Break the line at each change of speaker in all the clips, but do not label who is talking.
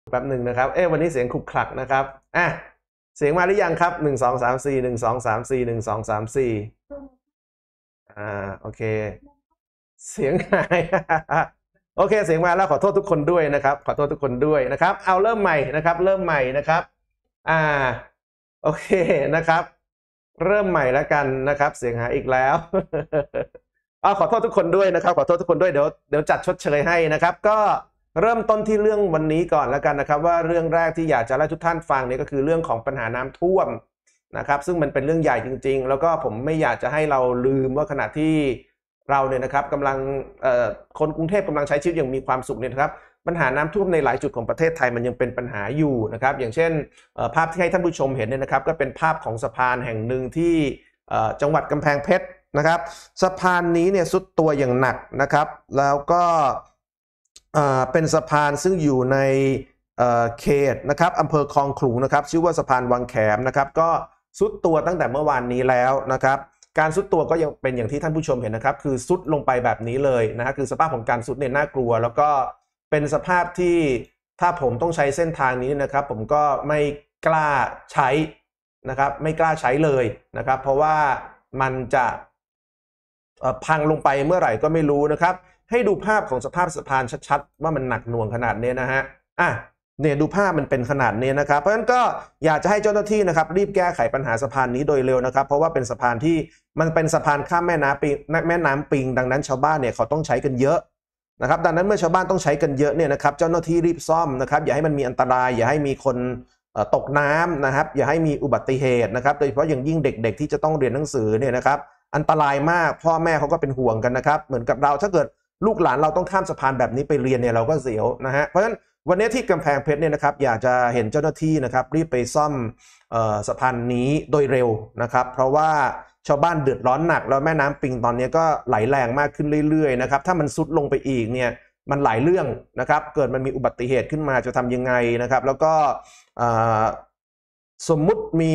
แป๊บหนึ่งนะครับวันนี้เสียงขลุกขลักนะครับเสียงมาหรือยังครับ1 2 3 4 1 2 3 4 1 2 3 4โอเคเสียงหายโอเคเสียงมาแล้วขอโทษทุกคนด้วยนะครับขอโทษทุกคนด้วยนะครับเอาเริ่มใหม่นะครับเริ่มใหม่นะครับโอเคนะครับเริ่มใหม่แล้วกันนะครับเสียงหายอีกแล้วขอโทษทุกคนด้วยนะครับขอโทษทุกคนด้วยเดี๋ยวจัดชดเชยให้นะครับก็เริ่มต้นที่เรื่องวันนี้ก่อนแล้วกันนะครับว่าเรื่องแรกที่อยากจะเล่าทุกท่านฟังเนี่ยก็คือเรื่องของปัญหาน้ำท่วมนะครับซึ่งมันเป็นเรื่องใหญ่จริงๆแล้วก็ผมไม่อยากจะให้เราลืมว่าขณะที่เราเนี่ยนะครับกำลังคนกรุงเทพกำลังใช้ชีวิตอย่างมีความสุขเนี่ยนะครับปัญหาน้ำท่วมในหลายจุดของประเทศไทยมันยังเป็นปัญหาอยู่นะครับอย่างเช่นภาพที่ให้ท่านผู้ชมเห็นเนี่ยนะครับก็เป็นภาพของสะพานแห่งหนึ่งที่จังหวัดกำแพงเพชรนะครับสะพานนี้เนี่ยทรุดตัวอย่างหนักนะครับแล้วก็เป็นสะพานซึ่งอยู่ในเขตนะครับอำเภอคลองขลุงนะครับชื่อว่าสะพานวังแขมนะครับก็ทรุดตัวตั้งแต่เมื่อวานนี้แล้วนะครับการทรุดตัวก็ยังเป็นอย่างที่ท่านผู้ชมเห็นนะครับคือทรุดลงไปแบบนี้เลยนะฮะคือสภาพของการทรุดเนี่ยน่ากลัวแล้วก็เป็นสภาพที่ถ้าผมต้องใช้เส้นทางนี้นะครับผมก็ไม่กล้าใช้นะครับไม่กล้าใช้เลยนะครับเพราะว่ามันจะพังลงไปเมื่อไหร่ก็ไม่รู้นะครับให้ดูภาพของสภาพสะพานชัดๆว่ามันหนักหน่วงขนาดนี้นะฮะเนี่ยดูภาพมันเป็นขนาดนี้นะครับเพราะฉะนั้นก็อยากจะให้เจ้าหน้าที่นะครับรีบแก้ไขปัญหาสะพานนี้โดยเร็วนะครับเพราะว่าเป็นสะพานที่มันเป็นสะพานข้ามแม่น้ำปิงดังนั้นชาวบ้านเนี่ยเขาต้องใช้กันเยอะนะครับดังนั้นเมื่อชาวบ้านต้องใช้กันเยอะเนี่ยนะครับเจ้าหน้าที่รีบซ่อมนะครับอย่าให้มันมีอันตรายอย่าให้มีคนตกน้ำนะครับอย่าให้มีอุบัติเหตุนะครับโดยเฉพาะอย่างยิ่งเด็กๆที่จะต้องเรียนหนังสือเนี่ยนะครับอันตรายมากพ่อแม่เขาก็เป็นห่วงกันนะครับเหมือนกับเราถ้าเกิดลูกหลานเราต้องข้ามสะพานแบบนี้ไปเรียนเนี่ยเราก็เสียวนะฮะเพราะฉะนั้นวันนี้ที่กำแพงเพชรเนี่ยนะครับอยากจะเห็นเจ้าหน้าที่นะครับรีบไปซ่อมสะพานนี้โดยเร็วนะครับเพราะว่าชาวบ้านเดือดร้อนหนักแล้วแม่น้ำปิงตอนนี้ก็ไหลแรงมากขึ้นเรื่อยๆนะครับถ้ามันซุดลงไปอีกเนี่ยมันหลายเรื่องนะครับเกิดมันมีอุบัติเหตุขึ้นมาจะทำยังไงนะครับแล้วก็สมมุติมี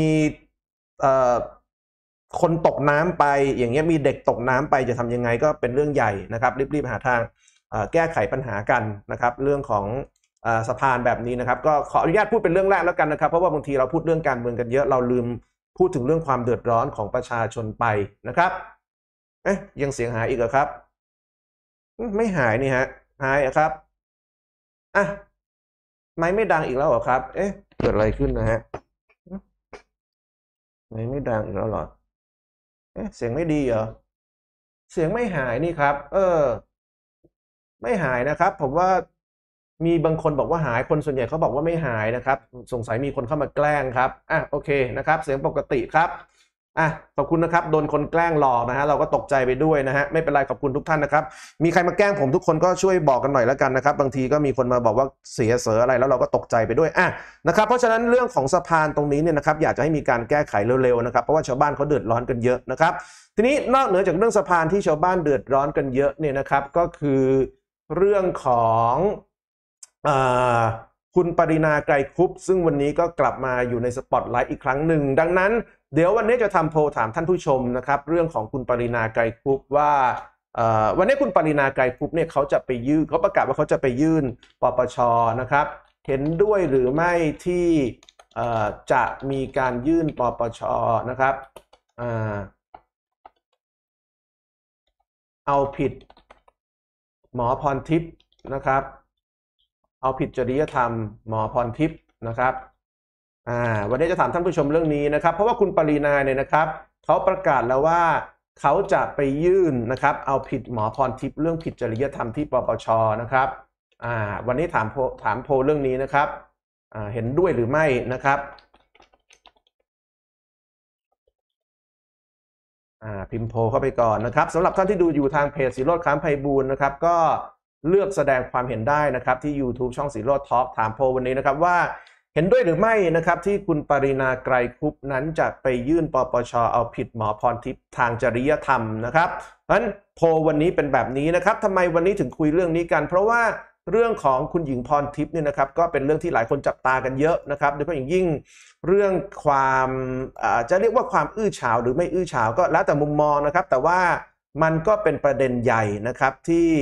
คนตกน้ำไปอย่างเงี้ยมีเด็กตกน้ำไปจะทำยังไงก็เป็นเรื่องใหญ่นะครับรีบหาทางแก้ไขปัญหากันนะครับเรื่องของสะพานแบบนี้นะครับก็ขออนุญาตพูดเป็นเรื่องแรกแล้วกันนะครับเพราะว่าบางทีเราพูดเรื่องการเมืองกันเยอะเราลืมพูดถึงเรื่องความเดือดร้อนของประชาชนไปนะครับยังเสียงหายอีกเหรอครับไม่หายนี่ฮะหายครับไม่ดังอีกแล้วเหรอครับเกิดอะไรขึ้นนะฮะไม่ดังอีกแล้วเหรอเสียงไม่ดีเหรอเสียงไม่หายนี่ครับไม่หายนะครับผมว่ามีบางคนบอกว่าหายคนส่วนใหญ่เขาบอกว่าไม่หายนะครับสงสัยมีคนเข้ามาแกล้งครับโอเคนะครับเสียงปกติครับขอบคุณนะครับโดนคนแกล้งหลอกนะฮะเราก็ตกใจไปด้วยนะฮะไม่เป็นไรขอบคุณทุกท่านนะครับมีใครมาแกล้งผมทุกคนก็ช่วยบอกกันหน่อยแล้วกันนะครับบางทีก็มีคนมาบอกว่าเสียเสืออะไรแล้วเราก็ตกใจไปด้วยนะครับเพราะฉะนั้นเรื่องของสะพานตรงนี้เนี่ยนะครับอยากจะให้มีการแก้ไขเร็วๆนะครับเพราะว่าชาวบ้านเขาเดือดร้อนกันเยอะนะครับทีนี้นอกเหนือจากเรื่องสะพานที่ชาวบ้านเดือดร้อนกันเยอะเนี่ยนะครับก็คือเรื่องของคุณปรินาไกรคุปซึ่งวันนี้ก็กลับมาอยู่ในสปอตไลท์อีกครั้งหนึ่งดังนั้นเดี๋ยววันนี้จะทำโพลถามท่านผู้ชมนะครับเรื่องของคุณปรินาไกรคุปว่าวันนี้คุณปรินาไกรคุปเนี่ยเขาจะไปยื่นเขาประกาศว่าเขาจะไปยื่นปปชนะครับเห็นด้วยหรือไม่ที่จะมีการยื่นปปชนะครับเอาผิดหมอพรทิพย์นะครับเอาผิดจริยธรรมหมอพรทิพย์นะครับวันนี้จะถามท่านผู้ชมเรื่องนี้นะครับเพราะว่าคุณปรินาเนี่ยนะครับเขาประกาศแล้วว่าเขาจะไปยื่นนะครับเอาผิดหมอพรทิพย์เรื่องผิดจริยธรรมที่ปปชนะครับวันนี้ถามโพลเรื่องนี้นะครับเห็นด้วยหรือไม่นะครับพิมพ์โพลเข้าไปก่อนนะครับสำหรับท่านที่ดูอยู่ทางเพจศิโรจน์ ค้ามไพบูลย์นะครับก็เลือกแสดงความเห็นได้นะครับที่ YouTube ช่องศิโรจน์ทอล์กถามโพลวันนี้นะครับว่าเห็นด้วยหรือไม่นะครับที่คุณปรินาไกรคุปนั้นจะไปยื่นปปชเอาผิดหมอพรทิพย์ทางจริยธรรมนะครับเพราะฉะนั้นโพลวันนี้เป็นแบบนี้นะครับทำไมวันนี้ถึงคุยเรื่องนี้กันเพราะว่าเรื่องของคุณหญิงพรทิพย์เนี่ยนะครับก็เป็นเรื่องที่หลายคนจับตากันเยอะนะครับโดยเฉพาะอย่างยิ่งเรื่องความจะเรียกว่าความอื้อฉาวหรือไม่อื้อฉาวก็แล้วแต่มุมมองนะครับแต่ว่ามันก็เป็นประเด็นใหญ่นะครับที่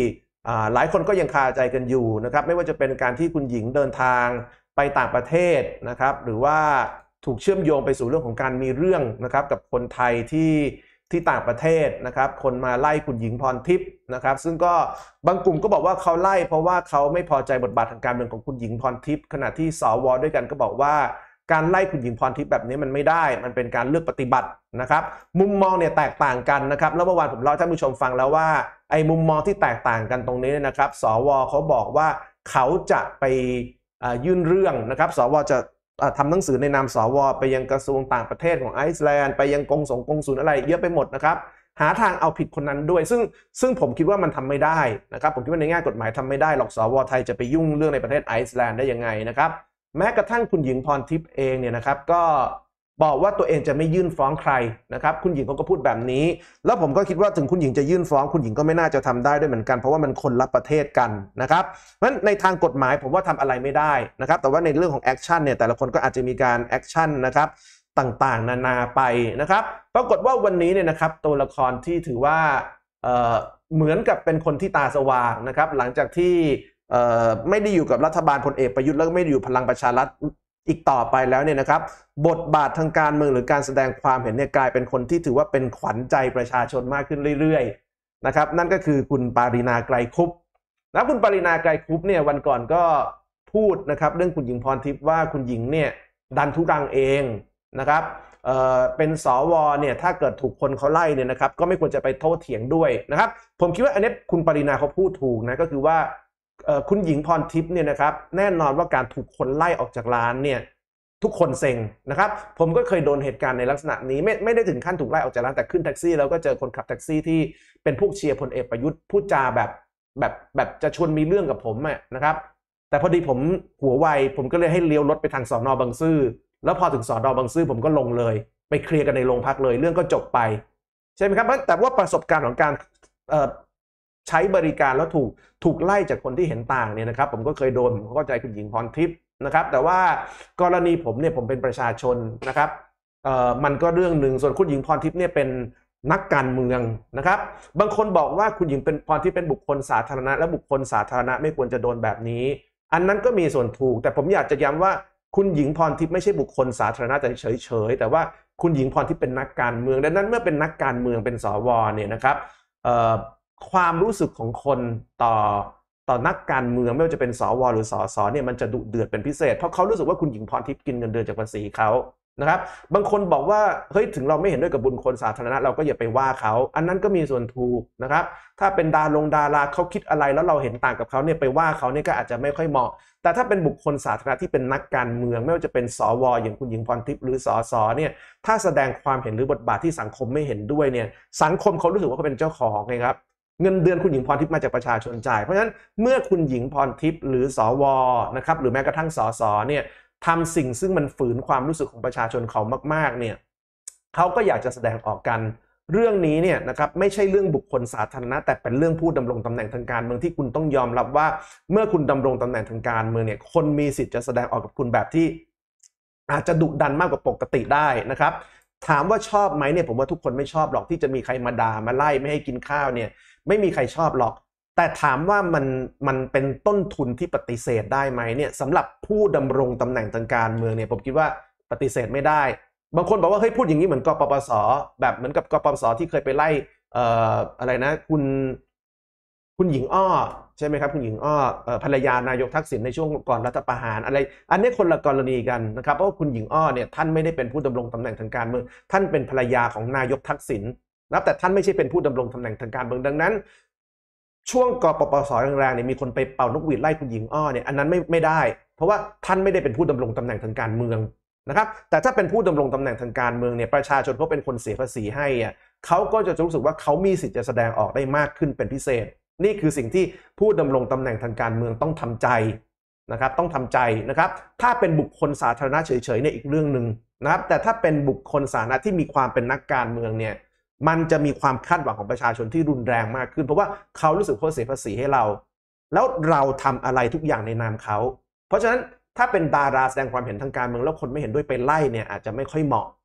หลายคนก็ยังคาใจกันอยู่นะครับไม่ว่าจะเป็นการที่คุณหญิงเดินทางไปต่างประเทศนะครับหรือว่าถูกเชื่อมโยงไปสู่เรื่องของการมีเรื่องนะครับกับคนไทยที่ต่างประเทศนะครับคนมาไล่คุณหญิงพรทิพย์นะครับซึ่งก็บางกลุ่มก็บอกว่าเขาไล่เพราะว่าเขาไม่พอใจบทบาททางการเมืองของคุณหญิงพรทิพย์ขณะที่สวด้วยกันก็บอกว่าการไล่คุณหญิงพรทิพย์แบบนี้มันไม่ได้มันเป็นการเลือกปฏิบัตินะครับมุมมองเนี่ยแตกต่างกันนะครับแล้วเมื่อวานผมเล่าให้ท่านผู้ชมฟังแล้วว่าไอ้มุมมองที่แตกต่างกันตรงนี้นะครับสวเขาบอกว่าเขาจะไปยื่นเรื่องนะครับสวจะทำหนังสือในนามสวไปยังกระทรวงต่างประเทศของไอซ์แลนด์ไปยังกงสุลอะไรเยอะไปหมดนะครับหาทางเอาผิดคนนั้นด้วยซึ่งผมคิดว่ามันทำไม่ได้นะครับผมคิดว่าในแง่กฎหมายทำไม่ได้หรอกสวไทยจะไปยุ่งเรื่องในประเทศไอซ์แลนด์ได้ยังไงนะครับแม้กระทั่งคุณหญิงพรทิพย์เองเนี่ยนะครับก็บอกว่าตัวเองจะไม่ยื่นฟ้องใครนะครับคุณหญิงเขาก็พูดแบบนี้แล้วผมก็คิดว่าถึงคุณหญิงจะยื่นฟ้องคุณหญิงก็ไม่น่าจะทำได้ด้วยเหมือนกันเพราะว่ามันคนละประเทศกันนะครับเพราะฉะนั้นในทางกฎหมายผมว่าทำอะไรไม่ได้นะครับแต่ว่าในเรื่องของแอคชั่นเนี่ยแต่ละคนก็อาจจะมีการแอคชั่นนะครับต่างๆนานาไปนะครับปรากฏว่าวันนี้เนี่ยนะครับตัวละครที่ถือว่าเหมือนกับเป็นคนที่ตาสว่างนะครับหลังจากที่ไม่ได้อยู่กับรัฐบาลพลเอกประยุทธ์แล้วก็ไม่ได้อยู่พลังประชารัฐอีกต่อไปแล้วเนี่ยนะครับบทบาททางการเมืองหรือการแสดงความเห็นเนี่ยกลายเป็นคนที่ถือว่าเป็นขวัญใจประชาชนมากขึ้นเรื่อยๆนะครับนั่นก็คือคุณปารีนาไกรคุปแล้วคุณปารีนาไกรคุปเนี่ยวันก่อนก็พูดนะครับเรื่องคุณหญิงพรทิพย์ว่าคุณหญิงเนี่ยดันทุรังเองนะครับเป็นสวเนี่ยถ้าเกิดถูกคนเขาไล่เนี่ยนะครับก็ไม่ควรจะไปโต้เถียงด้วยนะครับผมคิดว่าอันนี้คุณปารีนาเขาพูดถูกนะก็คือว่าคุณหญิงพรทิพย์เนี่ยนะครับแน่นอนว่าการถูกคนไล่ออกจากร้านเนี่ยทุกคนเซ็งนะครับผมก็เคยโดนเหตุการณ์ในลักษณะนี้ไม่ได้ถึงขั้นถูกไล่ออกจากร้านแต่ขึ้นแท็กซี่แล้วก็เจอคนขับแท็กซี่ที่เป็นพวกเชียร์พลเอกประยุทธ์พูดจาแบบจะชวนมีเรื่องกับผมนะครับแต่พอดีผมหัวไวผมก็เลยให้เลี้ยวรถไปทางสน.บางซื่อแล้วพอถึงสน.บางซื่อผมก็ลงเลยไปเคลียร์กันในโรงพักเลยเรื่องก็จบไปใช่ไหมครับแต่ว่าประสบการณ์ของการใช้บริการแล้วถูกไล่จากคนที่เห็นต่างเนี่ยนะครับผมก็เคยโดนผมเข้าใจคุณหญิงพรทิพย์นะครับแต่ว่ากรณีผมเนี่ยผมเป็นประชาชนนะครับมันก็เรื่องหนึ่งส่วนคุณหญิงพรทิพย์เนี่ยเป็นนักการเมืองนะครับบางคนบอกว่าคุณหญิงเป็นพรทิพย์เป็นบุคคลสาธารณะและบุคคลสาธารณะไม่ควรจะโดนแบบนี้อันนั้นก็มีส่วนถูกแต่ผมอยากจะย้ำว่าคุณหญิงพรทิพย์ไม่ใช่บุคคลสาธารณะแต่เฉยๆแต่ว่าคุณหญิงพรทิพย์เป็นนักการเมืองดังนั้นเมื่อเป็นนักการเมืองเป็นสวเนี่ยนะครับความรู้สึกของคนต่อนักการเมืองไม่ว่าจะเป็นสวหรือสสเนี่ยมันจะดุเดือดเป็นพิเศษเพราะเขารู้สึกว่าคุณหญิงพรทิพย์กินเงินเดือนจากภาษีเขานะครับบางคนบอกว่าเฮ้ยถึงเราไม่เห็นด้วยกับบุญคนสาธารณะเราก็อย่าไปว่าเขาอันนั้นก็มีส่วนถูกนะครับถ้าเป็นดาราเขาคิดอะไรแล้วเราเห็นต่างกับเขาเนี่ยไปว่าเขาเนี่ยก็อาจจะไม่ค่อยเหมาะแต่ถ้าเป็นบุคคลสาธารณะที่เป็นนักการเมืองไม่ว่าจะเป็นสวอย่างคุณหญิงพรทิพย์หรือสสเนี่ยถ้าแสดงความเห็นหรือบทบาทที่สังคมไม่เห็นด้วยเนี่ยสังคมเขารู้สึกว่าเขาเป็นเจ้าของไงครับเงินเดือนคุณหญิงพรทิพย์มาจากประชาชนจ่ายเพราะฉะนั้นเมื่อคุณหญิงพรทิพย์หรือสวนะครับหรือแม้กระทั่งสสเนี่ยทำสิ่งซึ่งมันฝืนความรู้สึกของประชาชนเขามากๆเนี่ยเขาก็อยากจะแสดงออกกันเรื่องนี้เนี่ยนะครับไม่ใช่เรื่องบุคคลสาธารณะแต่เป็นเรื่องผู้ดำรงตำแหน่งทางการเมืองที่คุณต้องยอมรับว่าเมื่อคุณดำรงตำแหน่งทางการเมืองเนี่ยคนมีสิทธิ์จะแสดงออกกับคุณแบบที่อาจจะดุดันมากกว่าปกติได้นะครับถามว่าชอบไหมเนี่ยผมว่าทุกคนไม่ชอบหรอกที่จะมีใครมาด่ามาไล่ไม่ให้กินข้าวเนี่ยไม่มีใครชอบหรอกแต่ถามว่ามันเป็นต้นทุนที่ปฏิเสธได้ไหมเนี่ยสำหรับผู้ดำรงตำแหน่งทางการเมืองเนี่ยผมคิดว่าปฏิเสธไม่ได้บางคนบอกว่าเฮ้ยพูดอย่างนี้เหมือนกปปสแบบเหมือนกับกปปสที่เคยไปไล่อะไรนะคุณหญิงอ้อใช่ไหมครับคุณหญิงอ้อภรรยานายกทักษิณในช่วงก่อนรัฐประหารอะไรอันนี้คนละกรณีกันนะครับเพราะว่าคุณหญิงอ้อเนี่ยท่านไม่ได้เป็นผู้ดำรงตำแหน่งทางการเมืองท่านเป็นภรรยาของนายกทักษิณนะแต่ท่านไม่ใช่เป็นผู้ดำรงตำแหน่งทางการเมืองดังนั้นช่วงกปปสแรงๆเนี่ยมีคนไปเป่านกหวีดไล่คุณหญิงอ้อเนี่ยอันนั้นไม่ได้เพราะว่าท่านไม่ได้เป็นผู้ดำรงตำแหน่งทางการเมืองนะครับแต่ถ้าเป็นผู้ดำรงตำแหน่งทางการเมืองเนี่ยประชาชนเขาเป็นคนเสียภาษีให้เขาก็จะรู้สึกว่าเขามีสิทธิ์จะแสดงออกได้มากขึ้นเป็นพิเศษนี่คือสิ่งที่ผู้ดำรงตำแหน่งทางการเมืองต้องทำใจนะครับต้องทำใจนะครับถ้าเป็นบุคคลสาธารณะเฉยๆเนี่ยอีกเรื่องหนึ่งนะครับแต่ถ้าเป็นบุคคลสาธารณะที่มีความเป็นนักการเมืองเนี่ยมันจะมีความคาดหวังของประชาชนที่รุนแรงมากขึ้นเพราะว่าเขารู้สึกเขาเสียภาษีให้เราแล้วเราทำอะไรทุกอย่างในนามเขาเพราะฉะนั้นถ้าเป็นดาราแสดงความเห็นทางการเมืองแล้วคนไม่เห็นด้วยไปไล่เนี่ยอาจจะไม่ค่อยเหมาะ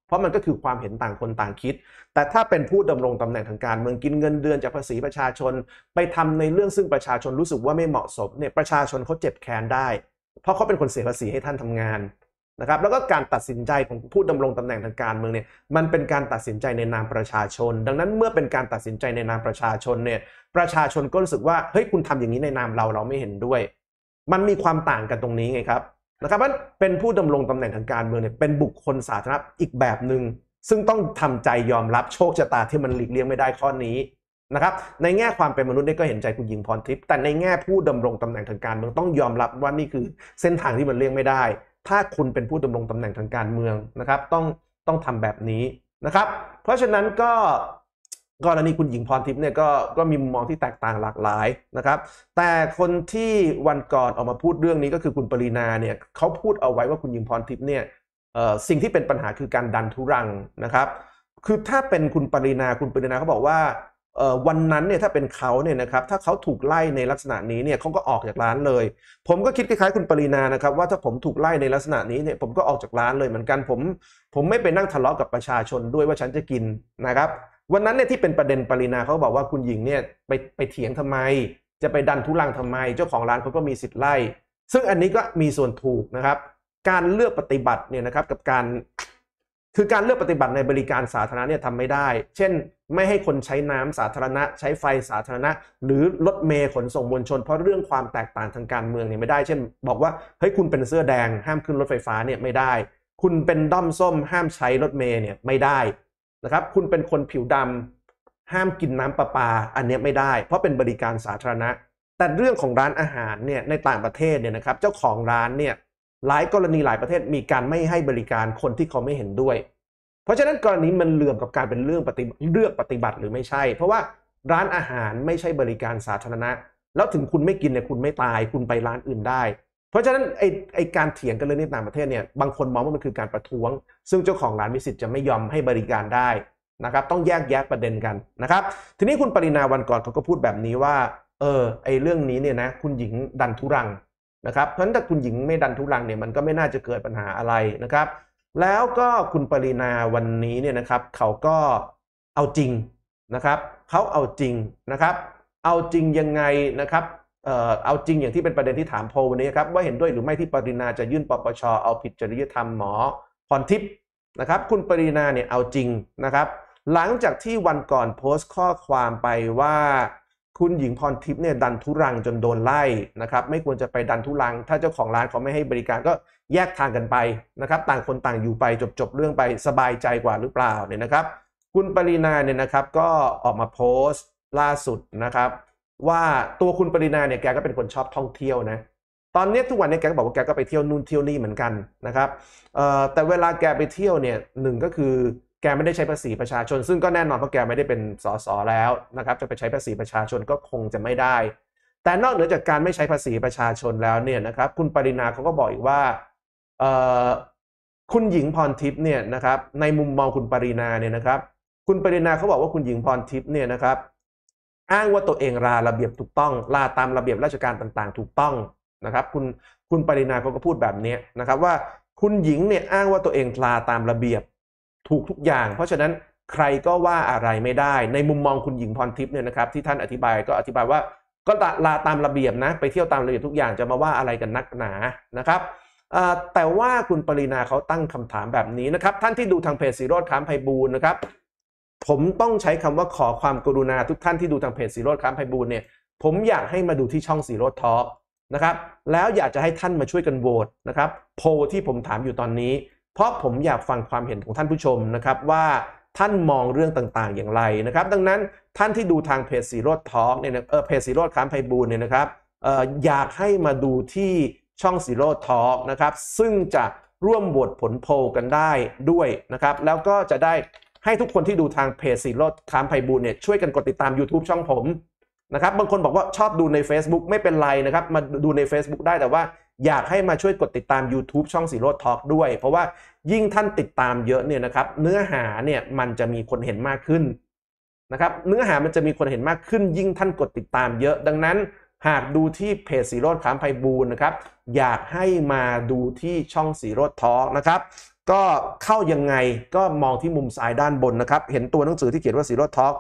เพราะมันก็คือความเห็นต่างคนต่างคิดแต่ถ้าเป็นผู้ดำรงตำแหน่งทางการเมืองกินเงินเดือนจากภาษีประชาชนไปทำในเรื่องซึ่งประชาชนรู้สึกว่าไม่เหมาะสมเนี่ยประชาชนเขาเจ็บแค้นได้เพราะเขาเป็นคนเสียภาษีให้ท่านทำงานนะครับแล้วก็การตัดสินใจของผู้ดำรงตำแหน่งทางการเมืองเนี่ยมันเป็นการตัดสินใจในนามประชาชนดังนั้นเมื่อเป็นการตัดสินใจในนามประชาชนเนี่ยประชาชนก็รู้สึกว่าเฮ้ยคุณทำอย่างนี้ในนามเราไม่เห็นด้วยมันมีความต่างกันตรงนี้ไงครับนะครับมันเป็นผู้ดำรงตำแหน่งทางการเมืองเนี่ยเป็นบุคคลสาธารณะอีกแบบหนึ่งซึ่งต้องทำใจยอมรับโชคชะตาที่มันหลีกเลี่ยงไม่ได้ข้อนี้นะครับในแง่ความเป็นมนุษย์เนี่ยก็เห็นใจคุณหญิงพรทิพย์แต่ในแง่ผู้ดำรงตำแหน่งทางการเมืองต้องยอมรับว่านี่คือเส้นทางที่มันเลี่ยงไม่ได้ถ้าคุณเป็นผู้ดำรงตำแหน่งทางการเมืองนะครับต้องทำแบบนี้นะครับเพราะฉะนั้นก็กรณีคุณหญิงพรทิพย์เนี่ยก็มีมุมมองที่แตกต่างหลากหลายนะครับแต่คนที่วันก่อนออกมาพูดเรื่องนี้ก็คือคุณปรินาเนี่ยเขาพูดเอาไว้ว่าคุณหญิงพรทิพย์เนี่ยสิ่งที่เป็นปัญหาคือการดันทุรังนะครับคือถ้าเป็นคุณปรินาเขาบอกว่าวันนั้นเนี่ยถ้าเป็นเขาเนี่ยนะครับถ้าเขาถูกไล่ในลักษณะนี้เนี่ยเขาก็ออกจากร้านเลยผมก็คิดคล้ายๆคุณปรินานะครับว่าถ้าผมถูกไล่ในลักษณะนี้เนี่ยผมก็ออกจากร้านเลยเหมือนกันผมไม่ไปนั่งทะเลาะกับประชาชนด้วยว่าฉันจะกินนะครับวันนั้นเนี่ยที่เป็นประเด็นปรินาเขาบอกว่าคุณหญิงเนี่ยไปเถียงทำไมจะไปดันทุรังทำไมเจ้าของร้านเขาก็มีสิทธิ์ไล่ซึ่งอันนี้ก็มีส่วนถูกนะครับการเลือกปฏิบัติเนี่ยนะครับกับการเลือกปฏิบัติในบริการสาธารณะเนี่ยทำไม่ได้เช่นไม่ให้คนใช้น้ำสาธารณะใช้ไฟสาธารณะหรือรถเมล์ขนส่งมวลชนเพราะเรื่องความแตกต่างทางการเมืองเนี่ยไม่ได้เช่นบอกว่าเฮ้ยคุณเป็นเสื้อแดงห้ามขึ้นรถไฟฟ้าเนี่ยไม่ได้คุณเป็นด้อมส้มห้ามใช้รถเมล์เนี่ยไม่ได้นะครับคุณเป็นคนผิวดำห้ามกินน้ำประปาอันนี้ไม่ได้เพราะเป็นบริการสาธารณะแต่เรื่องของร้านอาหารเนี่ยในต่างประเทศเนี่ยนะครับเจ้าของร้านเนี่ยหลายกรณีหลายประเทศมีการไม่ให้บริการคนที่เขาไม่เห็นด้วยเพราะฉะนั้นกรณีมันเหลื่อมกับการเป็นเรื่องเลือกปฏิบัติหรือไม่ใช่เพราะว่าร้านอาหารไม่ใช่บริการสาธารณะแล้วถึงคุณไม่กินเนี่ยคุณไม่ตายคุณไปร้านอื่นได้เพราะฉะนั้นไอการเถียงกันเรื่องในต่างประเทศเนี่ยบางคนมองว่ามันคือการประท้วงซึ่งเจ้าของร้านมีสิทธิ์จะไม่ยอมให้บริการได้นะครับต้องแยกแยะประเด็นกันนะครับทีนี้คุณปรินาวันก่อนเขาก็พูดแบบนี้ว่าไอเรื่องนี้เนี่ยนะคุณหญิงดันทุรังนะครับเพราะฉะนั้นถ้าคุณหญิงไม่ดันทุรังเนี่ยมันก็ไม่น่าจะเกิดปัญหาอะไรนะครับแล้วก็คุณปรินาวันนี้เนี่ยนะครับเขาก็เอาจริงนะครับเขาเอาจริงนะครับเอาจริงยังไงนะครับเอาจริงอย่างที่เป็นประเด็นที่ถามโพลวันนี้ครับว่าเห็นด้วยหรือไม่ที่ปรินาจะยื่นปปชเอาผิดจริยธรรมหมอพรทิพย์นะครับคุณปรินาเนี่ยเอาจริงนะครับหลังจากที่วันก่อนโพสต์ข้อความไปว่าคุณหญิงพรทิพย์เนี่ยดันทุรังจนโดนไล่นะครับไม่ควรจะไปดันทุรังถ้าเจ้าของร้านเขาไม่ให้บริการก็แยกทางกันไปนะครับต่างคนต่างอยู่ไปจบเรื่องไปสบายใจกว่าหรือเปล่าเนี่ยนะครับคุณปรินาเนี่ยนะครับก็ออกมาโพสต์ล่าสุดนะครับว่าตัวคุณปรินาเนี่ยแกก็เป็นคนชอบท่องเที่ยวนะตอนนี้ทุกวันนี้แกก็บอกว่าแกก็ไปเที่ยวนู่นเที่ยวนี่เหมือนกันนะครับแต่เวลาแกไปเที่ยวเนี่ยหนึ่งก็คือแกไม่ได้ใช้ภาษีประชาชนซึ่งก็แน่นอนเพราะแกไม่ได้เป็นสสแล้วนะครับจะไปใช้ภาษีประชาชนก็คงจะไม่ได้แต่นอกเหนือจากการไม่ใช้ภาษีประชาชนแล้วเนี่ยนะครับคุณปรินาเขาก็บอกอีกว่าคุณหญิงพรทิพย์เนี่ยนะครับในมุมมองคุณปรินาเนี่ยนะครับคุณปรินาเขาบอกว่าคุณหญิงพรทิพย์เนี่ยนะครับอ้างว่าตัวเองลาระเบียบถูกต้องลาตามระเบียบราชการต่างๆถูกต้องนะครับคุณปรินาเขาก็พูดแบบนี้นะครับว่าคุณหญิงเนี่ยอ้างว่าตัวเองลาตามระเบียบถูกทุกอย่างเพราะฉะนั้นใครก็ว่าอะไรไม่ได้ในมุมมองคุณหญิงพรทิพย์เนี่ยนะครับที่ท่านอธิบายว่าก็ลาตามระเบียบนะไปเที่ยวตามระเบียบทุกอย่างจะมาว่าอะไรกันนักหนานะครับแต่ว่าคุณปรินาเขาตั้งคำถามแบบนี้นะครับท่านที่ดูทางเพจสีโรจน์ ค้ามไพบูลย์นะครับผมต้องใช้คำว่าขอความกรุณาทุกท่านที่ดูทางเพจสีโรจน์ ค้ามไพบูลย์เนี่ยผมอยากให้มาดูที่ช่องสีโรจน์ทอล์กนะครับแล้วอยากจะให้ท่านมาช่วยกันโหวตนะครับโพลที่ผมถามอยู่ตอนนี้เพราะผมอยากฟังความเห็นของท่านผู้ชมนะครับว่าท่านมองเรื่องต่างๆอย่างไรนะครับดังนั้นท่านที่ดูทางเพจสีโรจน์ทอล์กเนี่ยเพจสีโรจน์ ค้ามไพบูลย์เนี่ยนะครับอยากให้มาดูที่ช่องสีโรจน์ทอล์กนะครับซึ่งจะร่วมโหวตผลโพลกันได้ด้วยนะครับแล้วก็จะได้ให้ทุกคนที่ดูทางเพจสีโรจน์ ค้ามไพบูลย์เนี่ยช่วยกันกดติดตาม YouTube ช่องผมนะครับบางคนบอกว่าชอบดูใน Facebook ไม่เป็นไรนะครับมาดูใน Facebook ได้แต่ว่าอยากให้มาช่วยกดติดตาม YouTube ช่องสีโรจน์ทอล์กด้วยเพราะว่ายิ่งท่านติดตามเยอะเนี่ยนะครับเนื้อหาเนี่ยมันจะมีคนเห็นมากขึ้นนะครับเนื้อหามันจะมีคนเห็นมากขึ้นยิ่งท่านกดติดตามเยอะดังนั้นหากดูที่เพจสีโรจน์ ค้ามไพบูลย์นะครับอยากให้มาดูที่ช่องสีโรจน์ทอล์กนะครับก็เข้ายังไงก็มองที่มุมซ้ายด้านบนนะครับเห็นตัวหนังสือที่เขียนว่า Zero Talk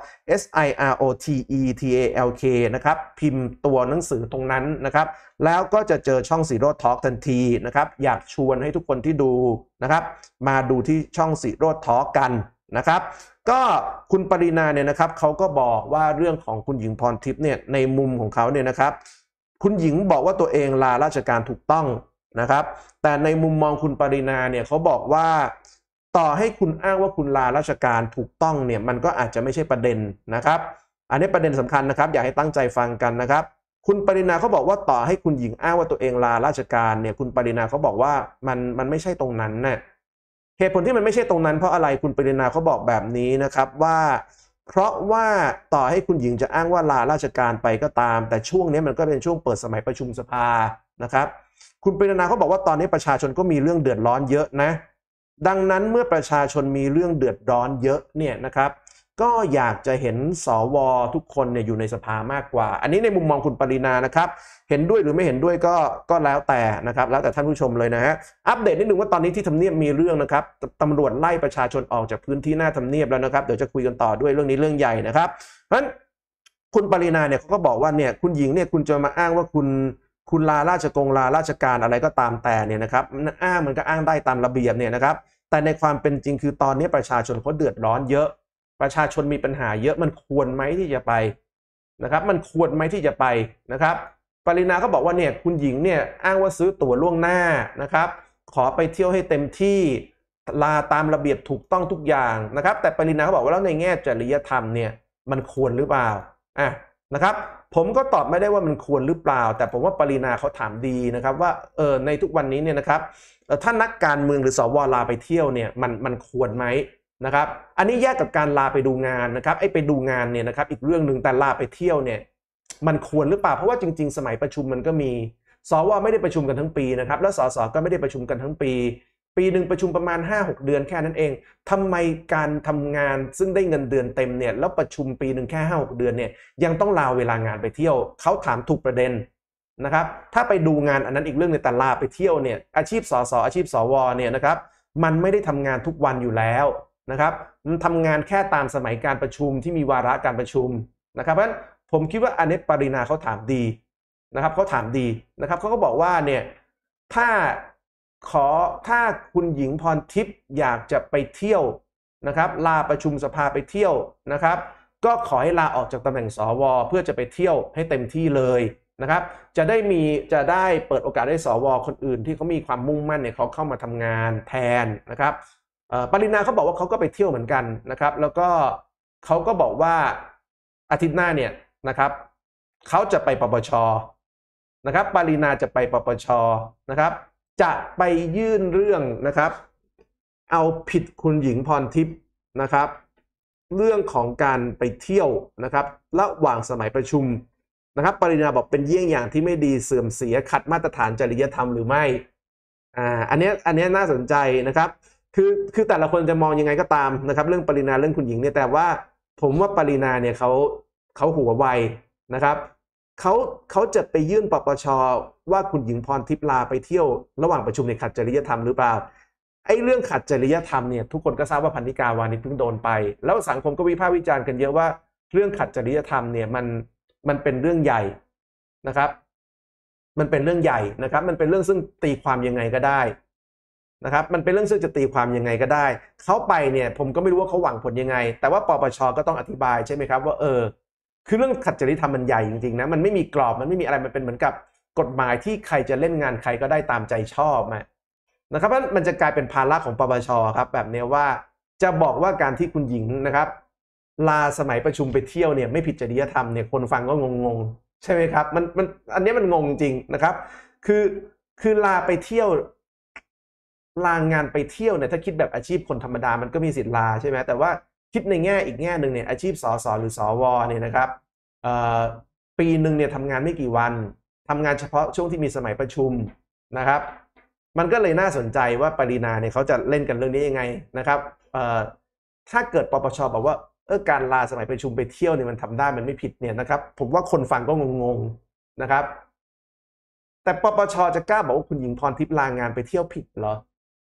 SIROTETALK นะครับพิมพ์ตัวหนังสือตรงนั้นนะครับแล้วก็จะเจอช่อง Zero Talk ทันทีนะครับอยากชวนให้ทุกคนที่ดูนะครับมาดูที่ช่อง Zero Talk กันนะครับก็คุณปรินาเนี่ยนะครับเขาก็บอกว่าเรื่องของคุณหญิงพรทิพย์เนี่ยในมุมของเขาเนี่ยนะครับคุณหญิงบอกว่าตัวเองลาราชการถูกต้องนะครับแต่ในมุมมองคุณปรินาเนี่ยเขาบอกว่าต่อให้คุณอ้างว่าคุณลาราชการถูกต้องเนี่ยมันก็อาจจะไม่ใช่ประเด็นนะครับอันนี้ประเด็นสำคัญนะครับอยากให้ตั้งใจฟังกันนะครับคุณปรินาเขาบอกว่าต่อให้คุณหญิงอ้างว่าตัวเองลาราชการเนี่ยคุณปรินาเขาบอกว่ามันไม่ใช่ตรงนั้นนะเหตุผลที่มันไม่ใช่ตรงนั้นเพราะอะไรคุณปรินาเขาบอกแบบนี้นะครับว่าเพราะว่าต่อให้คุณหญิงจะอ้างว่าลาราชการไปก็ตามแต่ช่วงนี้มันก็เป็นช่วงเปิดสมัยประชุมสภานะครับคุณปรินาเขาบอกว่าตอนนี้ประชาชนก็มีเรื่องเดือดร้อนเยอะนะดังนั้นเมื่อประชาชนมีเรื่องเดือดร้อนเยอะเนี่ยนะครับก็อยากจะเห็นสวทุกคนเนี่ยอยู่ในสภามากกว่าอันนี้ในมุมมองคุณปรินานะครับเห็นด้วยหรือไม่เห็นด้วยก็แล้วแต่นะครับแล้วแต่ท่านผู้ชมเลยนะฮะอัปเดตนิดนึงว่าตอนนี้ที่ทำเนียบมีเรื่องนะครับตำรวจไล่ประชาชนออกจากพื้นที่หน้าทำเนียบแล้วนะครับเดี๋ยวจะคุยกันต่อด้วยเรื่องนี้เรื่องใหญ่นะครับเพราะฉะนั้นคุณปรินาเนี่ยเขาก็บอกว่าเนี่ยคุณหญิงเนี่ยคุณจะมาอ้างว่าคุณลาราชการอะไรก็ตามแต่เนี่ยนะครับมันก็อ้างได้ตามระเบียบเนี่ยนะครับแต่ในความเป็นจริงคือตอนนี้ประชาชนเขาเดือดร้อนเยอะประชาชนมีปัญหาเยอะมันควรไหมที่จะไปนะครับมันควรไหมที่จะไปนะครับปรินาเขาบอกว่าเนี่ยคุณหญิงเนี่ยอ้างว่าซื้อตั๋วล่วงหน้านะครับขอไปเที่ยวให้เต็มที่ลาตามระเบียบถูกต้องทุกอย่างนะครับแต่ปรินาเขาบอกว่าแล้วในแง่จริยธรรมเนี่ยมันควรหรือเปล่านะครับผมก็ตอบไม่ได้ว่ามันควรหรือเปล่าแต่ผมว่าปรินาเขาถามดีนะครับว่าในทุกวันนี้เนี่ยนะครับถ้านักการเมืองหรือสวลาไปเที่ยวเนี่ยมันควรไหมนะครับอันนี้แยกกับการลาไปดูงานนะครับไปดูงานเนี่ยนะครับอีกเรื่องหนึ่งแต่ลาไปเที่ยวเนี่ยมันควรหรือเปล่าเพราะว่าจริงๆสมัยประชุมมันก็มีสวไม่ได้ประชุมกันทั้งปีนะครับแล้วสสก็ไม่ได้ประชุมกันทั้งปีหนึ่งประชุมประมาณ 5-6 เดือนแค่นั้นเองทำไมการทำงานซึ่งได้เงินเดือนเต็มเนี่ยแล้วประชุมปีหนึ่งแค่ 5-6 เดือนเนี่ยยังต้องลาเวลางานไปเที่ยวเขาถามถูกประเด็นนะครับถ้าไปดูงานอันนั้นอีกเรื่องในแต่ลาไปเที่ยวเนี่ยอาชีพสสอาชีพสวเนี่ยนะครับมันไม่ได้ทำงานทุกวันอยู่แล้วนะครับมันทำงานแค่ตามสมัยการประชุมที่มีวาระการประชุมนะครับเพราะฉะนั้นผมคิดว่าอันนี้ปรินาเขาถามดีนะครับเขาถามดีนะครับเขาก็บอกว่าเนี่ยถ้าคุณหญิงพรทิพย์อยากจะไปเที่ยวนะครับลาประชุมสภาไปเที่ยวนะครับก็ขอให้ลาออกจากตำแหน่งสวเพื่อจะไปเที่ยวให้เต็มที่เลยนะครับจะได้เปิดโอกาสให้สวคนอื่นที่เขามีความมุ่งมั่นเนี่ยเขาเข้ามาทำงานแทนนะครับปรินาเขาบอกว่าเขาก็ไปเที่ยวเหมือนกันนะครับแล้วก็เขาก็บอกว่าอาทิตย์หน้าเนี่ยนะครับเขาจะไปปปชนะครับปรินาจะไปปปชนะครับจะไปยื่นเรื่องนะครับเอาผิดคุณหญิงพรทิพย์นะครับเรื่องของการไปเที่ยวนะครับระหว่างสมัยประชุมนะครับปรินาบอกเป็นเยี่ยงอย่างที่ไม่ดีเสื่อมเสียขัดมาตรฐานจริยธรรมหรือไม่อันนี้น่าสนใจนะครับคือแต่ละคนจะมองยังไงก็ตามนะครับเรื่องปรินาเรื่องคุณหญิงเนี่ยแต่ว่าผมว่าปรินาเนี่ยเขาหัวไวนะครับเขาจะไปยื่นปปชว่าคุณหญิงพรทิพย์ลาไปเที่ยวระหว่างประชุมในขัดจริยธรรมหรือเปล่าไอ้เรื่องขัดจริยธรรมเนี่ยทุกคนก็ทราบว่าพันธิกาวานิชเพิ่งโดนไปแล้วสังคมก็วิพากษ์วิจารณ์กันเยอะว่าเรื่องขัดจริยธรรมเนี่ยมันเป็นเรื่องใหญ่นะครับมันเป็นเรื่องใหญ่นะครับมันเป็นเรื่องซึ่งตีความยังไงก็ได้นะครับมันเป็นเรื่องซึ่งจะตีความยังไงก็ได้เขาไปเนี่ยผมก็ไม่รู้ว่าเขาหวังผลยังไงแต่ว่าปปชก็ต้องอธิบายใช่ไหมครับว่าคือเรื่องขัดจริยธรรมมันใหญ่จริงๆนะมันไม่มีกรอบมันไม่มีอะไรมันเป็นเหมือนกับกฎหมายที่ใครจะเล่นงานใครก็ได้ตามใจชอบนะครับมันจะกลายเป็นภาระของปปชครับแบบนี้ว่าจะบอกว่าการที่คุณหญิงนะครับลาสมัยประชุมไปเที่ยวเนี่ยไม่ผิดจริยธรรมเนี่ยคนฟังก็งงใช่ไหมครับมันอันนี้มันงงจริงนะครับคือลาไปเที่ยวลางานไปเที่ยวเนี่ยถ้าคิดแบบอาชีพคนธรรมดามันก็มีสิทธิ์ลาใช่ไหมแต่ว่าคิดในแง่อีกแง่หนึ่งเนี่ยอาชีพสสหรือสวเนี่ยนะครับปีหนึ่งเนี่ยทำงานไม่กี่วันทำงานเฉพาะช่วงที่มีสมัยประชุมนะครับมันก็เลยน่าสนใจว่าปรินาเนี่ยเขาจะเล่นกันเรื่องนี้ยังไงนะครับถ้าเกิดปปชบอกว่าการลาสมัยประชุมไปเที่ยวเนี่ยมันทำได้มันไม่ผิดเนี่ยนะครับผมว่าคนฟังก็งงๆนะครับแต่ปปชจะกล้าบอกว่าคุณหญิงพรทิพย์ลางานไปเที่ยวผิดเหรอ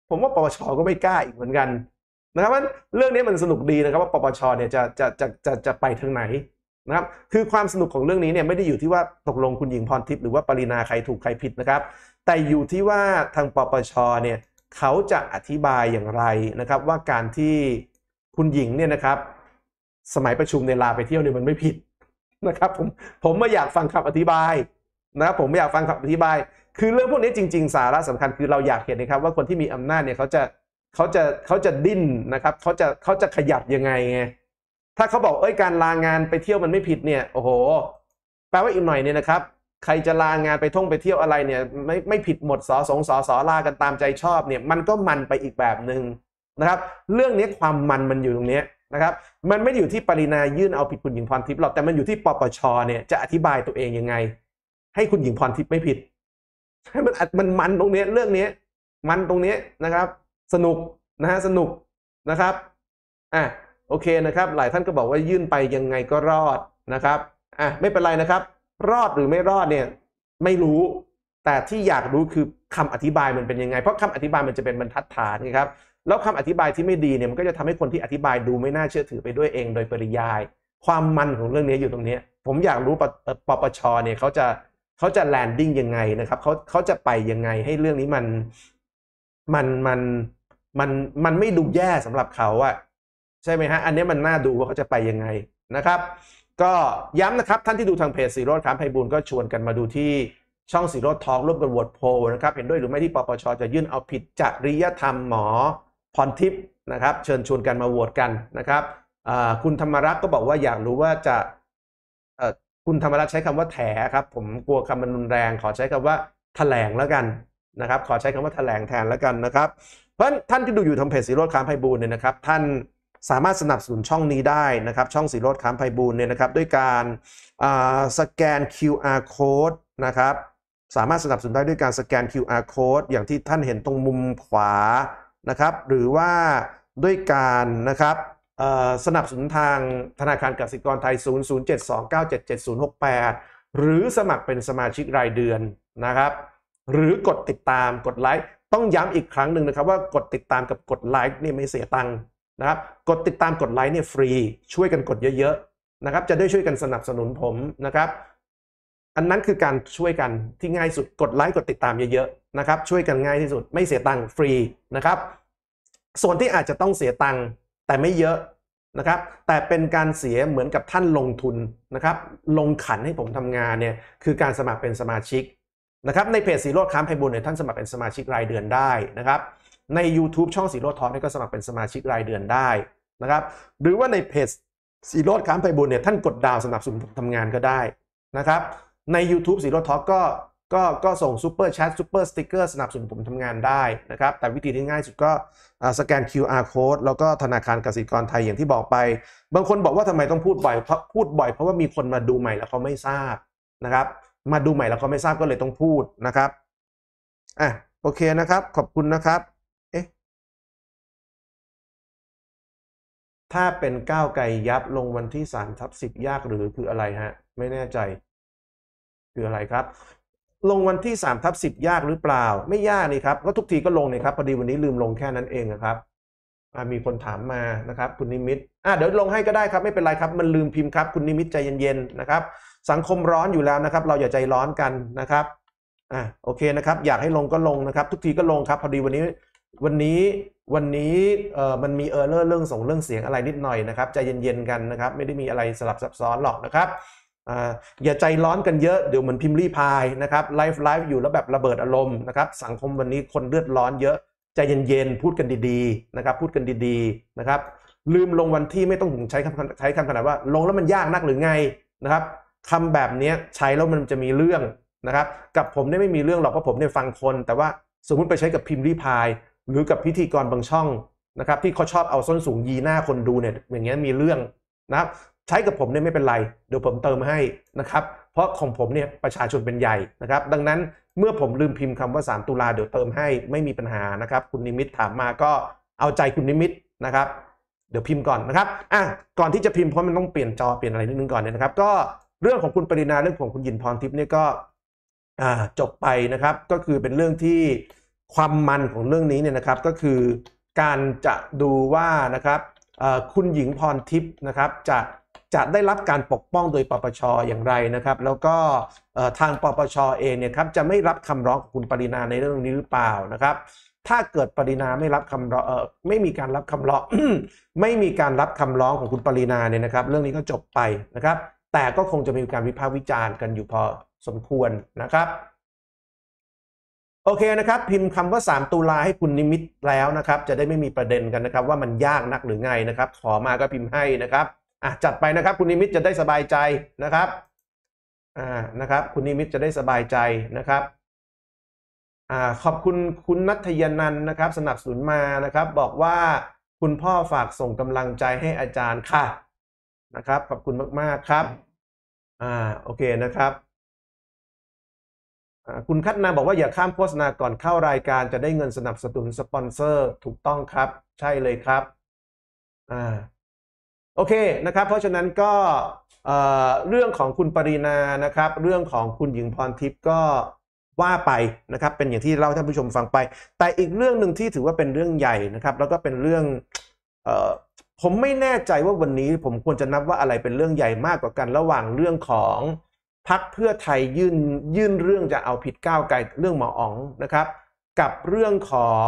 ผมว่าปปชก็ไม่กล้าอีกเหมือนกันนะครับว่าเรื่องนี้มันสนุกดีนะครับว่าปปชเนี่ยจะไปทางไหนนะครับคือความสนุกของเรื่องนี้เนี่ยไม่ได้อยู่ที่ว่าตกลงคุณหญิงพรทิพย์หรือว่าปรินาใครถูกใครผิดนะครับแต่อยู่ที่ว่าทางปปชเนี่ยเขาจะอธิบายอย่างไรนะครับว่าการที่คุณหญิงเนี่ยนะครับสมัยประชุมในลาไปเที่ยวเนี่ยมันไม่ผิดนะครับผมไม่อยากฟังคำอธิบายนะครับผมไม่อยากฟังคำอธิบายคือเรื่องพวกนี้จริงๆสาระสำคัญคือเราอยากเห็นนะครับว่าคนที่มีอำนาจเนี่ยเขาจะดิ้นนะครับเขาจะขยับยังไงไงถ้าเขาบอกการลางานไปเที่ยวมันไม่ผิดเนี่ยโอ้โหแปลว่าอีกหน่อยเนี่ยนะครับใครจะลางานไปท่องไปเที่ยวอะไรเนี่ยไม่ผิดหมดสลากันตามใจชอบเนี่ยมันก็มันไปอีกแบบหนึ่งนะครับเรื่องนี้ความมันอยู่ตรงนี้นะครับมันไม่ได้อยู่ที่ปรินายื่นเอาผิดคุณหญิงพรทิพย์หรอกแต่มันอยู่ที่ปปชเนี่ยจะอธิบายตัวเองยังไงให้คุณหญิงพรทิพย์ไม่ผิดให้มันตรงนี้เรื่องนี้มันตรงนี้นะครับสนุกนะฮะสนุกนะครับโอเคนะครับหลายท่านก็บอกว่ายื่นไปยังไงก็รอดนะครับไม่เป็นไรนะครับรอดหรือไม่รอดเนี่ยไม่รู้แต่ที่อยากรู้คือคำอธิบายมันเป็นยังไงเพราะคำอธิบายมันจะเป็นบรรทัดฐานนะครับแล้วคำอธิบายที่ไม่ดีเนี่ยมันก็จะทำให้คนที่อธิบายดูไม่น่าเชื่อถือไปด้วยเองโดยปริยายความมันของเรื่องนี้อยู่ตรงนี้ผมอยากรู้ปปชเนี่ยเขาจะแลนดิ้งยังไงนะครับเขาจะไปยังไงให้เรื่องนี้มันไม่ดูแย่สำหรับเขาอะใช่ไหมฮะอันนี้มันน่าดูว่าเขาจะไปยังไงนะครับก็ย้ำนะครับท่านที่ดูทางเพจสีโรจน์ ค้ามไพบูลย์ก็ชวนกันมาดูที่ช่องสีโรจน์ทอล์กร่วมกันโหวตโพลนะครับเห็นด้วยหรือไม่ที่ปปชจะยื่นเอาผิดจริยธรรมหมอพรทิพย์นะครับเชิญชวนกันมาโหวตกันนะครับคุณธรรมรักษ์ก็บอกว่าอยากรู้ว่าจะคุณธรรมรักษ์ใช้คำว่าแถครับผมกลัวคำมันรุนแรงขอใช้คำว่าแถลงแล้วกันนะครับขอใช้คำว่าแถลงแทนแล้วกันนะครับเพราะท่านที่ดูอยู่ทางเพจสีโรจน์ ค้ามไพบูลย์เนี่ยนะครับท่านสามารถสนับสนุนช่องนี้ได้นะครับช่องสีโรจน์ ค้ามไพบูลย์เนี่ยนะครับด้วยการสแกน QR code นะครับสามารถสนับสนุนได้ด้วยการสแกน QR code อย่างที่ท่านเห็นตรงมุมขวานะครับหรือว่าด้วยการนะครับสนับสนุนทางธนาคารกสิกรไทย 0072977068 หรือสมัครเป็นสมาชิกรายเดือนนะครับหรือกดติดตามกดไลค์ต้องย้ำอีกครั้งหนึ่งนะครับว่ากดติดตามกับกดไลค์นี่ไม่เสียตังค์นะครับกดติดตามกดไลค์เนี่ยฟรีช่วยกันกดเยอะๆนะครับจะได้ช่วยกันสนับสนุนผมนะครับอันนั้นคือการช่วยกันที่ง่ายสุดกดไลค์กดติดตามเยอะๆนะครับช่วยกันง่ายที่สุดไม่เสียตังค์ฟรีนะครับส่วนที่อาจจะต้องเสียตังค์แต่ไม่เยอะนะครับแต่เป็นการเสียเหมือนกับท่านลงทุนนะครับลงขันให้ผมทำงานเนี่ยคือการสมัครเป็นสมาชิกนะครับในเพจสีโรจน์ ค้ามไพบูลย์เนี่ยท่านสมัครเป็นสมาชิกรายเดือนได้นะครับใน YouTube ช่องสีโรจน์ทอล์กก็สมัครเป็นสมาชิกรายเดือนได้นะครับหรือว่าในเพจสีโรจน์ ค้ามไพบูลย์เนี่ยท่านกดดาวสนับสนุนผมทำงานก็ได้นะครับใน YouTube สีโรจน์ทอล์กก็ส่งซูเปอร์แชทซูเปอร์สติ๊กเกอร์สนับสนุนผมทำงานได้นะครับแต่วิธีที่ง่ายสุดก็สแกน QR code แล้วก็ธนาคารกสิกรไทยอย่างที่บอกไปบางคนบอกว่าทำไมต้องพูดบ่อยเพราะว่ามีคนมาดูใหม่แล้วเขาไม่ทราบนะครับมาดูใหม่แล้วเขาไม่ทราบก็เลยต้องพูดนะครับโอเคนะครับขอบคุณนะครับถ้าเป็นก้าวไกลยับลงวันที่3/10ยากหรือคืออะไรฮะไม่แน่ใจคืออะไรครับลงวันที่3/10ยากหรือเปล่าไม่ยากนี่ครับก็ทุกทีก็ลงนี่ครับพอดีวันนี้ลืมลงแค่นั้นเองนะครับมีคนถามมานะครับคุณนิมิตเดี๋ยวลงให้ก็ได้ครับไม่เป็นไรครับมันลืมพิมพ์ครับคุณนิมิตใจเย็นๆนะครับสังคมร้อนอยู่แล้วนะครับเราอย่าใจร้อนกันนะครับโอเคนะครับอยากให้ลงก็ลงนะครับทุกทีก็ลงครับพอดีวันนี้มันมีเรื่องเรื่องเสียงอะไรนิดหน่อยนะครับใจเย็นๆกันนะครับไม่ได้มีอะไรสลับซับซ้อนหรอกนะครับอย่าใจร้อนกันเยอะเดี๋ยวเหมือนพิมพ์รีพายนะครับไลฟ์อยู่แล้วแบบระเบิดอารมณ์นะครับสังคมวันนี้คนเลือดร้อนเยอะใจเย็นๆพูดกันดีๆนะครับพูดกันดีๆนะครับลืมลงวันที่ไม่ต้องใช้คำขนาดว่าลงแล้วมันยากนักหรือไงนะครับคำแบบนี้ใช้แล้วมันจะมีเรื่องนะครับกับผมเนี่ยไม่มีเรื่องหรอกเพราะผมเนี่ยฟังคนแต่ว่าสมมุติไปใช้กับพิมพ์รีพายหรือกับพิธีกรบางช่องนะครับที่เขาชอบเอาส้นสูงยีหน้าคนดูเนี่ยอย่างเงี้ยมีเรื่องนะครับใช้กับผมเนี่ยไม่เป็นไรเดี๋ยวผมเติมให้นะครับเพราะของผมเนี่ยประชาชนเป็นใหญ่นะครับดังนั้นเมื่อผมลืมพิมพ์คำว่า3ตุลาเดี๋ยวเติมให้ไม่มีปัญหานะครับคุณนิมิตถามมาก็เอาใจคุณนิมิตนะครับเดี๋ยวพิมพ์ก่อนนะครับก่อนที่จะพิมพ์เพราะมันต้องเปลี่ยนจอเปลี่ยนอะไรนิดนึงก่อนเนี่ยนะครับก็เรื่องของคุณปรินาเรื่องของคุณหญิงพรทิพย์เนี่ยก็จบไปนะครับก็คือเป็นเรื่องที่ความมันของเรื่องนี้เนี่ยนะครับก็คือการจะดูว่านะครับคุณหญิงพรทิพย์นะครับจะได้รับการปกป้องโดยปปชอย่างไรนะครับแล้วก็ทางปปชเองเนี่ยครับจะไม่รับคำร้องของคุณปรินาในเรื่องนี้หรือเปล่านะครับถ้าเกิดปรินาไม่รับคำร้องไม่มีการรับคำร้อง ไม่มีการรับคำร้องของคุณปรินาเนี่ยนะครับเรื่องนี้ก็จบไปนะครับแต่ก็คงจะมีการวิพากษ์วิจารณ์กันอยู่พอสมควรนะครับโอเคนะครับพิมพ์คำว่า3ตุลาให้คุณนิมิตแล้วนะครับจะได้ไม่มีประเด็นกันนะครับว่ามันยากนักหรือไงนะครับขอมาก็พิมพ์ให้นะครับจัดไปนะครับคุณนิมิตจะได้สบายใจนะครับนะครับคุณนิมิตจะได้สบายใจนะครับขอบคุณคุณนัทยนันท์นะครับสนับสนุนมานะครับบอกว่าคุณพ่อฝากส่งกำลังใจให้อาจารย์ค่ะนะครับขอบคุณมากๆครับโอเคนะครับคุณคัตนาบอกว่าอย่าข้ามโฆษณาก่อนเข้ารายการจะได้เงินสนับสนุนสปอนเซอร์ถูกต้องครับใช่เลยครับโอเคนะครับเพราะฉะนั้นก็เรื่องของคุณปรินานะครับเรื่องของคุณหญิงพรทิพย์ก็ว่าไปนะครับเป็นอย่างที่เล่าให้ท่านผู้ชมฟังไปแต่อีกเรื่องหนึ่งที่ถือว่าเป็นเรื่องใหญ่นะครับแล้วก็เป็นเรื่องผมไม่แน่ใจว่าวันนี้ผมควรจะนับว่าอะไรเป็นเรื่องใหญ่มากกว่ากันระหว่างเรื่องของพรรคเพื่อไทยยื่นเรื่องจะเอาผิดก้าวไกลเรื่องหมออ๋องนะครับกับเรื่องของ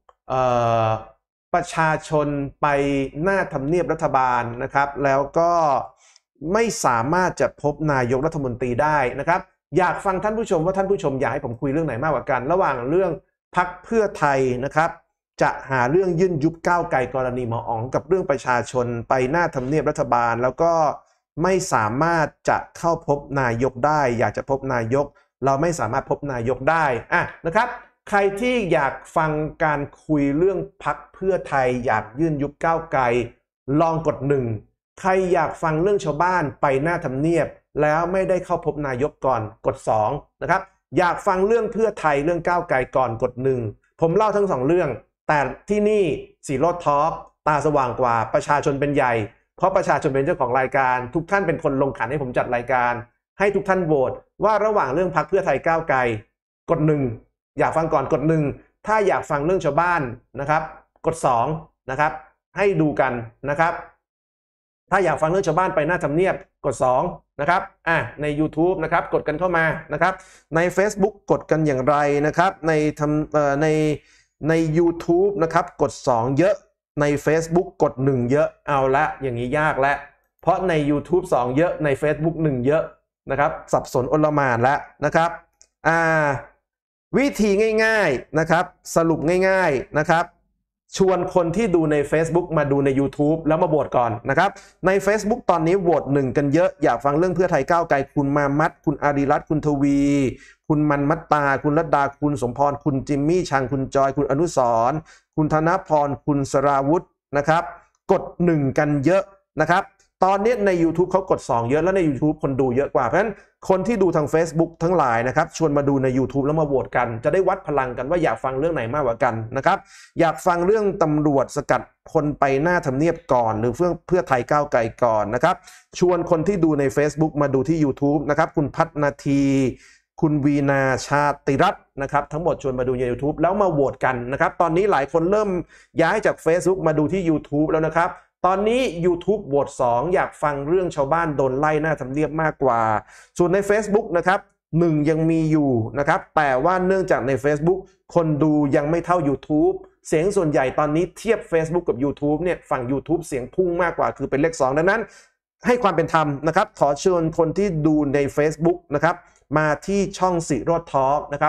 ประชาชนไปหน้าทำเนียบรัฐบาลนะครับแล้วก็ไม่สามารถจะพบนายกรัฐมนตรีได้นะครับอยากฟังท่านผู้ชมว่าท่านผู้ชมอยากให้ผมคุยเรื่องไหนมากกว่ากันระหว่างเรื่องพรรคเพื่อไทยนะครับจะหาเรื่องยื่นยุบก้าวไกลกรณีหมออ๋องกับเรื่องประชาชนไปหน้าทำเนียบรัฐบาลแล้วก็ไม่สามารถจะเข้าพบนายกได้อยากจะพบนายกเราไม่สามารถพบนายกได้นะครับใครที่อยากฟังการคุยเรื่องพรรคเพื่อไทยอยากยื่นยุบก้าวไกลลองกด1ใครอยากฟังเรื่องชาวบ้านไปหน้าทำเนียบแล้วไม่ได้เข้าพบนายกก่อนกด2นะครับอยากฟังเรื่องเพื่อไทยเรื่องก้าวไกลก่อนกด1ผมเล่าทั้ง2เรื่องแต่ที่นี่สีโรจน์ทอล์กตาสว่างกว่าประชาชนเป็นใหญ่เพราะประชาชนเป็นเจ้าของรายการทุกท่านเป็นคนลงขันให้ผมจัดรายการให้ทุกท่านโหวตว่าระหว่างเรื่องพรรคเพื่อไทยก้าวไกลกด1อยากฟังก่อนกด1ถ้าอยากฟังเรื่องชาวบ้านนะครับกด2นะครับให้ดูกันนะครับถ้าอยากฟังเรื่องชาวบ้านไปหน้าทำเนียบกด2นะครับใน YouTube นะครับกดกันเข้ามานะครับใน Facebook กดกันอย่างไรนะครับใน YouTube นะครับกด2เยอะใน Facebook กด1เยอะเอาละอย่างนี้ยากแล้วเพราะใน YouTube 2เยอะใน Facebook 1เยอะนะครับสับสนโอลหม่านแล้วนะครับวิธีง่ายๆนะครับสรุปง่ายๆนะครับชวนคนที่ดูใน Facebook มาดูใน YouTube แล้วมาโหวตก่อนนะครับใน Facebook ตอนนี้โหวต1กันเยอะอยากฟังเรื่องเพื่อไทยก้าวไกลคุณมามัดคุณอารีรัตน์คุณทวีคุณมันมัตตาคุณรัตดาคุณสมพรคุณจิมมี่ชังคุณจอยคุณอนุสรณ์คุณธนพรคุณสราวุธนะครับกด1กันเยอะนะครับตอนนี้ใน YouTube เขากด2เยอะแล้วใน YouTube คนดูเยอะกว่าเพราะฉะนั้นคนที่ดูทาง Facebook ทั้งหลายนะครับชวนมาดูใน YouTube แล้วมาโหวตกันจะได้วัดพลังกันว่าอยากฟังเรื่องไหนมากกว่ากันนะครับอยากฟังเรื่องตำรวจสกัดคนไปหน้าทำเนียบก่อนหรือเพื่อไทยก้าวไกลก่อนนะครับชวนคนที่ดูใน Facebook มาดูที่ YouTube นะครับคุณพัฒนาทีคุณวีนาชาติรัตน์นะครับทั้งหมดชวนมาดูใน YouTube แล้วมาโหวตกันนะครับตอนนี้หลายคนเริ่มย้ายจาก Facebook มาดูที่ YouTube แล้วนะครับตอนนี้ YouTube โหวต2อยากฟังเรื่องชาวบ้านโดนไล่หน้าทำเนียบมากกว่าส่วนใน Facebook นะครับ1ยังมีอยู่นะครับแต่ว่าเนื่องจากใน Facebook คนดูยังไม่เท่า YouTube เสียงส่วนใหญ่ตอนนี้เทียบ Facebook กับ YouTube เนี่ยฝั่ง YouTube เสียงพุ่งมากกว่าคือเป็นเลข2ดังนั้นให้ความเป็นธรรมนะครับขอเชิญคนที่ดูใน Facebook นะครับมาที่ช่องสิโรจน์ทอล์กนะครับ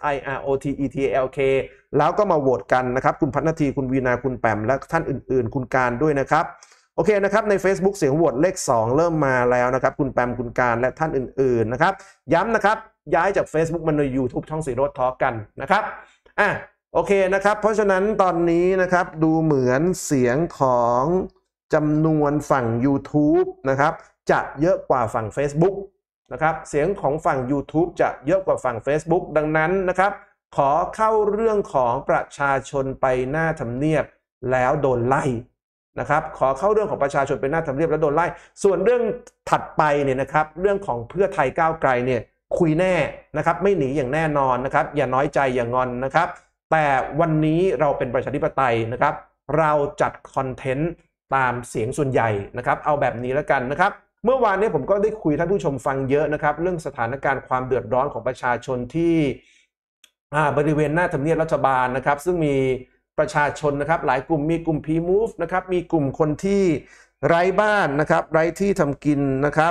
SIROTETLK แล้วก็มาโหวตกันนะครับคุณพัฒนาทีคุณวีนาคุณแปมและท่านอื่นๆคุณการด้วยนะครับโอเคนะครับใน Facebook เสียงโหวตเลข2เริ่มมาแล้วนะครับคุณแปมคุณการและท่านอื่นๆนะครับย้ำนะครับย้ายจาก Facebook มาใน YouTube ช่องสิโรจน์ทอล์กกันนะครับโอเคนะครับเพราะฉะนั้นตอนนี้นะครับดูเหมือนเสียงของจำนวนฝั่ง YouTube นะครับจะเยอะกว่าฝั่ง Facebookนะครับเสียงของฝั่ง YouTube จะเยอะกว่าฝั่ง Facebook ดังนั้นนะครับขอเข้าเรื่องของประชาชนไปหน้าทำเนียบแล้วโดนไล่นะครับขอเข้าเรื่องของประชาชนไปหน้าทำเนียบแล้วโดนไล่ส่วนเรื่องถัดไปเนี่ยนะครับเรื่องของเพื่อไทยก้าวไกลเนี่ยคุยแน่นะครับไม่หนีอย่างแน่นอนนะครับอย่าน้อยใจอย่างอนนะครับแต่วันนี้เราเป็นประชาธิปไตยนะครับเราจัดคอนเทนต์ตามเสียงส่วนใหญ่นะครับเอาแบบนี้แล้วกันนะครับเมื่อวานนี้ผมก็ได้คุยท่านผู้ชมฟังเยอะนะครับเรื่องสถานการณ์ความเดือดร้อนของประชาชนที่บริเวณหน้าทำเนียบรัฐบาลนะครับซึ่งมีประชาชนนะครับหลายกลุ่มมีกลุ่ม P-Move นะครับมีกลุ่มคนที่ไร้บ้านนะครับไร้ที่ทำกินนะครับ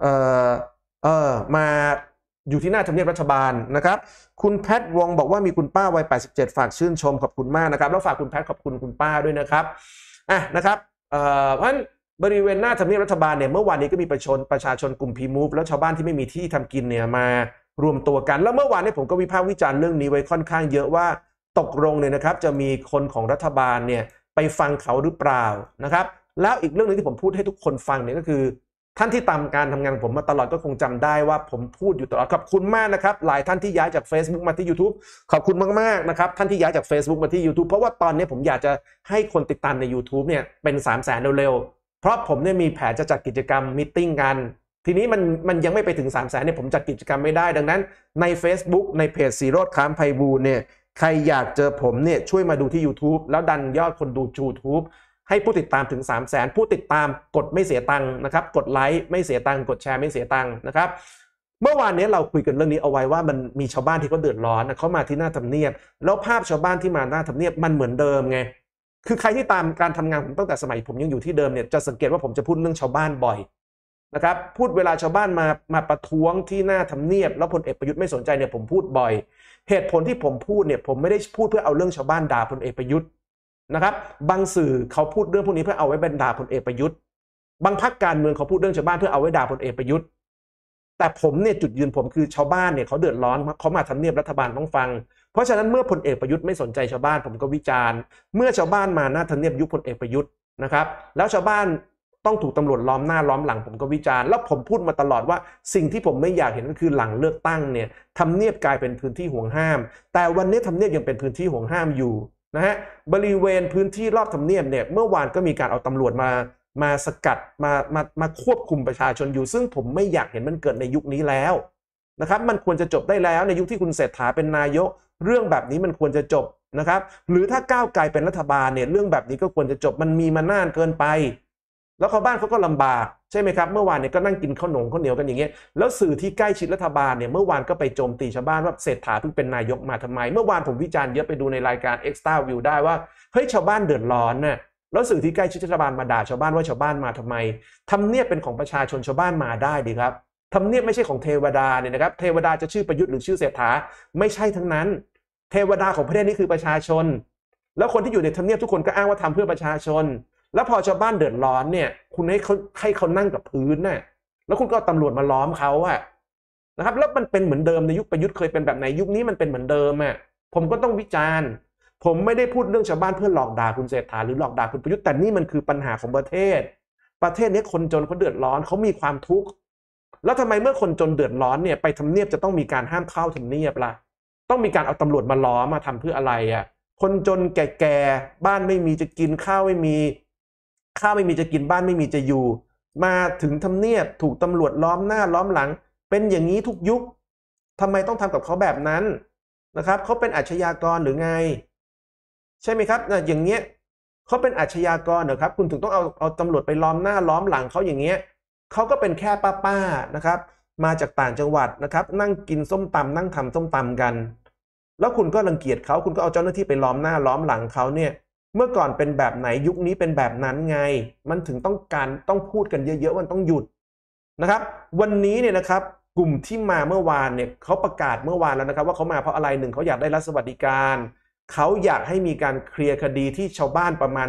มาอยู่ที่หน้าทำเนียบรัฐบาลนะครับคุณแพทวงบอกว่ามีคุณป้าวัย87ฝากชื่นชมขอบคุณมากนะครับแล้วฝากคุณแพทขอบคุณคุณป้าด้วยนะครับนะครับเพราะฉะนั้นบริเวณหน้าทำเนียบรัฐบาลเนี่ยเมื่อวานนี้ก็มีประชาชนกลุ่ม P-Move แล้วชาวบ้านที่ไม่มีที่ทำกินเนี่ยมารวมตัวกันแล้วเมื่อวานนี้ผมก็วิพากษ์วิจารณ์เรื่องนี้ไว้ค่อนข้างเยอะว่าตกลงเนี่ยนะครับจะมีคนของรัฐบาลเนี่ยไปฟังเขาหรือเปล่านะครับแล้วอีกเรื่องนึงที่ผมพูดให้ทุกคนฟังเนี่ยก็คือท่านที่ตามการทำงานของผมมาตลอดก็คงจำได้ว่าผมพูดอยู่ตลอดขอบคุณมากนะครับหลายท่านที่ย้ายจาก Facebook มาที่ YouTube ขอบคุณมากๆนะครับท่านที่ย้ายจาก Facebook มาที่ YouTube เพราะว่าตอนนี้ผมอยากจะให้คนติดตามใน YouTube เนี่ยเป็น300,000เร็วๆเพราะผมเนี่ยมีแผนจะจัดกิจกรรมมีตติ้งกันทีนี้มันยังไม่ไปถึง300,000เนี่ยผมจัดกิจกรรมไม่ได้ดังนั้นใน Facebook ในเพจสีโรจน์ค้ามไพบูลย์เนี่ยใครอยากเจอผมเนี่ยช่วยมาดูที่ YouTube แล้วดันยอดคนดู YouTube ให้ผู้ติดตามถึง300,000ผู้ติดตามกดไม่เสียตังค์นะครับกดไลค์ไม่เสียตังค์กดแชร์ไม่เสียตังค์นะครับเมื่อวานนี้เราคุยกันเรื่องนี้เอาไว้ว่ามันมีชาวบ้านที่เขาเดือดร้อนเขามาที่หน้าทำเนียบแล้วภาพชาวบ้านที่มาหน้าทำเนียบมันเหมือนเดิมไงคือใครที่ตามการทำงานผมตั้งแต่สมัยผมยังอยู่ที่เดิมเนี่ยจะสังเกตว่าผมจะพูดเรื่องชาวบ้านบ่อยนะครับพูดเวลาชาวบ้านมาประท้วงที่หน้าทำเนียบแล้วพลเอกประยุทธ์ไม่สนใจเนี่ยผมพูดบ่อยเหตุผลที่ผมพูดเนี่ยผมไม่ได้พูดเพื่อเอาเรื่องชาวบ้านด่าพลเอกประยุทธ์นะครับบางสื่อเขาพูดเรื่องพวกนี้เพื่อเอาไว้ด่าพลเอกประยุทธ์บางพรรคการเมืองเขาพูดเรื่องชาวบ้านเพื่อเอาไว้ด่าพลเอกประยุทธ์แต่ผมเนี่ยจุดยืนผมคือชาวบ้านเนี่ยเขาเดือดร้อนเขามาทำเนียบรัฐบาลต้องฟังเพราะฉะนั้นเมื่อพลเอกประยุทธ์ไม่สนใจชาวบ้านผมก็วิจารณ์เมื่อชาวบ้านมาหน้าทำเนียบยุคพลเอกประยุทธ์นะครับแล้วชาวบ้านต้องถูกตำรวจล้อมหน้าล้อมหลังผมก็วิจารณ์แล้วผมพูดมาตลอดว่าสิ่งที่ผมไม่อยากเห็นก็คือหลังเลือกตั้งเนี่ยทำเนียบกลายเป็นพื้นที่ห่วงห้ามแต่วันนี้ทำเนียบยังเป็นพื้นที่ห่วงห้ามอยู่นะฮะบริเวณพื้นที่รอบทำเนียบเนี่ยเมื่อวานก็มีการเอาตำรวจมาสกัดมาควบคุมประชาชนอยู่ซึ่งผมไม่อยากเห็นมันเกิดในยุคนี้แล้วนะครับมันควรจะจบได้แล้วในยุคที่คุณเศรษฐาเป็นนายกเรื่องแบบนี้มันควรจะจบนะครับหรือถ้าก้าวไกลเป็นรัฐบาลเนี่ยเรื่องแบบนี้ก็ควรจะจบมันมีมานานเกินไปแล้วชาวบ้านเขาก็ลำบากใช่ไหมครับเมื่อวานเนี่ยก็นั่งกินข้าวเหนียวกันอย่างเงี้ยแล้วสื่อที่ใกล้ชิดรัฐบาลเนี่ยเมื่อวานก็ไปโจมตีชาวบ้านว่าเศรษฐาเพิ่งเป็นนายกมาทำไมเมื่อวานผมวิจารณ์เยอะไปดูในรายการ Extra View ได้ว่าเฮ้ยชาวบ้านเดือดร้อนน่ะแล้วสื่อที่ใกล้ชิดรัฐบาลมาด่าชาวบ้านว่าชาวบ้านมาทำไมทำเนียบเป็นของประชาชนชาวบ้านมาได้ดีครับทำเนียบไม่ใช่ของเทวดาเนี่ยนะครับเทวดาจะชื่อประยุทธ์หรือชื่อเศรษฐาไม่ใช่ทั้งนั้นเทวดาของประเทศนี้คือประชาชนแล้วคนที่อยู่ในทำเนียบทุกคนก็อ้างว่าทำเพื่อประชาชนแล้วพอชาวบ้านเดือดร้อนเนี่ยคุณให้เขานั่งกับพื้นน่ะแล้วคุณก็ตำรวจมาล้อมเขาอะนะครับแล้วมันเป็นเหมือนเดิมในยุคประยุทธ์เคยเป็นแบบไหนยุคนี้มันเป็นเหมือนเดิมอะผมก็ต้องวิจารณ์ผมไม่ได้พูดเรื่องชาวบ้านเพื่อหลอกด่าคุณเศรษฐาหรือหลอกด่าคุณประยุทธ์แต่นี่มันคือปัญหาของประเทศนี้คนจนเขาเดือดร้อนเขามีความทุกข์แล้วทำไมเมื่อคนจนเดือดร้อนเนี่ยไปทำเนียบจะต้องมีการห้ามเข้าทำเนียบล่ะต้องมีการเอาตำรวจมาล้อมมาทำเพื่ออะไรอะคนจนแก่ๆบ้านไม่มีจะกินข้าวไม่มีจะกินบ้านไม่มีจะอยู่มาถึงทำเนียบถูกตำรวจล้อมหน้าล้อมหลังเป็นอย่างนี้ทุกยุคทำไมต้องทำกับเขาแบบนั้นนะครับเขาเป็นอาชญากรหรือไงใช่ไหมครับอย่างเงี้ยเขาเป็นอาชญากรเหรอครับคุณถึงต้องเอาตำรวจไปล้อมหน้าล้อมหลังเขาอย่างเงี้ยเขาก็เป็นแค่ป้านะครับมาจากต่างจังหวัดนะครับนั่งกินส้มตำนั่งทำส้มตำกันแล้วคุณก็รังเกียจเขาคุณก็เอาเจ้าหน้าที่ไปล้อมหน้าล้อมหลังเขาเนี่ยเมื่อก่อนเป็นแบบไหนยุคนี้เป็นแบบนั้นไงมันถึงต้องพูดกันเยอะๆมันต้องหยุดนะครับวันนี้เนี่ยนะครับกลุ่มที่มาเมื่อวานเนี่ยเขาประกาศเมื่อวานแล้วนะครับว่าเขามาเพราะอะไรหนึ่งเขาอยากได้รัฐสวัสดิการเขาอยากให้มีการเคลียร์คดีที่ชาวบ้านประมาณ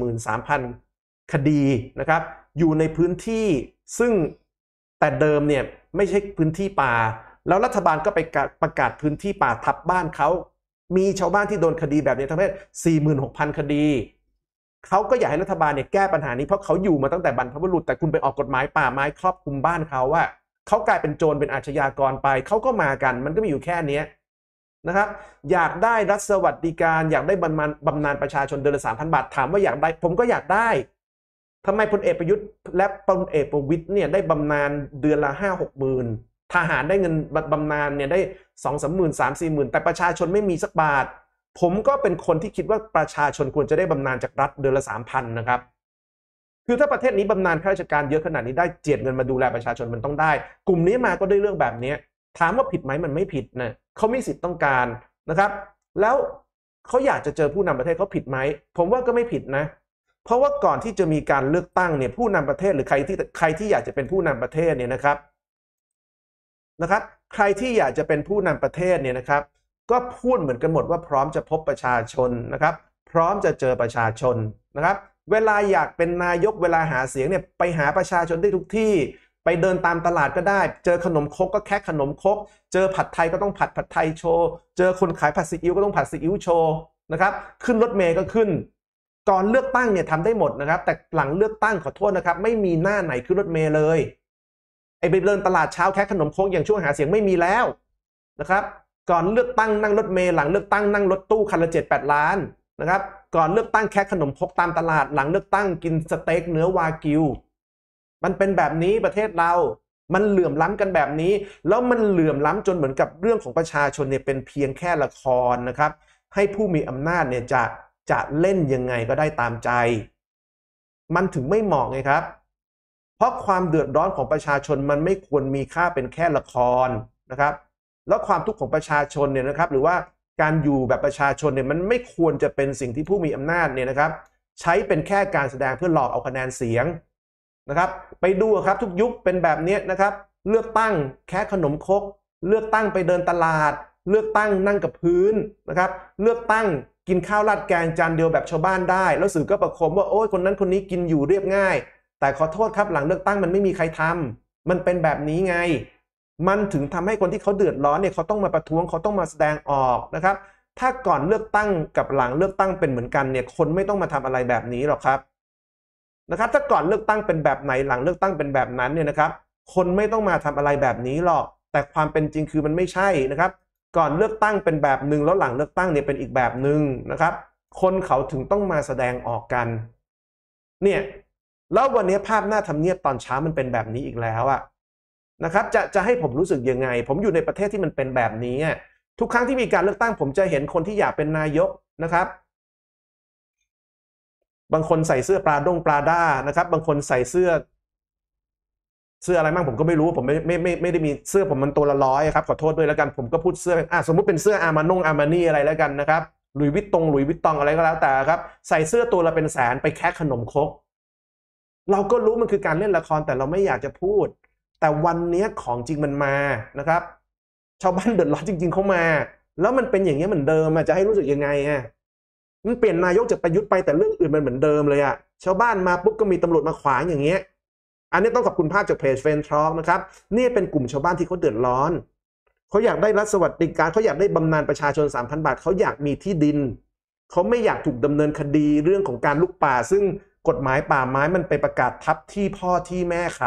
43,000 คดีนะครับอยู่ในพื้นที่ซึ่งแต่เดิมเนี่ยไม่ใช่พื้นที่ป่าแล้วรัฐบาลก็ไปประกาศพื้นที่ป่าทับบ้านเขามีชาวบ้านที่โดนคดีแบบนี้ทั้งประเทศ 46,000 คดีเขาก็อยากให้รัฐบาลเนี่ยแก้ปัญหานี้เพราะเขาอยู่มาตั้งแต่บรรพบุรุษแต่คุณไปออกกฎหมายป่าไม้ครอบคลุมบ้านเขาว่าเขากลายเป็นโจรเป็นอาชญากรไปเขาก็มากันมันก็มีอยู่แค่นี้นะครับอยากได้รัฐสวัสดิการอยากได้บำนาญประชาชนเดือนละ 3,000 บาทถามว่าอยากได้ผมก็อยากได้ทำไมพลเอกประยุทธ์และพลเอกประวิตรเนี่ยได้บำนาญเดือนละ 5-6 หมื่นทหารได้เงินบำนาญเนี่ยได้ 2-3 หมื่น 3-4 หมื่นแต่ประชาชนไม่มีสักบาทผมก็เป็นคนที่คิดว่าประชาชนควรจะได้บำนาญจากรัฐเดือนละ 3,000 นะครับคือถ้าประเทศนี้บำนาญข้าราชการเยอะขนาดนี้ได้เจียดเงินมาดูแลประชาชนมันต้องได้กลุ่มนี้มาก็ได้เรื่องแบบนี้ถามว่าผิดไหมมันไม่ผิดนะเขามีสิทธิ์ต้องการนะครับแล้วเขาอยากจะเจอผู้นำประเทศเขาผิดไหมผมว่าก็ไม่ผิดนะเพราะว่าก่อนที่จะมีการเลือกตั้งเนี่ยผู้นำประเทศหรือใครที่อยากจะเป็นผู้นำประเทศเนี่ยนะครับใครที่อยากจะเป็นผู้นำประเทศเนี่ยนะครับก็พูดเหมือนกันหมดว่าพร้อมจะพบประชาชนนะครับพร้อมจะเจอประชาชนนะครับเวลาอยากเป็นนายกเวลาหาเสียงเนี่ยไปหาประชาชนได้ทุกที่ไปเดินตามตลาดก็ได้เจอขนมครกก็แค่ขนมครกเจอผัดไทยก็ต้องผัดไทยโชว์เจอคนขายผัดซีอิ๊วก็ต้องผัดซีอิ๊วโชว์นะครับขึ้นรถเมล์ก็ขึ้นก่อนเลือกตั้งเนี่ยทำได้หมดนะครับแต่หลังเลือกตั้งขอโทษนะครับไม่มีหน้าไหนขึ้นรถเมล์เลยไอ้ไปเดินตลาดเช้าแค่ขนมครกอย่างช่วงหาเสียงไม่มีแล้วนะครับก่อนเลือกตั้งนั่งรถเมล์หลังเลือกตั้งนั่งรถตู้คันละ7-8 ล้านนะครับก่อนเลือกตั้งแค่ขนมครกตามตลาดหลังเลือกตั้งกินสเต็กเนื้อวากิวมันเป็นแบบนี้ประเทศเรามันเหลื่อมล้ำกันแบบนี้แล้วมันเหลื่อมล้ำจนเหมือนกับเรื่องของประชาชนเนี่ยเป็นเพียงแค่ละครนะครับให้ผู้มีอำนาจเนี่ยจะเล่นยังไงก็ได้ตามใจมันถึงไม่เหมาะไงครับเพราะความเดือดร้อนของประชาชนมันไม่ควรมีค่าเป็นแค่ละครนะครับแล้วความทุกข์ของประชาชนเนี่ยนะครับหรือว่าการอยู่แบบประชาชนเนี่ยมันไม่ควรจะเป็นสิ่งที่ผู้มีอำนาจเนี่ยนะครับใช้เป็นแค่การแสดงเพื่อหลอกเอาคะแนนเสียงนะครับไปดูครับทุกยุคเป็นแบบนี้นะครับเลือกตั้งแค่ขนมครกเลือกตั้งไปเดินตลาดเลือกตั้งนั่งกับพื้นนะครับเลือกตั้งกินข้าวราดแกงจานเดียวแบบชาวบ้านได้แล้วสื่อก็ประโคมว่าโอ้ยคนนั้นคนนี้กินอยู่เรียบง่ายแต่ขอโทษครับหลังเลือกตั้งมันไม่มีใครทำมันเป็นแบบนี้ไงมันถึงทำให้คนที่เขาเดือดร้อนเนี่ยเขาต้องมาประท้วงเขาต้องมาแสดงออกนะครับถ้าก่อนเลือกตั้งกับหลังเลือกตั้งเป็นเหมือนกันเนี่ยคนไม่ต้องมาทำอะไรแบบนี้หรอกครับนะครับถ้าก่อนเลือกตั้งเป็นแบบไหนหลังเลือกตั้งเป็นแบบนั้นเนี่ยนะครับคนไม่ต้องมาทำอะไรแบบนี้หรอกแต่ความเป็นจริงคือมันไม่ใช่นะครับก่อนเลือกตั้งเป็นแบบหนึ่งแล้วหลังเลือกตั้งเนี่ยเป็นอีกแบบหนึ่งนะครับคนเขาถึงต้องมาแสดงออกกันเนี่ยแล้ววันนี้ภาพหน้าทำเนียบตอนเช้ามันเป็นแบบนี้อีกแล้วอะนะครับจะให้ผมรู้สึกยังไงผมอยู่ในประเทศที่มันเป็นแบบนี้ทุกครั้งที่มีการเลือกตั้งผมจะเห็นคนที่อยากเป็นนายกนะครับบางคนใส่เสื้อปลาด้านะครับบางคนใส่เสื้ออะไรมั่งผมก็ไม่รู้ผมไม่ได้มีเสื้อผมมันตัวละ100ครับขอโทษด้วยแล้วกันผมก็พูดเสื้อสมมุติเป็นเสื้ออาร์มานี่อะไรแล้วกันนะครับหลุยส์วิตตองอะไรก็แล้วแต่ครับใส่เสื้อตัวละเป็นแสนไปแค่ขนมครกเราก็รู้มันคือการเล่นละครแต่เราไม่อยากจะพูดแต่วันนี้ของจริงมันมานะครับชาวบ้านเดือดร้อนจริงๆเขามาแล้วมันเป็นอย่างนี้เหมือนเดิมจะให้รู้สึกยังไงมันเปลี่ยนนายกจากประยุทธ์ไปแต่เรื่องอื่นมันเหมือนเดิมเลยชาวบ้านมาปุ๊บก็มีตำรวจมาขวางอย่างเงี้ยอันนี้ต้องขอบคุณภาพจากเพจเฟรนทรอกนะครับนี่เป็นกลุ่มชาวบ้านที่เขาเดือดร้อนเขาอยากได้รัฐสวัสดิการเขาอยากได้บำนาญประชาชน 3,000 บาทเขาอยากมีที่ดินเขาไม่อยากถูกดำเนินคดีเรื่องของการลุกป่าซึ่งกฎหมายป่าไม้มันไปประกาศทับที่พ่อที่แม่เขา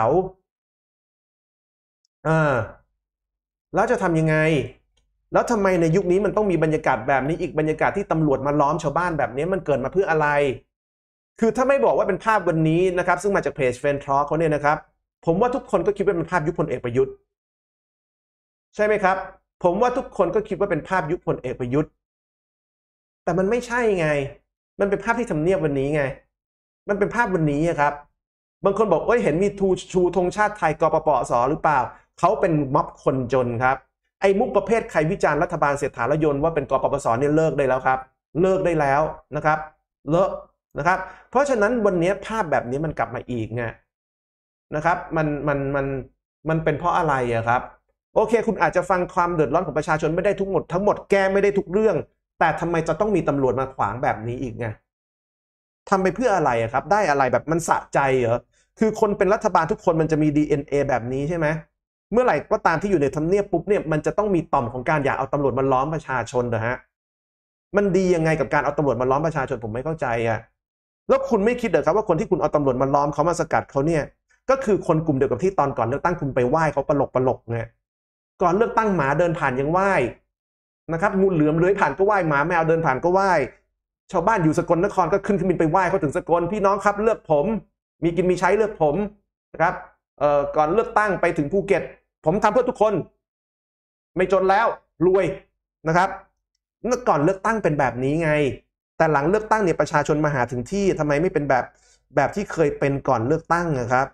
แล้วจะทำยังไงแล้วทำไมในยุคนี้มันต้องมีบรรยากาศแบบนี้อีกบรรยากาศที่ตำรวจมาล้อมชาวบ้านแบบนี้มันเกิดมาเพื่ออะไรคือถ้าไม่บอกว่าเป็นภาพวันนี้นะครับซึ่งมาจากเพจเฟรนทรอกเขาเนี่ยนะครับผมว่าทุกคนก็คิดว่าเป็นภาพยุคพลเอกประยุทธ์ใช่ไหมครับผมว่าทุกคนก็คิดว่าเป็นภาพยุคพลเอกประยุทธ์แต่มันไม่ใช่ไงมันเป็นภาพที่ทำเนียบวันนี้ไงมันเป็นภาพวันนี้ครับบางคนบอกเห็นมีชูธงชาติไทยกปปสหรือเปล่าเขาเป็นม็อบคนจนครับไอ้มุกประเภทใครวิจารณ์รัฐบาลเศรษฐาและยนต์ว่าเป็นกปปสเนี่ยเลิกได้แล้วครับเลิกได้แล้วนะครับเลิกนะครับเพราะฉะนั้นวันนี้ภาพแบบนี้มันกลับมาอีกไงนะครับมันเป็นเพราะอะไรครับโอเคคุณอาจจะฟังความเดือดร้อนของประชาชนไม่ได้ทั้งหมดแก้ไม่ได้ทุกเรื่องแต่ทำไมจะต้องมีตำรวจมาขวางแบบนี้อีกไงทำไปเพื่ออะไรครับได้อะไรแบบมันสะใจเหรอคือคนเป็นรัฐบาลทุกคนมันจะมี DNA แบบนี้ใช่ไหมเมื่อไหร่ก็ตามที่อยู่ในทำเนียบปุ๊บเนี่ยมันจะต้องมีต่อมของการอยากเอาตำรวจมาล้อมประชาชนนะฮะมันดียังไงกับการเอาตำรวจมาล้อมประชาชนผมไม่เข้าใจแล้วคุณไม่คิดเหรอครับว่าคนที่คุณเอาตำรวจมาล้อมเขามาสกัดเขาเนี่ยก็คือคนกลุ่มเดียวกับที่ตอนก่อนเลือกตั้งคุณไปไหว้เขาปลกเนี่ยก่อนเลือกตั้งหมาเดินผ่านยังไหว้นะครับงูเหลือมเลื้อยผ่านก็ไหว้หมาแมวเดินผ่านก็ไหว้ชาวบ้านอยู่สกลนครก็ขึ้นเครื่องบินไปไหว้เขาถึงสกลพี่น้องครับเลือกผมมีกินมีใช้เลือกผมนะครับก่อนเลือกตั้งไปถึงภูเก็ตผมทำเพื่อทุกคนไม่จนแล้วรวยนะครับเมื่อก่อนเลือกตั้งเป็นแบบนี้ไงแต่หลังเลือกตั้งเนี่ยประชาชนมาหาถึงที่ทำไมไม่เป็นแบบที่เคยเป็นก่อนเลือกตั้งนะครับ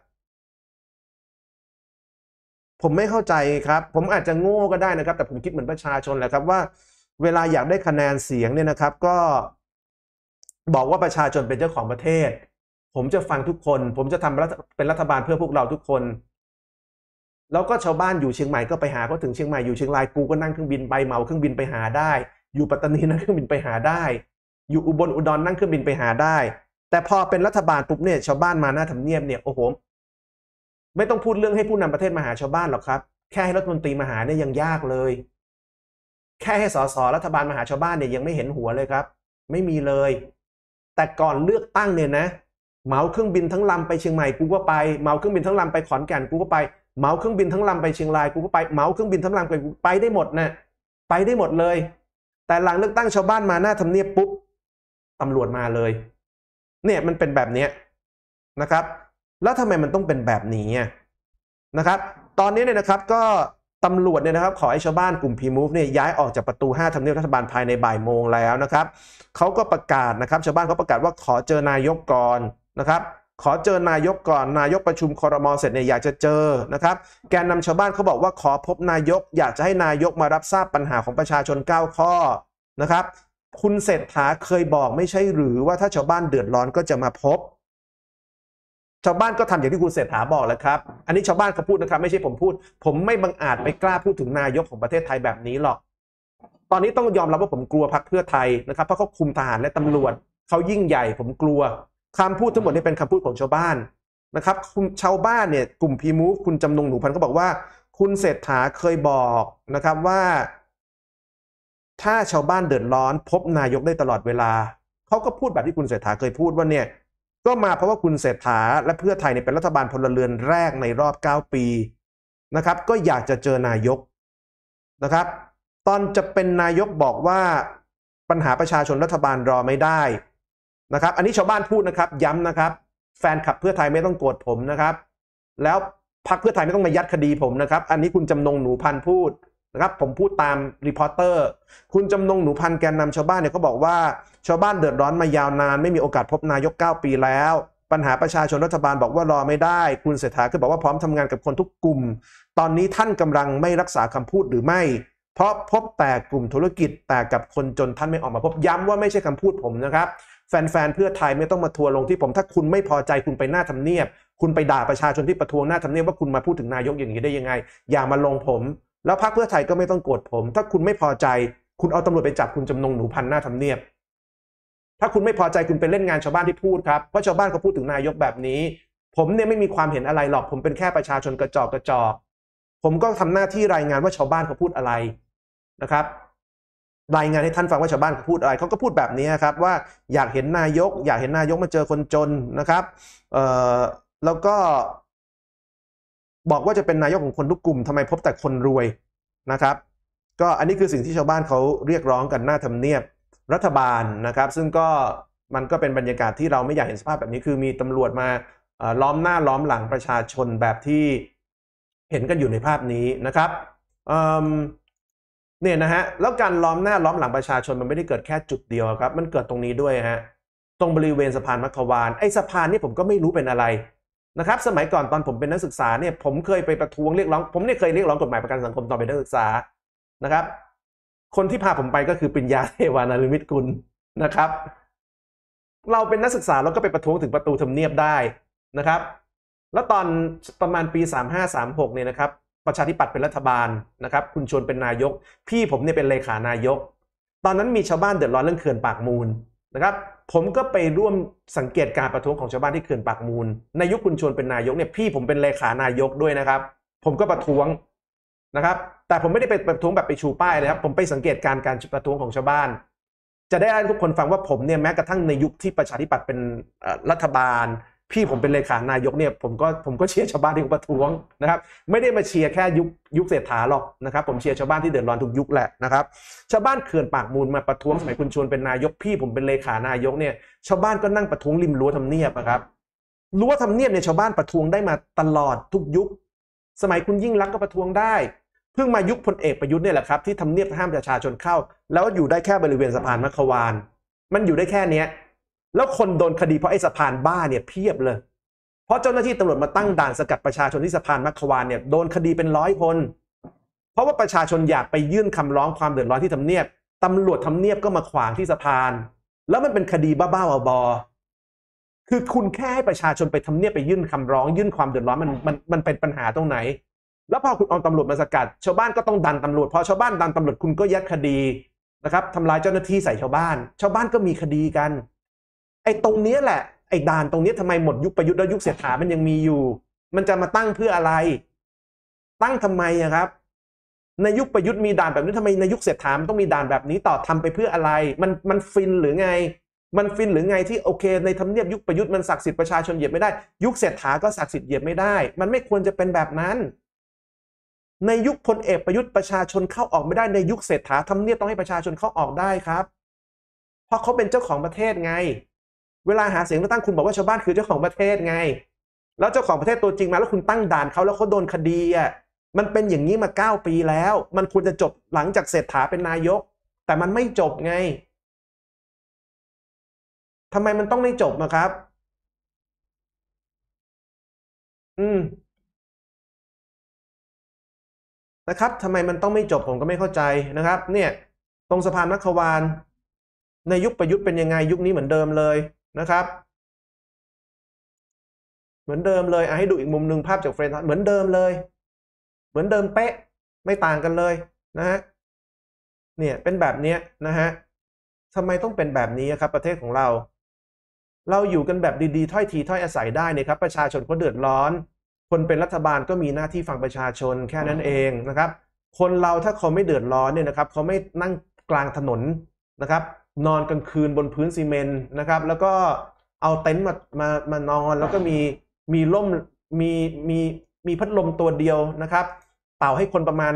ผมไม่เข้าใจครับผมอาจจะโง่ก็ได้นะครับแต่ผมคิดเหมือนประชาชนแหละครับว่าเวลาอยากได้คะแนนเสียงเนี่ยนะครับก็บอกว่าประชาชนเป็นเจ้าของประเทศผมจะฟังทุกคนผมจะทำเป็นรัฐบาลเพื่อพวกเราทุกคนแล้วก็ชาวบ้านอยู่เชียงใหม่ก็ไปหาเขาถึงเชียงใหม่อยู่เชียงรายกูก็นั่งเครื่องบินไปเหมาเครื่องบินไปหาได้อยู่ปัตตานีนั่งเครื่องบินไปหาได้อยู่อุบลอุดรนั่งเครื่องบินไปหาได้แต่พอเป็นรัฐบาลปุ๊บเนี่ยชาวบ้านมาหน้าทำเนียบเนี่ยโอ้โหไม่ต้องพูดเรื่องให้ผู้นำประเทศมาหาชาวบ้านหรอกครับแค่ให้รัฐมนตรีมาหาเนี่ยยังยากเลยแค่ให้สสรัฐบาลมาหาชาวบ้านเนี่ยยังไม่เห็นหัวเลยครับไม่มีเลยแต่ก่อนเลือกตั้งเนี่ยนะเหมาเครื่องบินทั้งลำไปเชียงใหม่กูก็ไปเหมาเครื่องบินทั้งลำไปขอนแก่นกูก็ไปเหมาเครื่องบินทั้งลำไปเชียงรายกูก็ไปเหมาเครื่องบินทั้งลำไปกูไปได้หมดนะไปได้หมดเลยแต่หลังเลือกตั้งชาวบ้านมาหน้าทำเนียบปุ๊บตำรวจมาเลยเนี่ยมันเป็นแบบนี้นะครับแล้วทำไมมันต้องเป็นแบบนี้นะครับตอนนี้เนี่ยนะครับก็ตำรวจเนี่ยนะครับขอให้ชาวบ้านกลุ่ม P-Move เนี่ยย้ายออกจากประตู 5ทำเนียบรัฐบาลภายในบ่ายโมงแล้วนะครับเขาก็ประกาศนะครับชาวบ้านเขาประกาศว่าขอเจอนายกก่อนนะครับขอเจอนายกก่อนนายกประชุมครม.เสร็จเนี่ยอยากจะเจอนะครับแกนนำชาวบ้านเขาบอกว่าขอพบนายกอยากจะให้นายกมารับทราบปัญหาของประชาชน9ข้อนะครับคุณเศรษฐาเคยบอกไม่ใช่หรือว่าถ้าชาวบ้านเดือดร้อนก็จะมาพบชาวบ้านก็ทำอย่างที่คุณเศรษฐาบอกแล้วครับอันนี้ชาวบ้านเขาพูดนะครับไม่ใช่ผมพูดผมไม่บังอาจไปกล้าพูดถึงนายกของประเทศไทยแบบนี้หรอกตอนนี้ต้องยอมรับว่าผมกลัวพรรคเพื่อไทยนะครับเพราะเขาคุมทหารและตำรวจเขายิ่งใหญ่ผมกลัวคำพูดทั้งหมดนี้เป็นคำพูดของชาวบ้านนะครับชาวบ้านเนี่ยกลุ่ม P-Move คุณจำนงหนูพันธ์ก็บอกว่าคุณเศรษฐาเคยบอกนะครับว่าถ้าชาวบ้านเดือดร้อนพบนายกได้ตลอดเวลาเขาก็พูดแบบที่คุณเศรษฐาเคยพูดว่าเนี่ยก็มาเพราะว่าคุณเศรษฐาและเพื่อไทยเนี่ยเป็นรัฐบาลพลเรือนแรกในรอบ9ปีนะครับก็อยากจะเจอนายกนะครับตอนจะเป็นนายกบอกว่าปัญหาประชาชนรัฐบาลรอไม่ได้นะครับอันนี้ชาวบ้านพูดนะครับย้ำนะครับแฟนคลับเพื่อไทยไม่ต้องโกรธผมนะครับแล้วพรรคเพื่อไทยไม่ต้องมายัดคดีผมนะครับอันนี้คุณจำนงหนูพันธ์พูดนะครับผมพูดตามรีพอร์เตอร์คุณจำนงหนูพันธ์แกนนำชาวบ้านเนี่ยเขาบอกว่าชาวบ้านเดือดร้อนมายาวนานไม่มีโอกาสพบนายก9ปีแล้วปัญหาประชาชนรัฐบาลบอกว่ารอไม่ได้คุณเศรษฐาก็บอกว่าพร้อมทำงานกับคนทุกกลุ่มตอนนี้ท่านกำลังไม่รักษาคำพูดหรือไม่เพราะพบแต่กลุ่มธุรกิจแต่กับคนจนท่านไม่ออกมาพบย้ำว่าไม่ใช่คำพูดผมนะครับแฟนๆเพื่อไทยไม่ต้องมาทัวร์ลงที่ผมถ้าคุณไม่พอใจคุณไปหน้าทำเนียบคุณไปด่าประชาชนที่ประท้วงหน้าทำเนียบว่าคุณมาพูดถึงนายกอย่างนี้ได้ยังไงอย่ามาลงผมแล้วพรรคเพื่อไทยก็ไม่ต้องโกรธผมถ้าคุณไม่พอใจคุณเอาตำรวจไปจับคุณจำนงหนูพันธ์หน้าทำเนียบถ้าคุณไม่พอใจคุณไปเล่นงานชาวบ้านที่พูดครับเพราะชาวบ้านเขาพูดถึงนายกแบบนี้ผมเนี่ยไม่มีความเห็นอะไรหรอกผมเป็นแค่ประชาชนกระจอกผมก็ทำหน้าที่รายงานว่าชาวบ้านเขาพูดอะไรนะครับรายงานให้ท่านฟังว่าชาวบ้านเขาพูดอะไรเขาก็พูดแบบนี้ครับว่าอยากเห็นนายกมาเจอคนจนนะครับแล้วก็บอกว่าจะเป็นนายกของคนทุกกลุ่มทำไมพบแต่คนรวยนะครับก็อันนี้คือสิ่งที่ชาวบ้านเขาเรียกร้องกันหน้าทำเนียบรัฐบาลนะครับซึ่งก็มันก็เป็นบรรยากาศที่เราไม่อยากเห็นสภาพแบบนี้คือมีตำรวจมาล้อมหน้าล้อมหลังประชาชนแบบที่เห็นกันอยู่ในภาพนี้นะครับเนี่ยนะฮะแล้วการล้อมหน้าล้อมหลังประชาชนมันไม่ได้เกิดแค่จุดเดียวครับมันเกิดตรงนี้ด้วยฮะตรงบริเวณสะพานมัคควานไอ้สะพานนี่ผมก็ไม่รู้เป็นอะไรนะครับสมัยก่อนตอนผมเป็นนักศึกษาเนี่ยผมเคยไปประท้วงเรียกร้องผมเนี่ยเคยเรียกร้องกฎหมายประกันสังคมตอนเป็นนักศึกษานะครับคนที่พาผมไปก็คือปริญญาเทวานารุมิตรกุลนะครับเราเป็นนักศึกษาเราก็ไปประท้วงถึงประตูทำเนียบได้นะครับแล้วตอนประมาณปี35-36เนี่ยนะครับประชาธิปัตย์เป็นรัฐบาลนะครับคุณชวนเป็นนายกพี่ผมเนี่ยเป็นเลขานายกตอนนั้นมีชาวบ้านเดือดร้อนเรื่องเขื่อนปากมูลนะครับผมก็ไปร่วมสังเกตการประท้วงของชาวบ้านที่เขื่อนปากมูลในยุคคุณชวนเป็นนายกเนี่ยพี่ผมเป็นเลขานายกด้วยนะครับผมก็ประท้วงนะครับแต่ผมไม่ได้ไปประท้วงแบบไปชูป้ายเลยครับผมไปสังเกตการประท้วงของชาวบ้านจะได้ให้ทุกคนฟังว่าผมเนี่ยแม้กระทั่งในยุคที่ประชาธิปัตย์เป็นรัฐบาลพี่ผมเป็นเลขานายกเนี่ยผมก็เชียร์ชาวบ้านที่ประท้วงนะครับไม่ได้มาเชียร์แค่ยุคเศรษฐาหรอกนะครับผมเชียร์ชาวบ้านที่เดือดร้อนทุกยุคแหละนะครับชาวบ้านเขื่อนปากมูลมาประท้วงสมัยคุณชวนเป็นนายกพี่ผมเป็นเลขานายกเนี่ยชาวบ้านก็นั่งประท้วงริมรั้วทำเนียบนะครับรั้วทำเนียบเนี่ยชาวบ้านประท้วงได้มาตลอดทุกยุคสมัยคุณยิ่งลักษณ์ก็ประท้วงได้เพิ่งมายุคพลเอกประยุทธ์เนี่ยแหละครับที่ทำเนียบห้ามประชาชนเข้าแล้วอยู่ได้แค่บริเวณสะพานมัขวานมันอยู่ได้แค่เนี้ยแล้วคนโดนคดีเพราะไอ้สะพานบ้าเนี่ยเพียบเลยเพราะเจ้าหน้าที่ตำรวจมาตั้งด่านสกัดประชาชนที่สะพานมัขวานเนี่ยโดนคดีเป็น100 คนเพราะว่าประชาชนอยากไปยื่นคำร้องความเดือดร้อนที่ทำเนียบตำรวจทำเนียบก็มาขวางที่สะพานแล้วมันเป็นคดีบ้าๆบอๆคือคุณแค่ให้ประชาชนไปทำเนียบไปยื่นคำร้องยื่นความเดือดร้อนมันเป็นปัญหาตรงไหนแล้วพอคุณเอาตำรวจมาสกัดชาวบ้านก็ต้องดันตำรวจพอชาวบ้านดันตำรวจคุณก็ยัดคดีนะครับทำลายเจ้าหน้าที่ใส่ชาวบ้านก็มีคดีกันไอ้ตรงนี้แหละไอ้ด่านตรงนี้ทำไมหมดยุคประยุทธ์แล้วยุคเศรษฐามันยังมีอยู่มันจะมาตั้งเพื่ออะไรตั้งทำไมครับในยุคประยุทธ์มีด่านแบบนี้ทำไมในยุคเศรษฐามันต้องมีด่านแบบนี้ต่อทำไปเพื่ออะไรมันฟินหรือไงมันฟินหรือไงที่โอเคในทำเนียบยุคประยุทธ์มันศักดิ์สิทธิ์ประชาชนเหยียบไม่ได้ยุคเศรษฐาก็ศักดิ์สิทธิ์เหยียบไม่ได้มันไม่ควรจะเป็นแบบนั้นในยุคพลเอกประยุทธ์ประชาชนเข้าออกไม่ได้ในยุคเศรษฐาทำเนียบต้องให้ประชาชนเข้าออกได้ครับเพราะเขาเป็นเจ้าของประเทศไงเวลาหาเสียงเลือกตั้งคุณบอกว่าชาวบ้านคือเจ้าของประเทศไงแล้วเจ้าของประเทศตัวจริงมาแล้วคุณตั้งด่านเขาแล้วเขาโดนคดีอ่ะมันเป็นอย่างนี้มา9 ปีแล้วมันควรจะจบหลังจากเศรษฐาเป็นนายกแต่มันไม่จบไงทำไมมันต้องไม่จบนะครับนะครับทำไมมันต้องไม่จบผมก็ไม่เข้าใจนะครับเนี่ยตรงสะพานมัขวานในยุคประยุทธ์เป็นยังไงยุคนี้เหมือนเดิมเลยนะครับเหมือนเดิมเลยให้ดูอีกมุมหนึ่งภาพจากเฟรนด์เหมือนเดิมเลยเหมือนเดิมเป๊ะไม่ต่างกันเลยนะฮะเนี่ยเป็นแบบนี้นะฮะทำไมต้องเป็นแบบนี้ครับประเทศของเราอยู่กันแบบดีๆถ้อยทีถ้อยอาศัยได้เนี่ยครับประชาชนเขาเดือดร้อนคนเป็นรัฐบาลก็มีหน้าที่ฟังประชาชนแค่นั้นเองนะครับคนเราถ้าเขาไม่เดือดร้อนเนี่ยนะครับเขาไม่นั่งกลางถนนนะครับนอนกลางคืนบนพื้นซีเมนต์นะครับแล้วก็เอาเต็นท์มานอนแล้วก็มีร่มมีมีมีพัดลมตัวเดียวนะครับเป่าให้คนประมาณ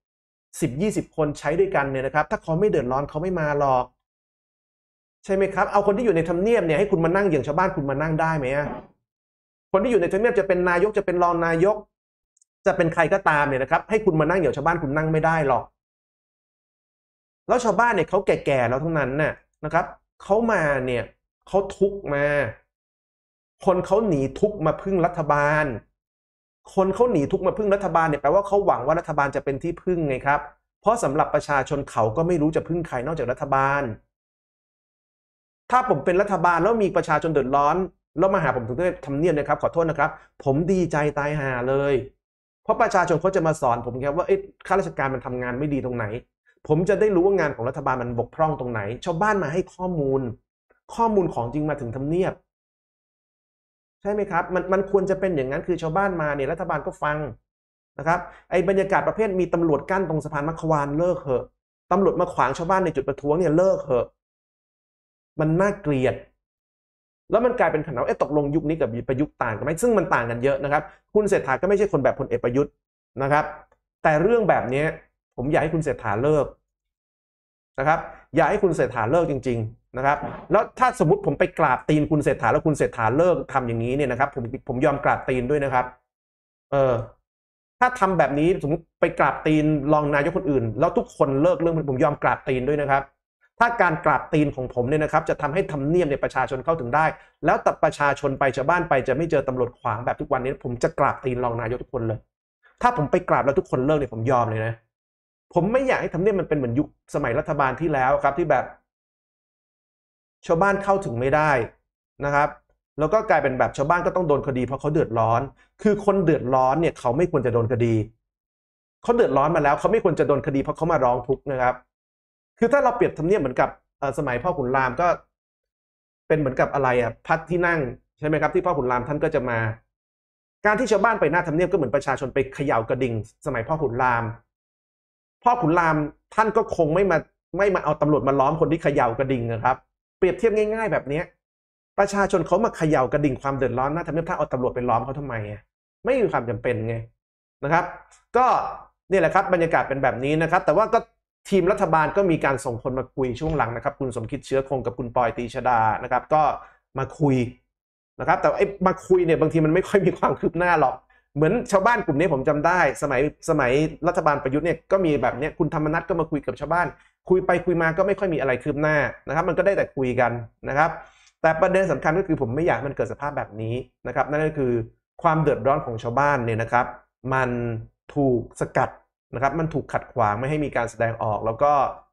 10-20 คนใช้ด้วยกันเนี่ยนะครับถ้าเขาไม่เดือดร้อนเขาไม่มาหรอกใช่ไหมครับเอาคนที่อยู่ในทำเนียบเนี่ยให้คุณมานั่งอย่างชาวบ้านคุณมานั่งได้ไหมคนที่อยู่ในทำเนียบจะเป็นนายกจะเป็นรองนายกจะเป็นใครก็ตามเนี่ยนะครับให้คุณมานั่งอย่างชาวบ้านคุณนั่งไม่ได้หรอกแล้วชาวบ้านเนี่ยเขาแก่ๆแล้วทั้งนั้นน่ะนะครับเขามาเนี่ยเขาทุกข์มาคนเขาหนีทุกข์มาพึ่งรัฐบาลคนเขาหนีทุกข์มาพึ่งรัฐบาลเนี่ยแปลว่าเขาหวังว่ารัฐบาลจะเป็นที่พึ่งไงครับเพราะสำหรับประชาชนเขาก็ไม่รู้จะพึ่งใครนอกจากรัฐบาลถ้าผมเป็นรัฐบาลแล้วมีประชาชนเดือดร้อนแล้วมาหาผมถึงได้ทำเนียบนะครับขอโทษนะครับผมดีใจตายห่าเลยเพราะประชาชนเขาจะมาสอนผมครับว่าข้าราชการมันทำงานไม่ดีตรงไหนผมจะได้รู้ว่างานของรัฐบาลมันบกพร่องตรงไหนชาวบ้านมาให้ข้อมูลของจริงมาถึงทำเนียบใช่ไหมครับมันควรจะเป็นอย่างนั้นคือชาวบ้านมาเนี่ยรัฐบาลก็ฟังนะครับไอ้บรรยากาศประเภทมีตำรวจกั้นตรงสะพานมัขวานเลิกเถอะตำรวจมาขวางชาวบ้านในจุดประท้วงเนี่ยเลิกเถอะมันน่าเกลียดแล้วมันกลายเป็นขนาดว่าตกลงยุคนี้กับประยุทธ์ต่างกันไหมซึ่งมันต่างกันเยอะนะครับคุณเศรษฐาก็ไม่ใช่คนแบบพลเอกประยุทธ์นะครับแต่เรื่องแบบนี้ผมอยากให้คุณเศรษฐาเลิกนะครับอยากให้คุณเศรษฐาเลิกจริงๆนะครับแล้วถ้าสมมติผมไปกราบตีนคุณเศรษฐาแล้วคุณเศรษฐาเลิกทำอย่างนี้เนี่ยนะครับผมยอมกราบตีนด้วยนะครับถ้าทำแบบนี้สมมติไปกราบตีนรองนายกคนอื่นแล้วทุกคนเลิกเรื่องผมยอมกราบตีนด้วยนะครับถ้าการกราบตีนของผมเนี่ยนะครับจะทำให้ทำเนียบในประชาชนเข้าถึงได้แล้วแต่ประชาชนไปชาวบ้านไปจะไม่เจอตำรวจขวางแบบทุกวันนี้ผมจะกราบตีนรองนายกทุกคนเลยถ้าผมไปกราบแล้วทุกคนเลิกเนี่ยผมยอมเลยนะผมไม่อยากให้ทำเนียบมันเป็นเหมือนยุคสมัยรัฐบาลที่แล้วครับที่แบบชาวบ้านเข้าถึงไม่ได้นะครับแล้วก็กลายเป็นแบบชาวบ้านก็ต้องโดนคดีเพราะเขาเดือดร้อนคือคนเดือดร้อนเนี่ยเขาไม่ควรจะโดนคดีเขาเดือดร้อนมาแล้วเขาไม่ควรจะโดนคดีเพราะเขามาร้องทุกข์นะครับคือถ้าเราเปรียบทำเนียบเหมือนกับสมัยพ่อขุนรามก็เป็นเหมือนกับอะไรพัดที่นั่งใช่ไหมครับที่พ่อขุนรามท่านก็จะมาการที่ชาวบ้านไปหน้าทำเนียบก็เหมือนประชาชนไปเขย่ากระดิ่งสมัยพ่อขุนรามท่านก็คงไม่มาเอาตำรวจมาล้อมคนที่เขย่ากระดิ่งนะครับเปรียบเทียบง่ายๆแบบนี้ประชาชนเขามาเขย่ากระดิ่งความเดือดร้อนหน้าทำเนียบถ้าเอาตำรวจไปล้อมเขาทำไมไม่มีความจำเป็นไงนะครับก็นี่แหละครับบรรยากาศเป็นแบบนี้นะครับแต่ว่าก็ทีมรัฐบาลก็มีการส่งคนมาคุยช่วงหลังนะครับคุณสมคิดเชื้อคงกับคุณปอยตีชดานะครับก็มาคุยนะครับแต่มาคุยเนี่ยบางทีมันไม่ค่อยมีความคืบหน้าหรอกเหมือนชาวบ้านกลุ่มนี้ผมจำได้สมัยรัฐบาลประยุทธ์เนี่ยก็มีแบบเนี้ยคุณธรรมนัสก็มาคุยกับชาวบ้านคุยไปคุยมาก็ไม่ค่อยมีอะไรคืบหน้านะครับมันก็ได้แต่คุยกันนะครับแต่ประเด็นสำคัญก็คือผมไม่อยากมันเกิดสภาพแบบนี้นะครับนั่นก็คือความเดือดร้อนของชาวบ้านเนี่ยนะครับมันถูกสกัดนะครับมันถูกขัดขวางไม่ให้มีการแสดงออกแล้วก็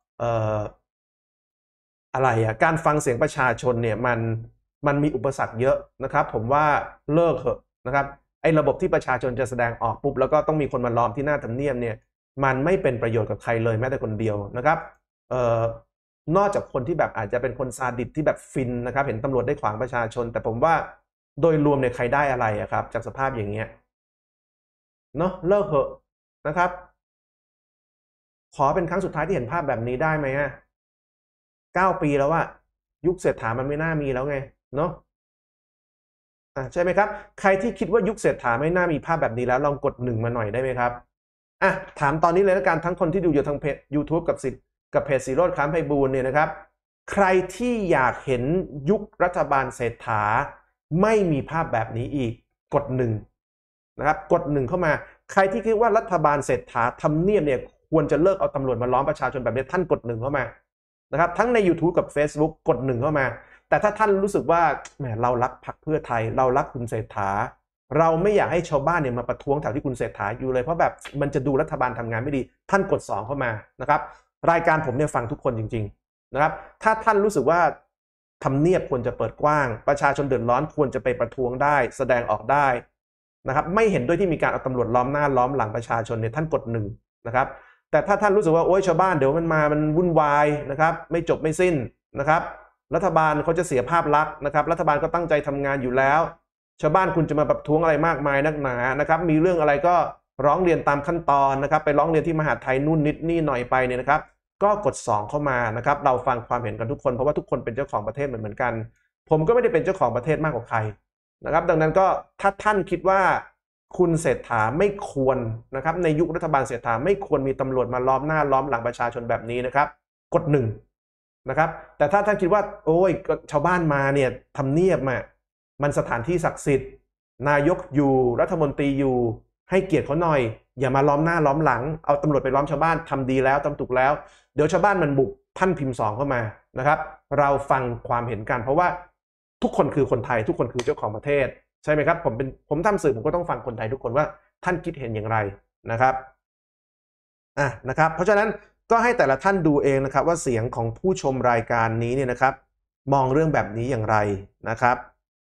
อะไรการฟังเสียงประชาชนเนี่ยมันมีอุปสรรคเยอะนะครับผมว่าเลิกเถอะนะครับไอ้ระบบที่ประชาชนจะแสดงออกปุ๊บแล้วก็ต้องมีคนมาล้อมที่หน้าทำเนียบเนี่ยมันไม่เป็นประโยชน์กับใครเลยแม้แต่คนเดียวนะครับนอกจากคนที่แบบอาจจะเป็นคนซาดิสที่แบบฟินนะครับเห็นตำรวจได้ขวางประชาชนแต่ผมว่าโดยรวมเนี่ยใครได้อะไรครับจากสภาพอย่างเงี้ยเนาะเลิกเถอะนะครับขอเป็นครั้งสุดท้ายที่เห็นภาพแบบนี้ได้ไหม9 ปีแล้วว่ายุคเศรษฐามันไม่น่ามีแล้วไงเนาะใช่ไหมครับใครที่คิดว่ายุคเศรษฐาไม่น่ามีภาพแบบนี้แล้วลองกด1มาหน่อยได้ไหมครับถามตอนนี้เลยแล้วกันทั้งคนที่ดูอยู่ทางเพจ YouTube กับเพจสีโรจน์ ค้ามไพบูลย์เนี่ยนะครับใครที่อยากเห็นยุครัฐบาลเศรษฐาไม่มีภาพแบบนี้อีกกด1นะครับกด1เข้ามาใครที่คิดว่ารัฐบาลเศรษฐาทำเนียบเนี่ยควรจะเลิกเอาตำรวจมาล้อมประชาชนแบบนี้ท่านกด1เข้ามานะครับทั้งใน YouTube กับ Facebook กด1เข้ามาแต่ถ้าท่านรู้สึกว่าแหมเรารักพรรคเพื่อไทยเรารักคุณเศรษฐาเราไม่อยากให้ชาวบ้านเนี่ยมาประท้วงแถวที่คุณเศรษฐาอยู่เลยเพราะแบบมันจะดูรัฐบาลทำงานไม่ดีท่านกด2เข้ามานะครับรายการผมเนี่ยฟังทุกคนจริงๆนะครับถ้าท่านรู้สึกว่าทำเนียบควรจะเปิดกว้างประชาชนเดือดร้อนควรจะไปประท้วงได้แสดงออกได้นะครับไม่เห็นด้วยที่มีการเอาตำรวจล้อมหน้าล้อมหลังประชาชนเนี่ยท่านกด1นะครับแต่ถ้าท่านรู้สึกว่าโอ๊ยชาวบ้านเดี๋ยวมันวุ่นวายนะครับไม่จบไม่สิ้นนะครับรัฐบาลเขาจะเสียภาพลักษณ์นะครับรัฐบาลก็ตั้งใจทำงานอยู่แล้วชาวบ้านคุณจะมาประท้วงอะไรมากมายนักหนานะครับมีเรื่องอะไรก็ร้องเรียนตามขั้นตอนนะครับไปร้องเรียนที่มหาดไทยนู่นนิดนี่หน่อยไปเนี่ยนะครับก็กด2เข้ามานะครับเราฟังความเห็นกันทุกคนเพราะว่าทุกคนเป็นเจ้าของประเทศเหมือนกันผมก็ไม่ได้เป็นเจ้าของประเทศมากกว่าใครนะครับดังนั้นก็ถ้าท่านคิดว่าคุณเศรษฐาไม่ควรนะครับในยุครัฐบาลเศรษฐาไม่ควรมีตำรวจมาล้อมหน้าล้อมหลังประชาชนแบบนี้นะครับกด1นะครับแต่ถ้าท่านคิดว่าโอ้ยชาวบ้านมาเนี่ยทำเนียบมันสถานที่ศักดิ์สิทธิ์นายกอยู่รัฐมนตรีอยู่ให้เกียรติเขาหน่อยอย่ามาล้อมหน้าล้อมหลังเอาตำรวจไปล้อมชาวบ้านทำดีแล้วทำถูกแล้วเดี๋ยวชาวบ้านมันบุกท่านพิมพ์2เข้ามานะครับเราฟังความเห็นกันเพราะว่าทุกคนคือคนไทยทุกคนคือเจ้าของประเทศใช่ไหมครับผมทำสื่อผมก็ต้องฟังคนไทยทุกคนว่าท่านคิดเห็นอย่างไรนะครับนะครับเพราะฉะนั้นก็ให้แต่ละท่านดูเองนะครับว่าเสียงของผู้ชมรายการนี้เนี่ยนะครับมองเรื่องแบบนี้อย่างไรนะครับ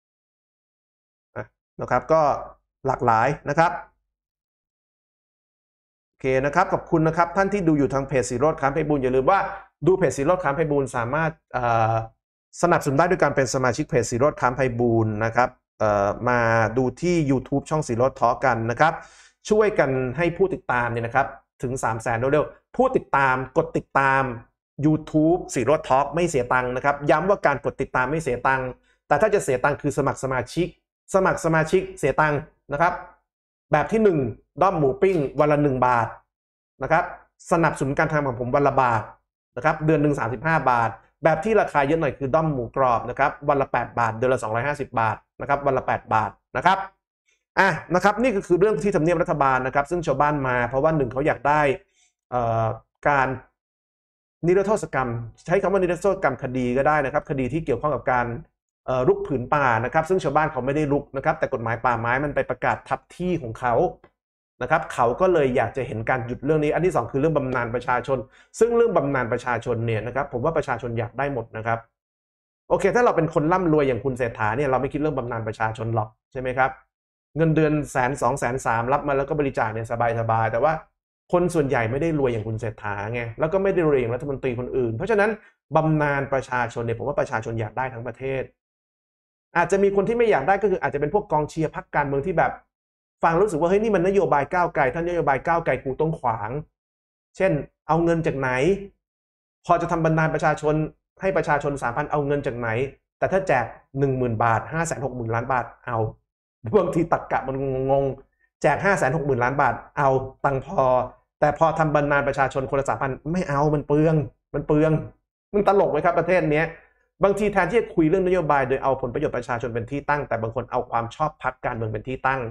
นะครับก็หลากหลายนะครับโอเคนะครับขอบคุณนะครับท่านที่ดูอยู่ทางเพจสีโรจน์ ค้ามไพบูลย์อย่าลืมว่าดูเพจสีโรจน์ ค้ามไพบูลย์สามารถสนับสนุนได้ด้วยการเป็นสมาชิกเพจสีโรจน์ ค้ามไพบูลย์นะครับมาดูที่ YouTube ช่องสีโรจน์ ทอล์กกันนะครับช่วยกันให้ผู้ติดตามเนี่ยนะครับถึง 300,000 เร็วๆผู้ติดตามกดติดตาม YouTube สีโรจน์ ทอล์กไม่เสียตังค์นะครับย้ำว่าการกดติดตามไม่เสียตังค์แต่ถ้าจะเสียตังค์คือสมัครสมาชิกเสียตังค์นะครับแบบที่1ด้อมหมูปิ้งวันละ1 บาทนะครับสนับสนุนการทำของผมวันละบาทนะครับเดือนหนึ่ง35 บาทแบบที่ราคาเยอะหน่อยคือด้อมหมูกรอบนะครับวันละ8 บาทเดือนละ250 บาทนะครับวันละ8 บาทนะครับนะครับนี่ก็คือเรื่องที่ทำเนียบรัฐบาลนะครับซึ่งชาวบ้านมาเพราะว่า1เขาอยากได้การนิรโทษกรรมใช้คำว่านิรโทษกรรมคดีก็ได้นะครับคดีที่เกี่ยวข้องกับการรุกผืนป่านะครับซึ่งชาวบ้านเขาไม่ได้รุกนะครับแต่กฎหมายป่าไม้มันไปประกาศทับที่ของเขานะครับเขาก็เลยอยากจะเห็นการหยุดเรื่องนี้อันที่2คือเรื่องบำนาญประชาชนซึ่งเรื่องบำนาญประชาชนเนี่ยนะครับผมว่าประชาชนอยากได้หมดนะครับโอเคถ้าเราเป็นคนร่ำรวยอย่างคุณเศรษฐาเนี่ยเราไม่คิดเรื่องบำนาญประชาชนหรอกใช่ไหมครับเงินเดือน100,000 200,000 300,000รับมาแล้วก็บริจาคเนี่ยสบายแต่ว่าคนส่วนใหญ่ไม่ได้รวยอย่างคุณเศรษฐาไงแล้วก็ไม่ได้รวยอย่างรัฐมนตรีคนอื่นเพราะฉะนั้นบำนาญประชาชนเนี่ยผมว่าประชาชนอยากได้ทั้งประเทศอาจจะมีคนที่ไม่อยากได้ก็คืออาจจะเป็นพวกกองเชียร์พรรคการเมืองที่แบบฟังรู้สึกว่าเฮ้ยนี่มันนโยบายก้าวไกลท่านนโยบายก้าวไกลกูต้องขวางเช่นเอาเงินจากไหนพอจะทำบำนาญประชาชนให้ประชาชน 3,000 เอาเงินจากไหนแต่ถ้าแจก 10,000 บาท 560,000 ล้านบาทเอาบางทีตรรกะมันงงแจก 560,000 ล้านบาทเอาตังพอแต่พอทำบำนาญประชาชนคนละ 3,000 ไม่เอามันเปลืองมันตลกไหมครับประเทศนี้บางทีแทนที่จะคุยเรื่องนโยบายโดยเอาผลประโยชน์ประชาชนเป็นที่ตั้งแต่บางคนเอาความชอบพรรคการเมืองเป็นที่ตั้ง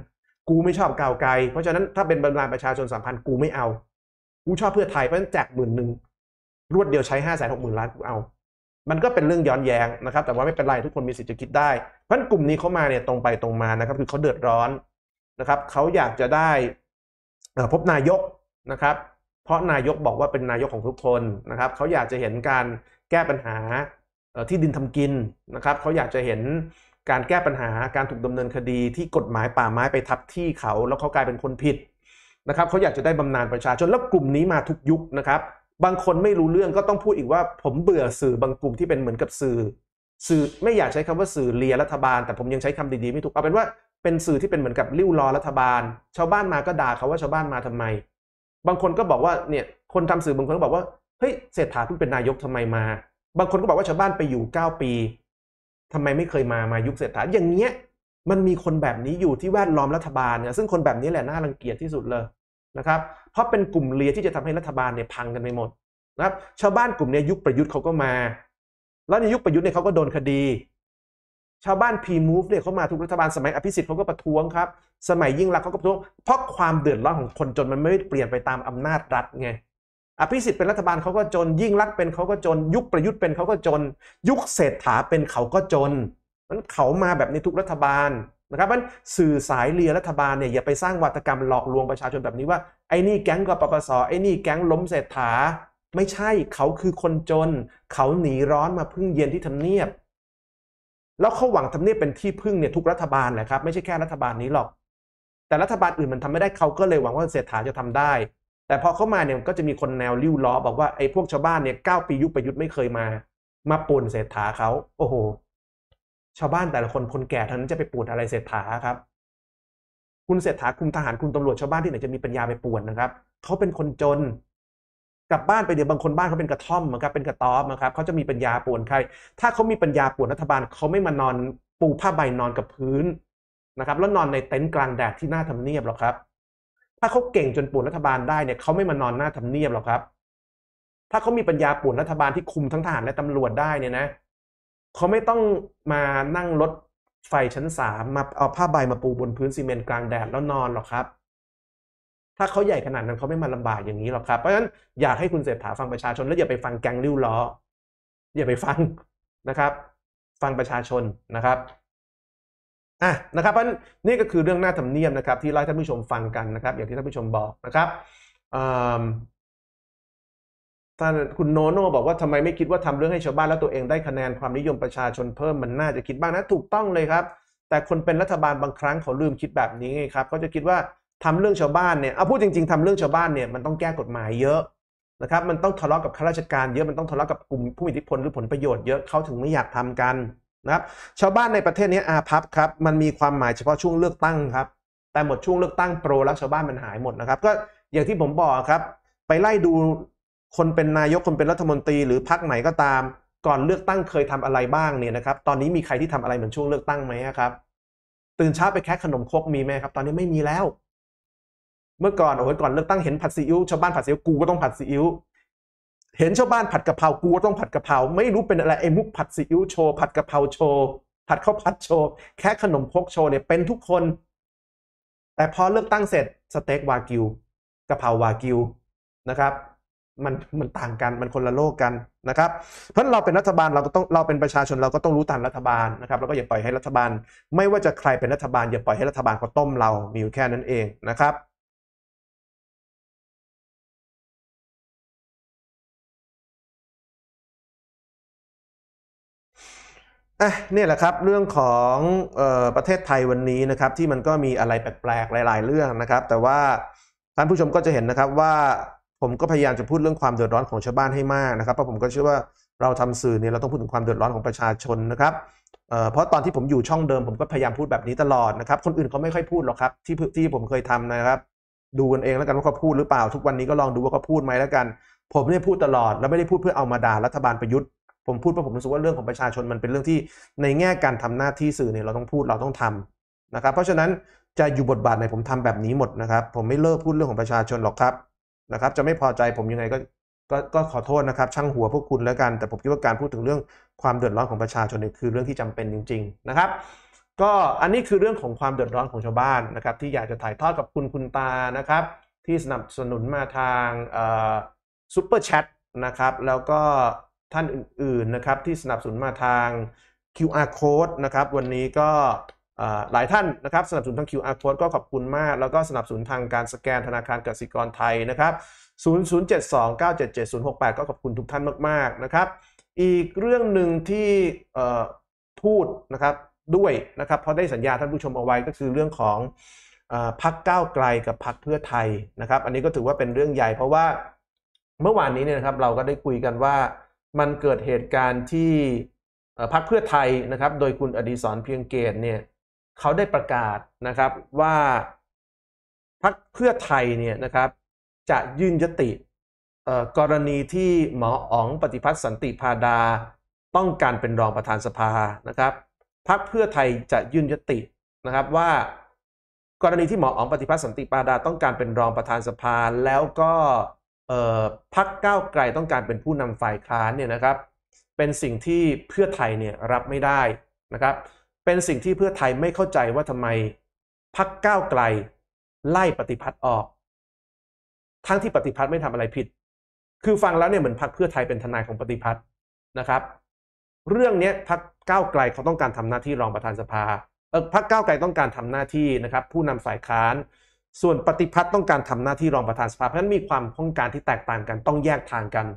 กูไม่ชอบก้าวไกลเพราะฉะนั้นถ้าเป็นบรรดาประชาชนสัมพันธ์กูไม่เอากูชอบเพื่อไทยเพราะฉะนั้นแจก10,000รวดเดียวใช้560,000 ล้านกูเอามันก็เป็นเรื่องย้อนแย้งนะครับแต่ว่าไม่เป็นไรทุกคนมีสิทธิ์จะคิดได้เพราะฉะนั้นกลุ่มนี้เขามาเนี่ยตรงไปตรงมานะครับคือเขาเดือดร้อนนะครับเขาอยากจะได้พบนายกนะครับเพราะนายกบอกว่าเป็นนายกของทุกคนนะครับเขาอยากจะเห็นการแก้ปัญหาที่ดินทำกินนะครับเขาอยากจะเห็นการแก้ปัญหาการถูกดำเนินคดีที่กฎหมายป่าไม้ไปทับที่เขาแล้วเขากลายเป็นคนผิดนะครับเขาอยากจะได้บำนาญประชาชนแล้วกลุ่มนี้มาทุกยุคนะครับบางคนไม่รู้เรื่องก็ต้องพูดอีกว่าผมเบื่อสื่อบางกลุ่มที่เป็นเหมือนกับสื่อไม่อยากใช้คำว่าสื่อเลียรัฐบาลแต่ผมยังใช้คำดีๆไม่ถูกเอาเป็นว่าเป็นสื่อที่เป็นเหมือนกับริ้วล้อรัฐบาลชาวบ้านมาก็ด่าเขาว่าชาวบ้านมาทำไมบางคนก็บอกว่าเนี่ยคนทำสื่อบางคนก็บอกว่าเฮ้ยเศรษฐาเพิ่งเป็นนายกทำไมมาบางคนก็บอกว่าชาวบ้านไปอยู่9 ปีทำไมไม่เคยมายุคเศรษฐาอย่างเงี้ยมันมีคนแบบนี้อยู่ที่แวดล้อมรัฐบาลเนี่ยซึ่งคนแบบนี้แหละน่ารังเกียจที่สุดเลยนะครับเพราะเป็นกลุ่มเลียที่จะทำให้รัฐบาลเนี่ยพังกันไปหมดนะครับชาวบ้านกลุ่มนี้ยุคประยุทธ์เขาก็มาแล้วในยุคประยุทธ์เนี่ยเขาก็โดนคดีชาวบ้าน P-Move เนี่ยเขามาทุกรัฐบาลสมัยอภิสิทธิ์เขาก็ประท้วงครับสมัยยิ่งรักษณ์เขาก็ประท้วงเพราะความเดือดร้อนของคนจนมันไม่เปลี่ยนไปตามอำนาจรัฐไงอภิสิทธิ์เป็นรัฐบาลเขาก็จนยิ่งรักษณ์เป็นเขาก็จนยุคประยุทธ์เป็นเขาก็จนยุคเศรษฐาเป็นเขาก็จนมันเขามาแบบนี้ทุกรัฐบาลนะครับมันสื่อสายเลียรัฐบาลเนี่ยอย่าไปสร้างวาทกรรมหลอกลวงประชาชนแบบนี้ว่าไอ้นี่แก๊งกปปสไอ้นี่แก๊งล้มเศรษฐาไม่ใช่เขาคือคนจนเขาหนีร้อนมาพึ่งเย็นที่ทำเนียบแล้วเขาหวังทำเนียบเป็นที่พึ่งเนี่ยทุกรัฐบาลแหละครับไม่ใช่แค่รัฐบาลนี้หรอกแต่รัฐบาลอื่นมันทำไม่ได้เขาก็เลยหวังว่าเศรษฐาจะทำได้แต่พอเข้ามาเนี่ยก็จะมีคนแนวริ้วล้อบอกว่าไอ้พวกชาวบ้านเนี่ย9 ปียุคประยุทธ์ไม่เคยมาป่นเศรษฐาเขาโอ้โหชาวบ้านแต่ละคนแก่ท่านั้นจะไปป่วนอะไรเศรษฐาครับคุณเศรษฐาคุมทหารคุมตำรวจชาวบ้านที่ไหนจะมีปัญญาไปป่วนนะครับเขาเป็นคนจนกลับบ้านไปเดี๋ยวบางคนบ้านเขาเป็นกระท่อมนะครับเป็นกระต๊อบนะครับเขาจะมีปัญญาป่วนใครถ้าเขามีปัญญาป่วนรัฐบาลเขาไม่มานอนปูผ้าใบนอนกับพื้นนะครับแล้วนอนในเต็นท์กลางแดดที่หน้าทำเนียบหรอกครับถ้าเขาเก่งจนป่วนรัฐบาลได้เนี่ยเขาไม่มานอนหน้าทำเนียบหรอกครับถ้าเขามีปัญญาป่วนรัฐบาลที่คุมทั้งทหารและตำรวจได้เนี่ยนะเขาไม่ต้องมานั่งรถไฟชั้น3มาเอาผ้าใบมาปูบนพื้นซีเมนต์กลางแดดแล้วนอนหรอกครับถ้าเขาใหญ่ขนาดนั้นเขาไม่มาลำบากอย่างนี้หรอกครับเพราะฉะนั้นอยากให้คุณเศรษฐาฟังประชาชนแล้วอย่าไปฟังแก๊งริ้วล้ออย่าไปฟังนะครับฟังประชาชนนะครับนะครับเพราะนี่ก็คือเรื่องหน้าทำเนียบนะครับที่เล่าให้ท่านผู้ชมฟังกันนะครับอย่างที่ท่านผู้ชมบอกนะครับท่านคุณโนโน่บอกว่าทำไมไม่คิดว่าทำเรื่องให้ชาวบ้านแล้วตัวเองได้คะแนนความนิยมประชาชนเพิ่มมันน่าจะคิดบ้างนะถูกต้องเลยครับแต่คนเป็นรัฐบาลบางครั้งเขาลืมคิดแบบนี้ไงครับเขาจะคิดว่าทำเรื่องชาวบ้านเนี่ยเอาพูดจริงๆทำเรื่องชาวบ้านเนี่ยมันต้องแก้กฎหมายเยอะนะครับมันต้องทะเลาะกับข้าราชการเยอะมันต้องทะเลาะกับกลุ่มผู้มีอิทธิพลหรือผลประโยชน์เยอะเขาถึงไม่อยากทำกันนะครับชาวบ้านในประเทศนี้อาภัพครับมันมีความหมายเฉพาะช่วงเลือกตั้งครับแต่หมดช่วงเลือกตั้งโปรแล้วชาวบ้านมันหายหมดนะครับก็อย่างที่ผมบอกครับไปไล่ดูคนเป็นนายกคนเป็นรัฐมนตรีหรือพรรคไหนก็ตามก่อนเลือกตั้งเคยทำอะไรบ้างเนี่ยนะครับตอนนี้มีใครที่ทำอะไรเหมือนช่วงเลือกตั้งไหมครับตื่นเช้าไปแค่ขนมครกมีไหมครับตอนนี้ไม่มีแล้วเมื่อก่อนก่อนเลือกตั้งเห็นผัดซีอิ๊วชาวบ้านผัดซีอิ๊วกูก็ต้องผัดซีอิ๊วเห็นชาวบ้านผัดกะเพรากูก็ต้องผัดกะเพราไม่รู้เป็นอะไรไอ้มุกผัดซีอิ๊วโชว์ผัดกะเพราโชว์ผัดข้าวผัดโชว์แค่ขนมครกโชว์เนี่ยเป็นทุกคนแต่พอเลือกตั้งเสร็จสเต็กวากิวกะเพราวากิวนะครับมันต่างกันมันคนละโลกกันนะครับเพราะเราเป็นรัฐบาลเราเป็นประชาชนเราก็ต้องรู้ทันรัฐบาลนะครับแล้วก็อย่าปล่อยให้รัฐบาลไม่ว่าจะใครเป็นรัฐบาลอย่าปล่อยให้รัฐบาลเขาต้มเรามีอยู่แค่นั้นเองนะครับนี่แหละครับเรื่องของประเทศไทยวันนี้นะครับที่มันก็มีอะไรแปลกๆหลายๆเรื่องนะครับแต่ว่าท่านผู้ชมก็จะเห็นนะครับว่าผมก็พยายามจะพูดเรื่องความเดือดร้อนของชาวบ้านให้มากนะครับเพราะผมก็เชื่อว่าเราทำสื่อเนี่ยเราต้องพูดถึงความเดือดร้อนของประชาชนนะครับเพราะตอนที่ผมอยู่ช่องเดิมผมก็พยายามพูดแบบนี้ตลอดนะครับคนอื่นเขาไม่ค่อยพูดหรอกครับที่ผมเคยทำนะครับดูกันเองแล้วกันว่าเขาพูดหรือเปล่าทุกวันนี้ก็ลองดูว่าเขาพูดไหมแล้วกันผมเนี่ยพูดตลอดแล้วไม่ได้พูดเพื่อเอามาด่ารัฐบาลประยุทธ์ผมพูดเพราะผมรู้สึกว่าเรื่องของประชาชนมันเป็นเรื่องที่ในแง่การทำหน้าที่สื่อเนี่ยเราต้องพูดเราต้องทำนะครับเพราะฉะนั้นจะอยู่บทบาทไหนผมทำแบบนี้หมดนะครับผมไม่เลิกพูดเรื่องของประชาชนหรอกครับนะครับจะไม่พอใจผมยังไงก็ขอโทษนะครับช่างหัวพวกคุณแล้วกันแต่ผมคิดว่าการพูดถึงเรื่องความเดือดร้อนของประชาชนเนี่ยคือเรื่องที่จำเป็นจริงๆนะครับก็อันนี้คือเรื่องของความเดือดร้อนของชาวบ้านนะครับที่อยากจะถ่ายทอดกับคุณตานะครับที่สนับสนุนมาทางซุปเปอร์แชทนะครับแล้วก็ท่านอื่นๆนะครับที่สนับสนุนมาทาง QR code นะครับวันนี้ก็หลายท่านนะครับสนับสนุนทาง QR code ก็ขอบคุณมากแล้วก็สนับสนุนทางการสแกนธนาคารกสิกรไทยนะครับ0072977068ก็ขอบคุณทุกท่านมากๆนะครับอีกเรื่องหนึ่งที่พูดนะครับด้วยนะครับเพราะได้สัญญาท่านผู้ชมเอาไว้ก็คือเรื่องของพรรคก้าวไกลกับพรรคเพื่อไทยนะครับอันนี้ก็ถือว่าเป็นเรื่องใหญ่เพราะว่าเมื่อวานนี้เนี่ยนะครับเราก็ได้คุยกันว่ามันเกิดเหตุการณ์ที่พรรคเพื่อไทยนะครับโดยคุณอดิศรเพียงเกตเนี่ยเขาได้ประกาศนะครับว่าพรรคเพื่อไทยเนี่ยนะครับจะยื่นยติกรณีที่หมออ๋องปฏิพัฒน์สันติพาดาต้องการเป็นรองประธานสภานะครับพรรคเพื่อไทยจะยื่นยตินะครับว่ากรณีที่หมออ๋องปฏิพัฒน์สันติพาดาต้องการเป็นรองประธานสภาแล้วก็พรรคก้าวไกลต้องการเป็นผู้นำฝ่ายค้านเนี่ยนะครับเป็นสิ่งที่เพื่อไทยเนี่ยรับไม่ได้นะครับเป็นสิ่งที่เพื่อไทยไม่เข้าใจว่าทำไมพรรคก้าวไกลไล่ปฏิพัฒน์ออกทั้งที่ปฏิพัฒน์ไม่ทำอะไรผิดคือฟังแล้วเนี่ยเหมือนพรรคเพื่อไทยเป็นทนายของปฏิพัฒน์นะครับเรื่องนี้พรรคก้าวไกลเขาต้องการทำหน้าที่รองประธานสภาพรรคก้าวไกลต้องการทำหน้าที่นะครับผู้นำฝ่ายค้านส่วนปฏิพัฒน์ต้องการทำหน้าที่รองประธานสภาเพราะฉะนั้นมีความต้องการที่แตกต่างกันต้องแยกทางกัน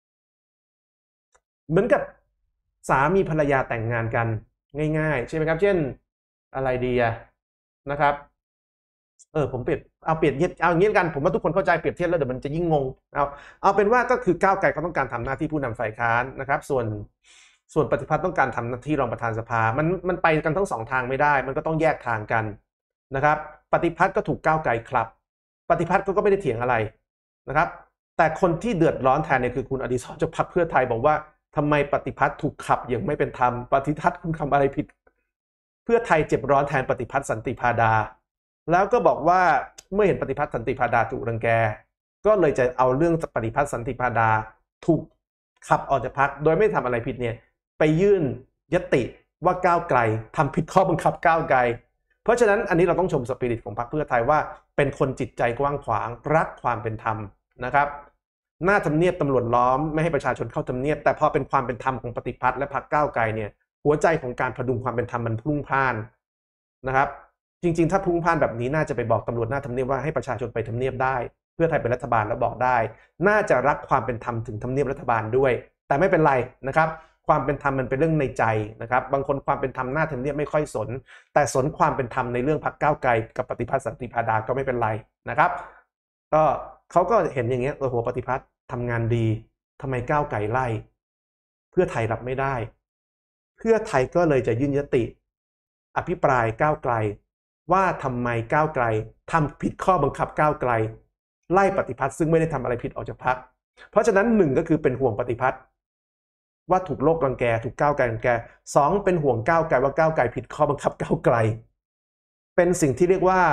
เหมือนกับสามีภรรยาแต่งงานกันง่ายๆใช่ไหมครับเช่นอะไรดีนะครับผมเปรียบเอาอย่างนี้กันผมว่าทุกคนเข้าใจเปรียบเทียบแล้วเดี๋ยวมันจะยิ่งงงเอาเป็นว่าก็คือก้าวไกลเขาต้องการทำหน้าที่ผู้นำฝ่ายค้านนะครับส่วนปฏิพัฒน์ต้องการทำหน้าที่รองประธานสภามันไปกันทั้งสองทางไม่ได้มันก็ต้องแยกทางกันนะครับปฏิพัฒน์ก็ถูกก้าวไกลครับปฏิพัฒน์ก็ไม่ได้เถียงอะไรนะครับแต่คนที่เดือดร้อนแทนเนี่ยคือคุณอดิศรจากพรรคเพื่อไทยบอกว่าทำไมปฏิพัฒน์ถูกขับอย่างไม่เป็นธรรมปฏิพัฒน์คุณทำอะไรผิดเพื่อไทยเจ็บร้อนแทนปฏิพัฒน์สันติพาดาแล้วก็บอกว่าเมื่อเห็นปฏิพัฒน์สันติพาดาถูกรังแกก็เลยจะเอาเรื่องปฏิพัฒน์สันติพาดาถูกขับออกจากพรรคโดยไม่ทำอะไรผิดเนี่ยไปยื่นยติว่าก้าวไกลทำผิดข้อบังคับก้าวไกลเพราะฉะนั้นอันนี้เราต้องชมสปิริตของพรรคเพื่อไทยว่าเป็นคนจิตใจกว้างขวางรักความเป็นธรรมนะครับหน้าทำเนียบตำรวจล้อมไม่ให้ประชาชนเข้าทำเนียบแต่พอเป็นความเป็นธรรมของปฏิพัฒน์และพรรคก้าวไกลเนี่ยหัวใจของการพดุงความเป็นธรรมมันพลุ่งพล่านนะครับจริงๆถ้าพลุ่งพล่านแบบนี้น่าจะไปบอกตำรวจหน้าทำเนียบว่าให้ประชาชนไปทำเนียบได้เพื่อไทยเป็นรัฐบาลแล้วบอกได้น่าจะรักความเป็นธรรมถึงทำเนียบรัฐบาลด้วยแต่ไม่เป็นไรนะครับความเป็นธรรมมันเป็นเรื่องในใจนะครับบางคนความเป็นธรรมหน้าทำเนียบไม่ค่อยสนแต่สนความเป็นธรรมในเรื่องพรรคก้าวไกลกับปฏิพัฒน์สันติพาดาก็ไม่เป็นไรนะครับก็เขาก็เห็นอย่างเงี้ยหัวปฏิพัฒน์ทำงานดีทำไมก้าวไกลไล่เพื่อไทยรับไม่ได้เพื่อไทยก็เลยจะยื่นยติอภิปรายก้าวไกลว่าทำไมก้าวไกลทำผิดข้อบังคับก้าวไกลไล่ปฏิพัฒน์ซึ่งไม่ได้ทำอะไรผิดออกจากพรรคเพราะฉะนั้น1ก็คือเป็นห่วงปฏิพัฒน์ว่าถูกโลกรังแกถูกก้าวไกลรังแก2เป็นห่วงก้าวไกลว่าก้าวไกลผิดข้อบังคับก้าวไกลเป็นสิ่งที่เรียกว่า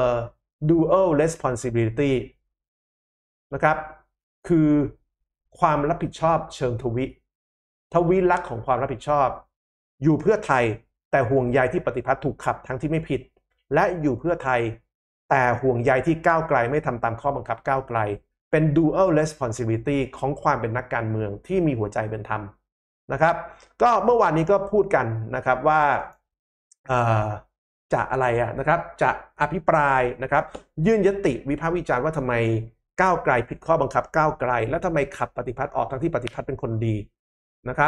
dual responsibility นะครับคือความรับผิดชอบเชิงทวิลักษณ์ของความรับผิดชอบอยู่เพื่อไทยแต่ห่วงใยที่ปฏิพัฒน์ถูกขับทั้งที่ไม่ผิดและอยู่เพื่อไทยแต่ห่วงใยที่ก้าวไกลไม่ทำตามข้อบังคับก้าวไกลเป็น dual responsibility ของความเป็นนักการเมืองที่มีหัวใจเป็นธรรมนะครับก็เมื่อวานนี้ก็พูดกันนะครับว่าจะอะไรนะครับจะอภิปรายนะครับยื่นยติวิพากษ์วิจารณ์ว่าทำไมก้าวไกลผิดข้อบังคับก้าวไกลแล้วทำไมขับปฏิพัฒน์ออกทั้งที่ปฏิพัฒน์เป็นคนดีนะครับ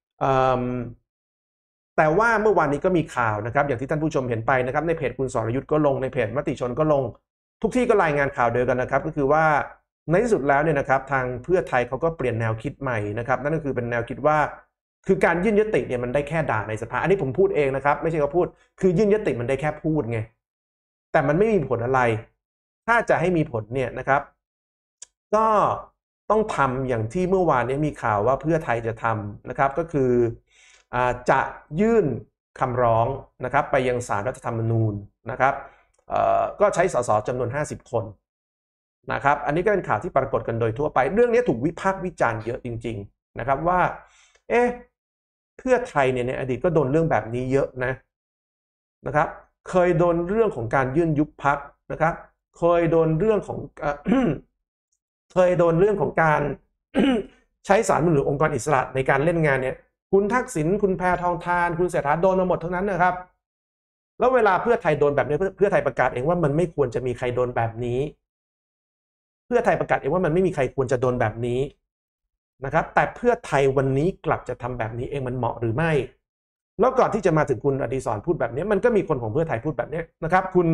แต่ว่าเมื่อวานนี้ก็มีข่าวนะครับอย่างที่ท่านผู้ชมเห็นไปนะครับในเพจคุณสรยุทธ์ก็ลงในเพจมติชนก็ลงทุกที่ก็รายงานข่าวเดียวกันนะครับก็คือว่าในที่สุดแล้วเนี่ยนะครับทางเพื่อไทยเขาก็เปลี่ยนแนวคิดใหม่นะครับนั่นก็คือเป็นแนวคิดว่าคือการยื่นยติเนี่ยมันได้แค่ด่าในสภาอันนี้ผมพูดเองนะครับไม่ใช่เขาพูดคือยื่นยติมันได้แค่พูดไงแต่มันไม่มีผลอะไรถ้าจะให้มีผลเนี่ยนะครับก็ต้องทำอย่างที่เมื่อวานนี้มีข่าวว่าเพื่อไทยจะทำนะครับก็คือจะยื่นคำร้องนะครับไปยังศาลรัฐธรรมนูญนะครับก็ใช้สสจำนวน50 คนนะครับอันนี้ก็เป็นข่าวที่ปรากฏกันโดยทั่วไปเรื่องนี้ถูกวิพากษ์วิจารณ์เยอะจริงๆนะครับว่าเพื่อไทยเนี่ยในอดีตก็โดนเรื่องแบบนี้เยอะนะนะครับเคยโดนเรื่องของการยื่นยุบพรรคนะครับเคยโดนเรื่องของ เคยโดนเรื่องของการ ใช้ศาลหรือองค์กรอิสระในการเล่นงานเนี่ยคุณทักษิณคุณแพทองธารคุณเศรษฐาโดนมาหมดทั้งนั้นนะครับแล้วเวลาเพื่อไทยโดนแบบนี้เพื่อไทยประกาศเองว่ามันไม่ควรจะมีใครโดนแบบนี้เพื่อไทยประกาศเองว่ามันไม่มีใครควรจะโดนแบบนี้นะครับแต่เพื่อไทยวันนี้กลับจะทำแบบนี้เองมันเหมาะหรือไม่แล้วก่อนที่จะมาถึงคุณอดิศรพูดแบบนี้มันก็มีคนของเพื่อไทยพูดแบบนี้นะครับคุณ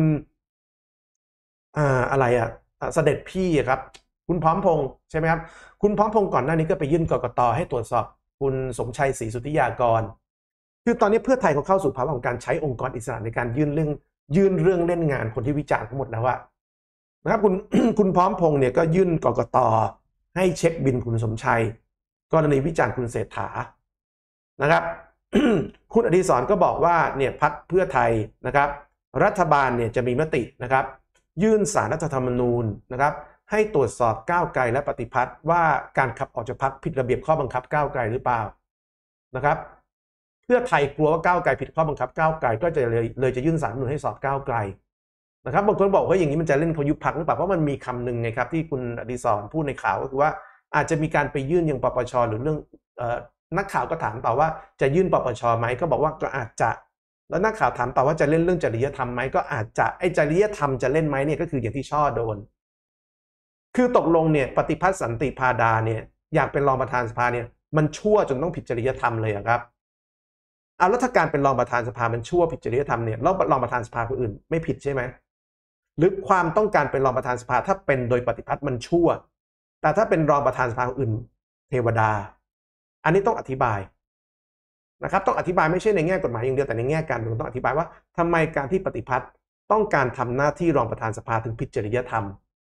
อะไรเสด็จพี่ครับคุณพร้อมพงษ์ใช่ไหมครับคุณพร้อมพงษ์ก่อนหน้านี้ก็ไปยื่นกกต.ให้ตรวจสอบคุณสมชัยศรีสุทธิยากรคือตอนนี้เพื่อไทยเขาเข้าสู่ภาวะของการใช้องค์กรอิสระในการยื่นเรื่องเล่นงานคนที่วิจารณ์ทั้งหมดแล้วว่านะครับคุณ คุณพร้อมพงษ์เนี่ยก็ยื่นกกต.ให้เช็คบินคุณสมชัยกรณีวิจารณ์คุณเศรษฐานะครับ คุณอดิศรก็บอกว่าเนี่ยพรรคเพื่อไทยนะครับรัฐบาลเนี่ยจะมีมตินะครับยื่นศาลรัฐธรรมนูญนะครับให้ตรวจสอบก้าวไกลและปฏิพัฒน์ว่าการขับออกจากพรรคผิดระเบียบข้อบังคับก้าวไกลหรือเปล่านะครับเพื่อไทยกลัวว่าก้าวไกลผิดข้อบังคับก้าวไกลก็จะเลยจะยื่นศาลรัฐธรรมนูญให้สอบก้าวไกลนะครับบางคนบอกว่าอย่างนี้มันจะเล่นเขายุบพรรคหรือเปล่าเพราะมันมีคำหนึ่งไงครับที่คุณอดิศรพูดในข่าวก็คือว่าอาจจะมีการไปยื่นยังปปช.หรือเรื่องนักข่าวก็ถามต่อว่าจะยื่นปปช.ไหมก็บอกว่าก็อาจจะแล้วนักข่าวถามต่อว่าจะเล่นเรื่องจริยธรรมไหมก็อาจจะไอ้จริยธรรมจะเล่นไหมเนี่ยก็คืออย่างที่ช่อโดนคือตกลงเนี่ยปฏิพัฒน์สันติพาดาเนี่ยอยากเป็นรองประธานสภาเนี่ยมันชั่วจนต้องผิดจริยธรรมเลยครับเอาแล้วถ้าการเป็นรองประธานสภามันชั่วผิดจริยธรรมเนี่ยแล้วรองประธานสภาคนอื่นไม่ผิดใช่ไหมหรือความต้องการเป็นรองประธานสภาถ้าเป็นโดยปฏิพัฒน์มันชั่วแต่ถ้าเป็นรองประธานสภาคนอื่นเทวดาอันนี้ต้องอธิบายนะครับต้องอธิบายไม่ใช่ในแง่กฎหมายอย่างเดียวแต่ในแง่การเมืองต้องอธิบายว่าทำไมการที่ปฏิพัฒน์ต้องการทำหน้าที่รองประธานสภาถึงผิดจริยธรรม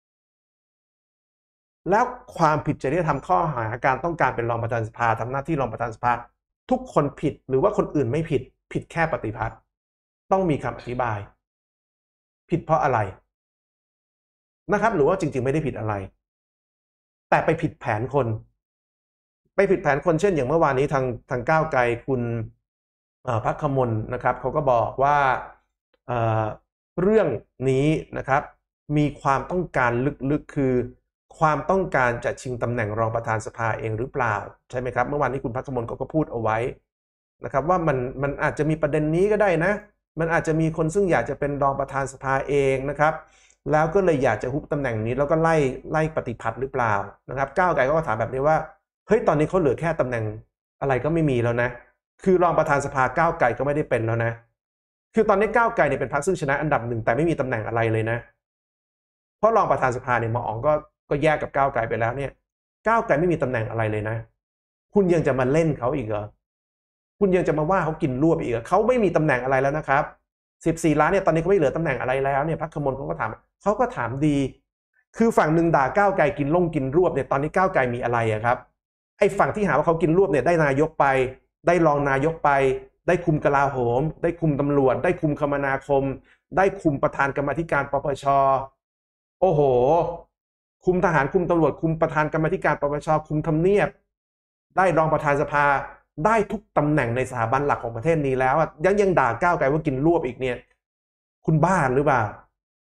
แล้วความผิดจริยธรรมข้อหาการต้องการเป็นรองประธานสภาทำหน้าที่รองประธานสภาทุกคนผิดหรือว่าคนอื่นไม่ผิดแค่ปฏิพัฒน์ต้องมีคำอธิบายผิดเพราะอะไรนะครับหรือว่าจริงๆไม่ได้ผิดอะไรแต่ไปผิดแผนคนเช่นอย่างเมื่อวานนี้ทางก้าวไกลคุณภัคมลนะครับเขาก็บอกว่าเรื่องนี้นะครับมีความต้องการลึกๆคือความต้องการจะชิงตำแหน่งรองประธานสภาเองหรือเปล่าใช่ไหมครับเมื่อวานนี้คุณภัคมลก็พูดเอาไว้นะครับว่ามันอาจจะมีประเด็นนี้ก็ได้นะมันอาจจะมีคนซึ่งอยากจะเป็นรองประธานสภาเองนะครับแล้วก็เลยอยากจะฮุบตำแหน่งนี้แล้วก็ไล่ปฏิพัฒน์หรือเปล่านะครับก้าวไกลก็ถามแบบนี้ว่าเฮ้ยตอนนี้เขาเหลือแค่ตำแหน่งอะไรก็ไม่มีแล้วนะคือรองประธานสภาก้าวไกลก็ไม่ได้เป็นแล้วนะคือตอนนี้ก้าวไกลเนี่ยเป็นพรรคซึ่งชนะอันดับหนึ่งแต่ไม่มีตำแหน่งอะไรเลยนะเพราะรองประธานสภาเนี่ยหมออ๋องก็แยกกับก้าวไกลไปแล้วเนี่ยก้าวไกลไม่มีตำแหน่งอะไรเลยนะคุณยังจะมาเล่นเขาอีกเหรอคุณยังจะมาว่าเขากินรวบอีกเหรอเขาไม่มีตำแหน่งอะไรแล้วนะครับ14 ล้านเนี่ยตอนนี้ก็ไม่เหลือตำแหน่งอะไรแล้วเนี่ยพรรคขมลเขาก็ถามดีคือฝั่งหนึ่งด่าก้าวไกลกินรวบเนี่ยตอนนี้ก้าวไกลมีอะไรอะครับไอ้ฝั่งที่หาว่าเขากินรวบเนี่ยได้นายกไปได้รองนายกไปได้คุมกลาโหมได้คุมตำรวจได้คุมคมนาคมได้คุมประธานกรรมาธิการปปช.โอ้โหคุมทหารคุมตำรวจคุมประธานกรรมาธิการปปช.คุมทำเนียบได้รองประธานสภาได้ทุกตำแหน่งในสถาบันหลักของประเทศนี้แล้วยังด่าก้าวไกลว่ากินรวบอีกเนี่ยคุณบ้าหรือเปล่า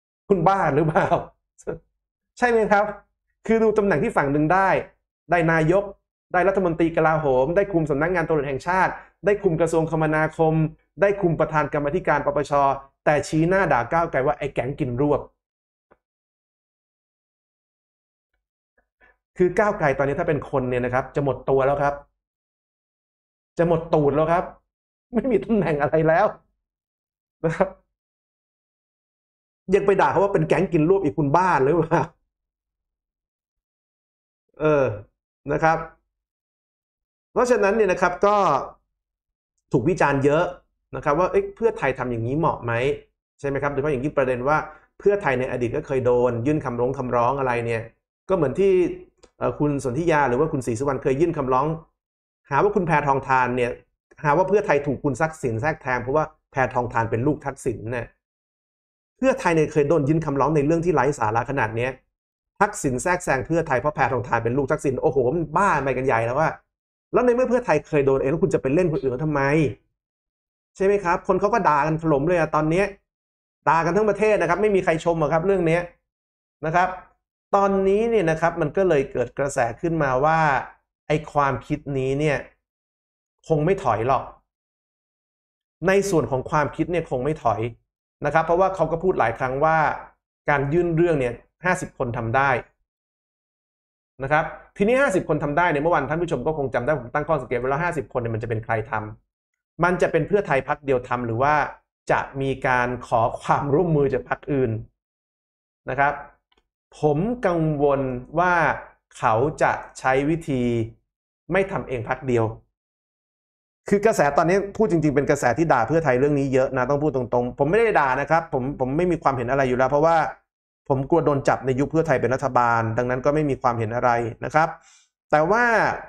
ใช่ไหมครับคือดูตำแหน่งที่ฝั่งหนึ่งได้นายกได้รัฐมนตรีกลาโหมได้คุมสำนักงานตำรวจแห่งชาติได้คุมกระทรวงคมนาคมได้คุมประธานกรรมาธิการปปช.แต่ชี้หน้าด่าก้าวไกลว่าไอ้แก๊งกินรวบคือก้าวไกลตอนนี้ถ้าเป็นคนเนี่ยนะครับจะหมดตัวแล้วครับจะหมดตูดแล้วครับไม่มีตำแหน่งอะไรแล้วนะครับยังไปด่าเขาว่าเป็นแก๊งกินรวบอีกคุณบ้าหรือเปล่านะครับ เพราะฉะนั้นเนี่ยนะครับก็ถูกวิจารณ์เยอะนะครับว่าเพื่อไทยทำอย่างนี้เหมาะไหมใช่ไหมครับโดยเฉพาะอย่างยิ่งประเด็นว่าเพื่อไทยในอดีตก็เคยโดนยื่นคำร้องอะไรเนี่ยก็เหมือนที่คุณสนธิยาหรือว่าคุณศรีสุวรรณเคยยื่นคำร้องหาว่าคุณแพทองธารเนี่ยหาว่าเพื่อไทยถูกคุณทักษิณแทรกแซงเพราะว่าแพทองธารเป็นลูกทักษิณเนี่ยเพื่อไทยเนี่ยเคยโดนยื่นคำร้องในเรื่องที่ไร้สาระขนาดนี้ทักษิณแทรกแซงเพื่อไทยเพราะแพทองธารเป็นลูกทักษิณโอ้โหมันบ้าไปกันใหญ่แล้วว่าแล้วในเมื่อเพื่อไทยเคยโดนเองแล้วคุณจะไปเล่นคนอื่นทำไมใช่ไหมครับคนเขาก็ด่ากันถล่มเลยตอนนี้ด่ากันทั้งประเทศนะครับไม่มีใครชมครับเรื่องนี้นะครับตอนนี้เนี่ยนะครับมันก็เลยเกิดกระแสขึ้นมาว่าไอ้ความคิดนี้เนี่ยคงไม่ถอยหรอกในส่วนของความคิดเนี่ยคงไม่ถอยนะครับเพราะว่าเขาก็พูดหลายครั้งว่าการยื่นเรื่องเนี่ย50 คนทำได้นะครับทีนี้50 คนทำได้เนี่ยเมื่อวานท่านผู้ชมก็คงจำได้ผมตั้งข้อสังเกตไว้แล้ว50 คนเนี่ยมันจะเป็นใครทำมันจะเป็นเพื่อไทยพรรคเดียวทำหรือว่าจะมีการขอความร่วมมือจากพรรคอื่นนะครับผมกังวลว่าเขาจะใช้วิธีไม่ทำเองพรรคเดียวคือกระแสตอนนี้พูดจริงๆเป็นกระแสที่ด่าเพื่อไทยเรื่องนี้เยอะนะต้องพูดตรงๆผมไม่ได้ด่านะครับผมไม่มีความเห็นอะไรอยู่แล้วเพราะว่าผมกลัวโดนจับในยุคเพื่อไทยเป็นรัฐบาลดังนั้นก็ไม่มีความเห็นอะไรนะครับแต่ว่า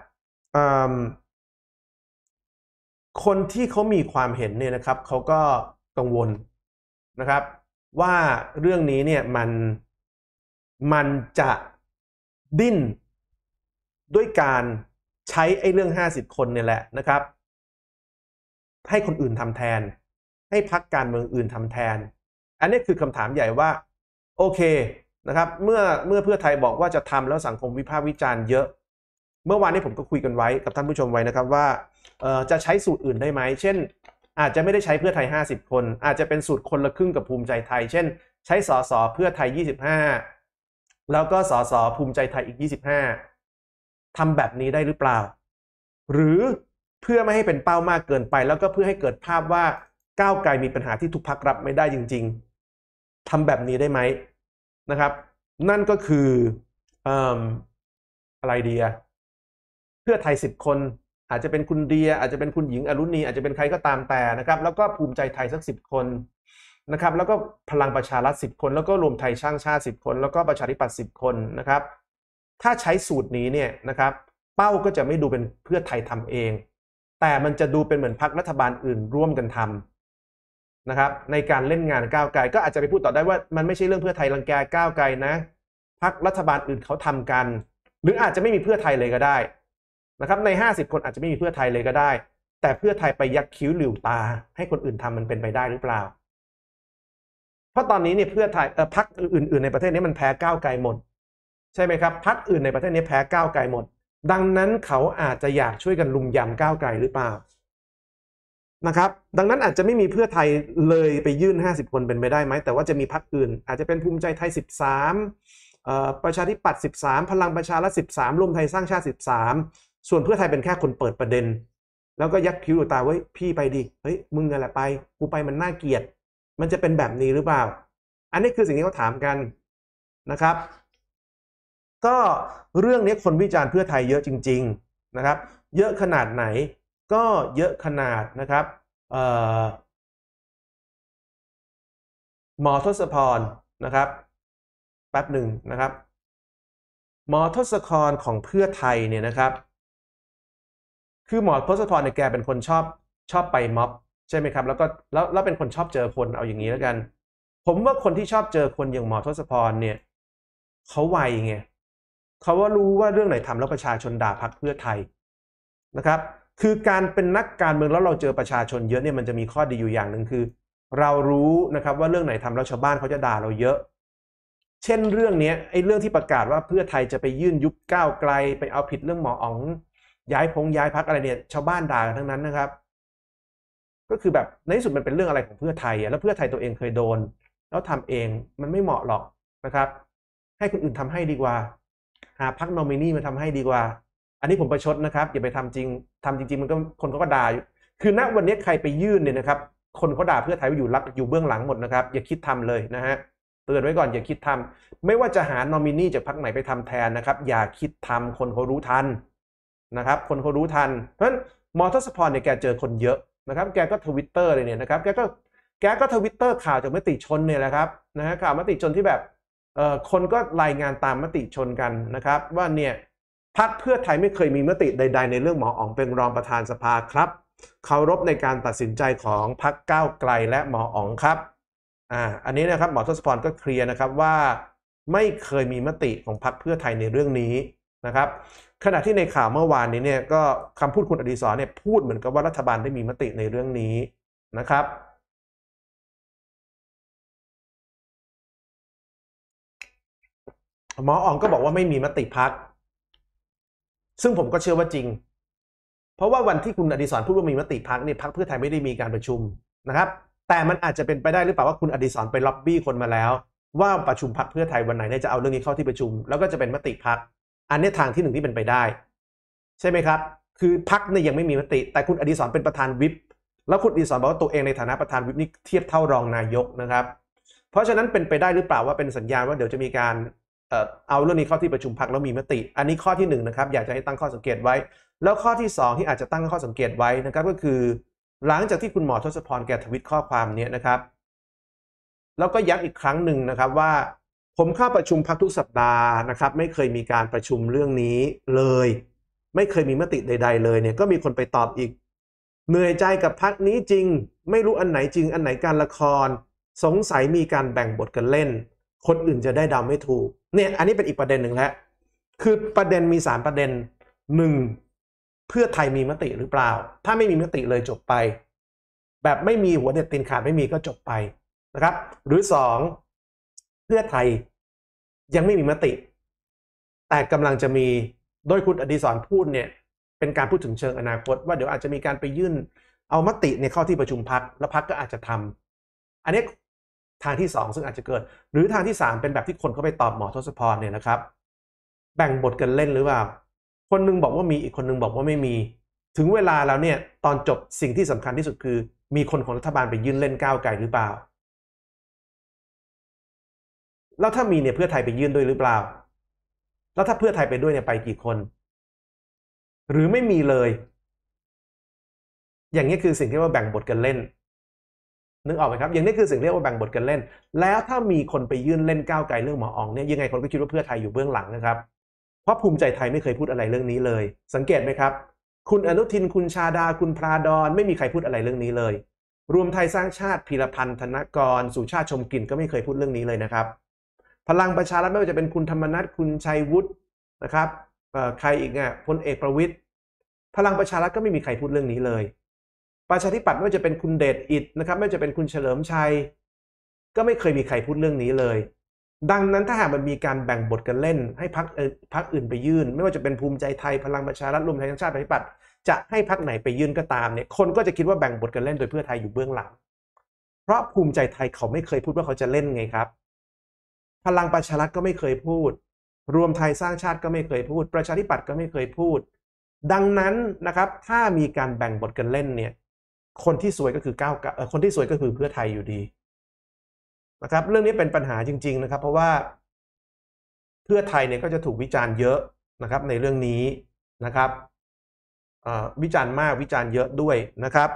คนที่เขามีความเห็นเนี่ยนะครับเขาก็กังวลนะครับว่าเรื่องนี้เนี่ยมันจะดิ้นด้วยการใช้ไอ้เรื่อง50 คนเนี่ยแหละนะครับให้คนอื่นทำแทนให้พรรคการเมืองอื่นทำแทนอันนี้คือคำถามใหญ่ว่าโอเคนะครับเมื่อเพื่อไทยบอกว่าจะทำแล้วสังคมวิพากษ์วิจารณ์เยอะเมื่อวานนี้ผมก็คุยกันไว้กับท่านผู้ชมไว้นะครับว่าจะใช้สูตรอื่นได้ไหมเช่นอาจจะไม่ได้ใช้เพื่อไทย50 คนอาจจะเป็นสูตรคนละครึ่งกับภูมิใจไทยเช่นใช้สสเพื่อไทย25แล้วก็สสภูมิใจไทยอีก25ทำแบบนี้ได้หรือเปล่าหรือเพื่อไม่ให้เป็นเป้ามากเกินไปแล้วก็เพื่อให้เกิดภาพว่าก้าวไกลมีปัญหาที่ทุกพรรครับไม่ได้จริงๆทำแบบนี้ได้ไหมนะครับนั่นก็คืออะไรดีอะเพื่อไทย10 คนอาจจะเป็นคุณเดียอาจจะเป็นคุณหญิงอรุณีอาจจะเป็นใครก็ตามแต่นะครับแล้วก็ภูมิใจไทยสัก10 คนนะครับแล้วก็พลังประชารัฐ10 คนแล้วก็รวมไทยสร้างชาติ10 คนแล้วก็ประชาธิปัตย์10 คนนะครับถ้าใช้สูตรนี้เนี่ยนะครับเป้าก็จะไม่ดูเป็นเพื่อไทยทำเองแต่มันจะดูเป็นเหมือนพรรครัฐบาลอื่นร่วมกันทำนะครับในการเล่นงานก้าวไกลก็อาจจะไปพูดต่อได้ว่ามันไม่ใช่เรื่องเพื่อไทยรังแกก้าวไกลนะพรรครัฐบาลอื่นเขาทำกันหรืออาจจะไม่มีเพื่อไทยเลยก็ได้นะครับใน50 คนอาจจะไม่มีเพื่อไทยเลยก็ได้แต่เพื่อไทยไปยักคิ้วหลิวตาให้คนอื่นทำมันเป็นไปได้หรือเปล่าเพราะตอนนี้เนี่ยเพื่อไทยพรรคอื่นๆในประเทศนี้มันแพ้ก้าวไกลหมดใช่ไหมครับพรรคอื่นในประเทศนี้แพ้ก้าวไกลหมดดังนั้นเขาอาจจะอยากช่วยกันลุมยำก้าวไกลหรือเปล่านะครับดังนั้นอาจจะไม่มีเพื่อไทยเลยไปยื่น50 คนเป็นไปได้ไหมแต่ว่าจะมีพรรคอื่นอาจจะเป็นภูมิใจไทย13ประชาธิปัตย์13พลังประชารัฐ13รวมไทยสร้างชาติ13ส่วนเพื่อไทยเป็นแค่คนเปิดประเด็นแล้วก็ยักคิ้วตาไว้พี่ไปดิเฮ้ยมึงอะไรไปกูไปมันน่าเกลียดมันจะเป็นแบบนี้หรือเปล่าอันนี้คือสิ่งที่เขาถามกันนะครับก็เรื่องนี้คนวิจารณ์เพื่อไทยเยอะจริงๆนะครับเยอะขนาดไหนก็เยอะขนาดนะครับหมอทศพรนะครับแป๊บหนึ่งนะครับหมอทศพรของเพื่อไทยเนี่ยนะครับคือหมอทศพรเนี่ยแกเป็นคนชอบไปม็อบใช่ไหมครับแล้วเป็นคนชอบเจอคนเอาอย่างนี้แล้วกันผมว่าคนที่ชอบเจอคนอย่างหมอทศพรเนี่ยเขาไวไงเขาว่ารู้ว่าเรื่องไหนทำแล้วประชาชนด่าพรรคเพื่อไทยนะครับคือการเป็นนักการเมืองแล้วเราเจอประชาชนเยอะเนี่ยมันจะมีข้อดีอยู่อย่างหนึ่งคือเรารู้นะครับว่าเรื่องไหนทำแล้วชาวบ้านเขาจะด่าเราเยอะเช่นเรื่องนี้ไอ้เรื่องที่ประกาศว่าเพื่อไทยจะไปยื่นยุบก้าวไกลไปเอาผิดเรื่องหมออ๋องย้ายพรรคอะไรเนี่ยชาวบ้านด่ากันทั้งนั้นนะครับก็คือแบบในที่สุดมันเป็นเรื่องอะไรของเพื่อไทยแล้วเพื่อไทยตัวเองเคยโดนแล้วทำเองมันไม่เหมาะหรอกนะครับให้คนอื่นทำให้ดีกว่าหาพรรคนอมินีมาทำให้ดีกว่าอันนี้ผมประชดนะครับอย่าไปทำจริงมันก็คนเขาก็ด่าคือณวันนี้ใครไปยื่นเนี่ยนะครับคนเขาด่าเพื่อไทยอยู่เบื้องหลังหมดนะครับอย่าคิดทำเลยนะฮะเตือนไว้ก่อนอย่าคิดทำไม่ว่าจะหานอมินีจากพรรคไหนไปทำแทนนะครับอย่าคิดทำคนเขารู้ทันนะครับคนเขารู้ทันเพราะฉะนั้นหมอทศพรเนี่ยแกเจอคนเยอะนะครับแกก็ทวิตเตอร์เลยเนี่ยนะครับแกก็ทวิตเตอร์ข่าวจากมติชนเนี่ยแหละครับนะฮะข่าวมติชนที่แบบคนก็รายงานตามมติชนกันนะครับว่าเนี่ยพรรคเพื่อไทยไม่เคยมีมติใดๆในเรื่องหมออ๋องเป็นรองประธานสภาครับเคารพในการตัดสินใจของพรรคก้าวไกลและหมออ๋องครับอันนี้นะครับหมอทศพรก็เคลียร์นะครับว่าไม่เคยมีมติของพรรคเพื่อไทยในเรื่องนี้นะครับขณะที่ในข่าวเมื่อวานนี้เนี่ยก็คำพูดคุณอดิศรเนี่ยพูดเหมือนกับว่ารัฐบาลได้มีมติในเรื่องนี้นะครับหมออ๋องก็บอกว่าไม่มีมติพรรคซึ่งผมก็เชื่อว่าจริงเพราะว่าวันที่คุณอดิศรพูดว่ามีมติพรรคเนี่ยพรรคเพื่อไทยไม่ได้มีการประชุมนะครับแต่มันอาจจะเป็นไปได้หรือเปล่าว่าคุณอดิศรไปล็อบบี้คนมาแล้วว่าประชุมพรรคเพื่อไทยวันไหนเนี่ยจะเอาเรื่องนี้เข้าที่ประชุมแล้วก็จะเป็นมติพรรคอันนี้ทางที่หนึ่งที่เป็นไปได้ใช่ไหมครับคือพรรคเนี่ยยังไม่มีมติแต่คุณอดิศรเป็นประธานวิปแล้วคุณอดิศรบอกว่าตัวเองในฐานะประธานวิปนี่เทียบเท่ารองนายกนะครับเพราะฉะนั้นเป็นไปได้หรือเปล่าว่าเป็นสัญญาณว่าเดี๋ยวจะมีการเอาเรื่องนี้เข้าที่ประชุมพรรคแล้วมีมติอันนี้ข้อที่1นะครับอยากจะให้ตั้งข้อสังเกตไว้แล้วข้อที่2ที่อาจจะตั้งข้อสังเกตไว้นะครับก็คือหลังจากที่คุณหมอทศพรแกทวิตข้อความนี้นะครับแล้วก็ย้ำอีกครั้งหนึ่งนะครับว่าผมเข้าประชุมพรรคทุกสัปดาห์นะครับไม่เคยมีการประชุมเรื่องนี้เลยไม่เคยมีมติใดๆเลยเนี่ยก็มีคนไปตอบอีกเหนื่อยใจกับพรรคนี้จริงไม่รู้อันไหนจริงอันไหนการละครสงสัยมีการแบ่งบทกันเล่นคนอื่นจะได้เดาไม่ถูกเนี่ยอันนี้เป็นอีกประเด็นหนึ่งแล้วคือประเด็นมี3ประเด็น1เพื่อไทยมีมติหรือเปล่าถ้าไม่มีมติเลยจบไปแบบไม่มีหัวเด็ดตีนขาดไม่มีก็จบไปนะครับหรือ2เพื่อไทยยังไม่มีมติแต่กำลังจะมีโดยคุณอดิศรพูดเนี่ยเป็นการพูดถึงเชิงอนาคตว่าเดี๋ยวอาจจะมีการไปยื่นเอามติเนี่ยเข้าที่ประชุมพรรคแล้วพรรคก็อาจจะทำอันนี้ทางที่2ซึ่งอาจจะเกิดหรือทางที่3เป็นแบบที่คนเขาไปตอบหมอทศพรเนี่ยนะครับแบ่งบทกันเล่นหรือเปล่าคนนึงบอกว่ามีอีกคนนึงบอกว่าไม่มีถึงเวลาแล้วเนี่ยตอนจบสิ่งที่สำคัญที่สุดคือมีคนของรัฐบาลไปยื่นเล่นก้าวไกลหรือเปล่าแล้วถ้ามีเนี่ยเพื่อไทยไปยื่นด้วยหรือเปล่าแล้วถ้าเพื่อไทยไปด้วยเนี่ยไปกี่คนหรือไม่มีเลยอย่างนี้คือสิ่งที่ว่าแบ่งบทกันเล่นนึกออกไหมครับอย่างนี้คือสิ่งที่เรียกว่าแบ่งบทกันเล่นแล้วถ้ามีคนไปยื่นเล่นก้าวไกลเรื่องหมออ๋องเนี่ยยังไงคนก็คิดว่าเพื่อไทยอยู่เบื้องหลังนะครับเพราะภูมิใจไทยไม่เคยพูดอะไรเรื่องนี้เลยสังเกตไหมครับคุณอนุทินคุณชาดาคุณพราดอนไม่มีใครพูดอะไรเรื่องนี้เลยรวมไทยสร้างชาติพีรพันธ์ธนกรสุชาติชมกลิ่นก็ไม่เคยพูดเรื่องนี้เลยนะครับพลังประชารัฐไม่ว่าจะเป็นคุณธรรมนัสคุณชัยวุฒินะครับใครอีกอ่ะพลเอกประวิตรพลังประชารัฐก็ไม่มีใครพูดเรื่องนี้เลยประชาธิปัตย์ไม่ว่าจะเป็นคุณเดชอิฐนะครับไม่ว่าจะเป็นคุณเฉลิมชัยก็ไม่เคยมีใครพูดเรื่องนี้เลยดังนั้นถ้าหากมันมีการแบ่งบทกันเล่นให้พรรคอื่นไปยื่นไม่ว่าจะเป็นภูมิใจไทยพลังประชารัฐรวมไทยสร้างชาติประชาธิปัตย์จะให้พรรคไหนไปยื่นก็ตามเนี่ยคนก็จะคิดว่าแบ่งบทกันเล่นโดยเพื่อไทยอยู่เบื้องหลังเพราะภูมิใจไทยเขาไม่เคยพูดว่าเขาจะเล่นไงครับพลังประชารัฐก็ไม่เคยพูดรวมไทยสร้างชาติก็ไม่เคยพูดประชาธิปัตย์ก็ไม่เคยพูดดังนั้นนะครับถ้ามีการแบ่งบทกันเล่นเนี่ยคนที่สวยก็คือคนที่สวยก็คือเพื่อไทยอยู่ดีนะครับเรื่องนี้เป็นปัญหาจริงๆนะครับเพราะว่าเพื่อไทยเนี่ยก็จะถูกวิจารณ์เยอะนะครับในเรื่องนี้นะครับวิจารณ์มากวิจารณ์เยอะด้วยนะครับ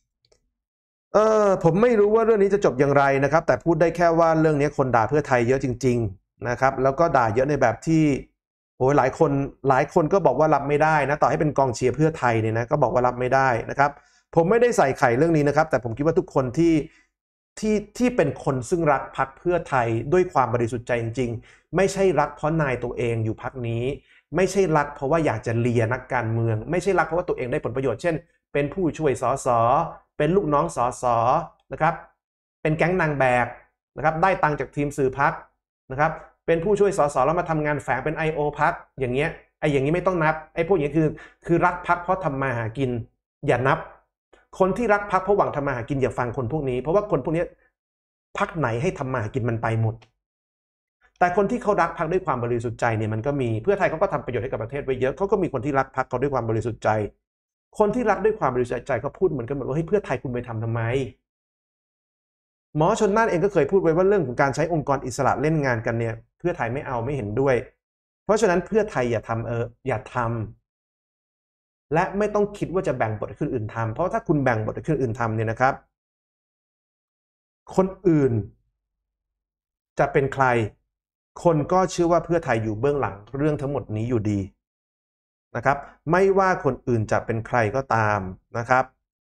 ผมไม่รู้ว่าเรื่องนี้จะจบอย่างไรนะครับแต่พูดได้แค่ว่าเรื่องนี้คนด่าเพื่อไทยเยอะจริงๆนะครับแล้วก็ด่าเยอะในแบบที่โอ้ยหลายคนก็บอกว่ารับไม่ได้นะต่อให้เป็นกองเชียร์เพื่อไทยเนี่ยนะก็บอกว่ารับไม่ได้นะครับผมไม่ได้ใส่ไข่เรื่องนี้นะครับแต่ผมคิดว่าทุกคนที่เป็นคนซึ่งรักพรรคเพื่อไทยด้วยความบริสุทธิ์ใจจริงๆไม่ใช่รักเพราะนายตัวเองอยู่พรรคนี้ไม่ใช่รักเพราะว่าอยากจะเลียนักการเมืองไม่ใช่รักเพราะว่าตัวเองได้ผลประโยชน์เช่นเป็นผู้ช่วยสสเป็นลูกน้องสสนะครับเป็นแก๊งนางแบกนะครับได้ตังค์จากทีมสื่อพรรคนะครับเป็นผู้ช่วยสสแล้วมาทำงานแฝงเป็น IO พรรคอย่างเงี้ยอย่างนี้ไม่ต้องนับพวกอย่างนี้คือรักพรรคเพราะทำมาหากินอย่านับคนที่รักพรรคเพราะหวังทำมาหากินอย่าฟังคนพวกนี้เพราะว่าคนพวกนี้พรรคไหนให้ทำมาหากินมันไปหมดแต่คนที่เขารักพรรคด้วยความบริสุทธิ์ใจเนี่ยมันก็มีเพื่อไทยเขาก็ทำประโยชน์ให้กับประเทศไว้เยอะเขาก็มีคนที่รักพรรคเขาด้วยความบริสุทธิ์ใจคนที่รักด้วยความบริสุทธิ์ใจเขาพูดเหมือนกันหมดว่าเฮ้ยเพื่อไทยคุณไปทำไมหมอชลน่านเองก็เคยพูดไว้ว่าเรื่องของการใช้องค์กรอิสระเล่นงานกันเนี่ยเพื่อไทยไม่เอาไม่เห็นด้วยเพราะฉะนั้นเพื่อไทยอย่าทำและไม่ต้องคิดว่าจะแบ่งบทให้คนอื่นทำเพราะถ้าคุณแบ่งบทให้คนอื่นทำเนี่ยนะครับคนอื่นจะเป็นใครคนก็เชื่อว่าเพื่อไทยอยู่เบื้องหลังเรื่องทั้งหมดนี้อยู่ดีนะครับไม่ว่าคนอื่นจะเป็นใครก็ตามนะครับ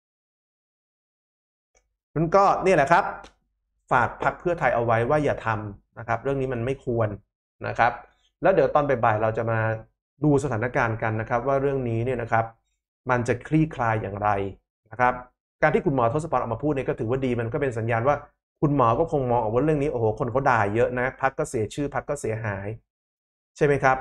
มันก็นี่แหละครับฝากพรรคเพื่อไทยเอาไว้ว่าอย่าทำนะครับเรื่องนี้มันไม่ควรนะครับแล้วเดี๋ยวตอนบ่ายๆเราจะมาดูสถานการณ์กันนะครับว่าเรื่องนี้เนี่ยนะครับมันจะคลี่คลายอย่างไรนะครับการที่คุณหมอทศพรออกมาพูดเนี่ยก็ถือว่าดีมันก็เป็นสัญญาณว่าคุณหมอก็คงมองออกว่าเรื่องนี้โอ้โหคนเขาด่าเยอะนะพรรคก็เสียชื่อพรรคก็เสียหายใช่ไหมครับ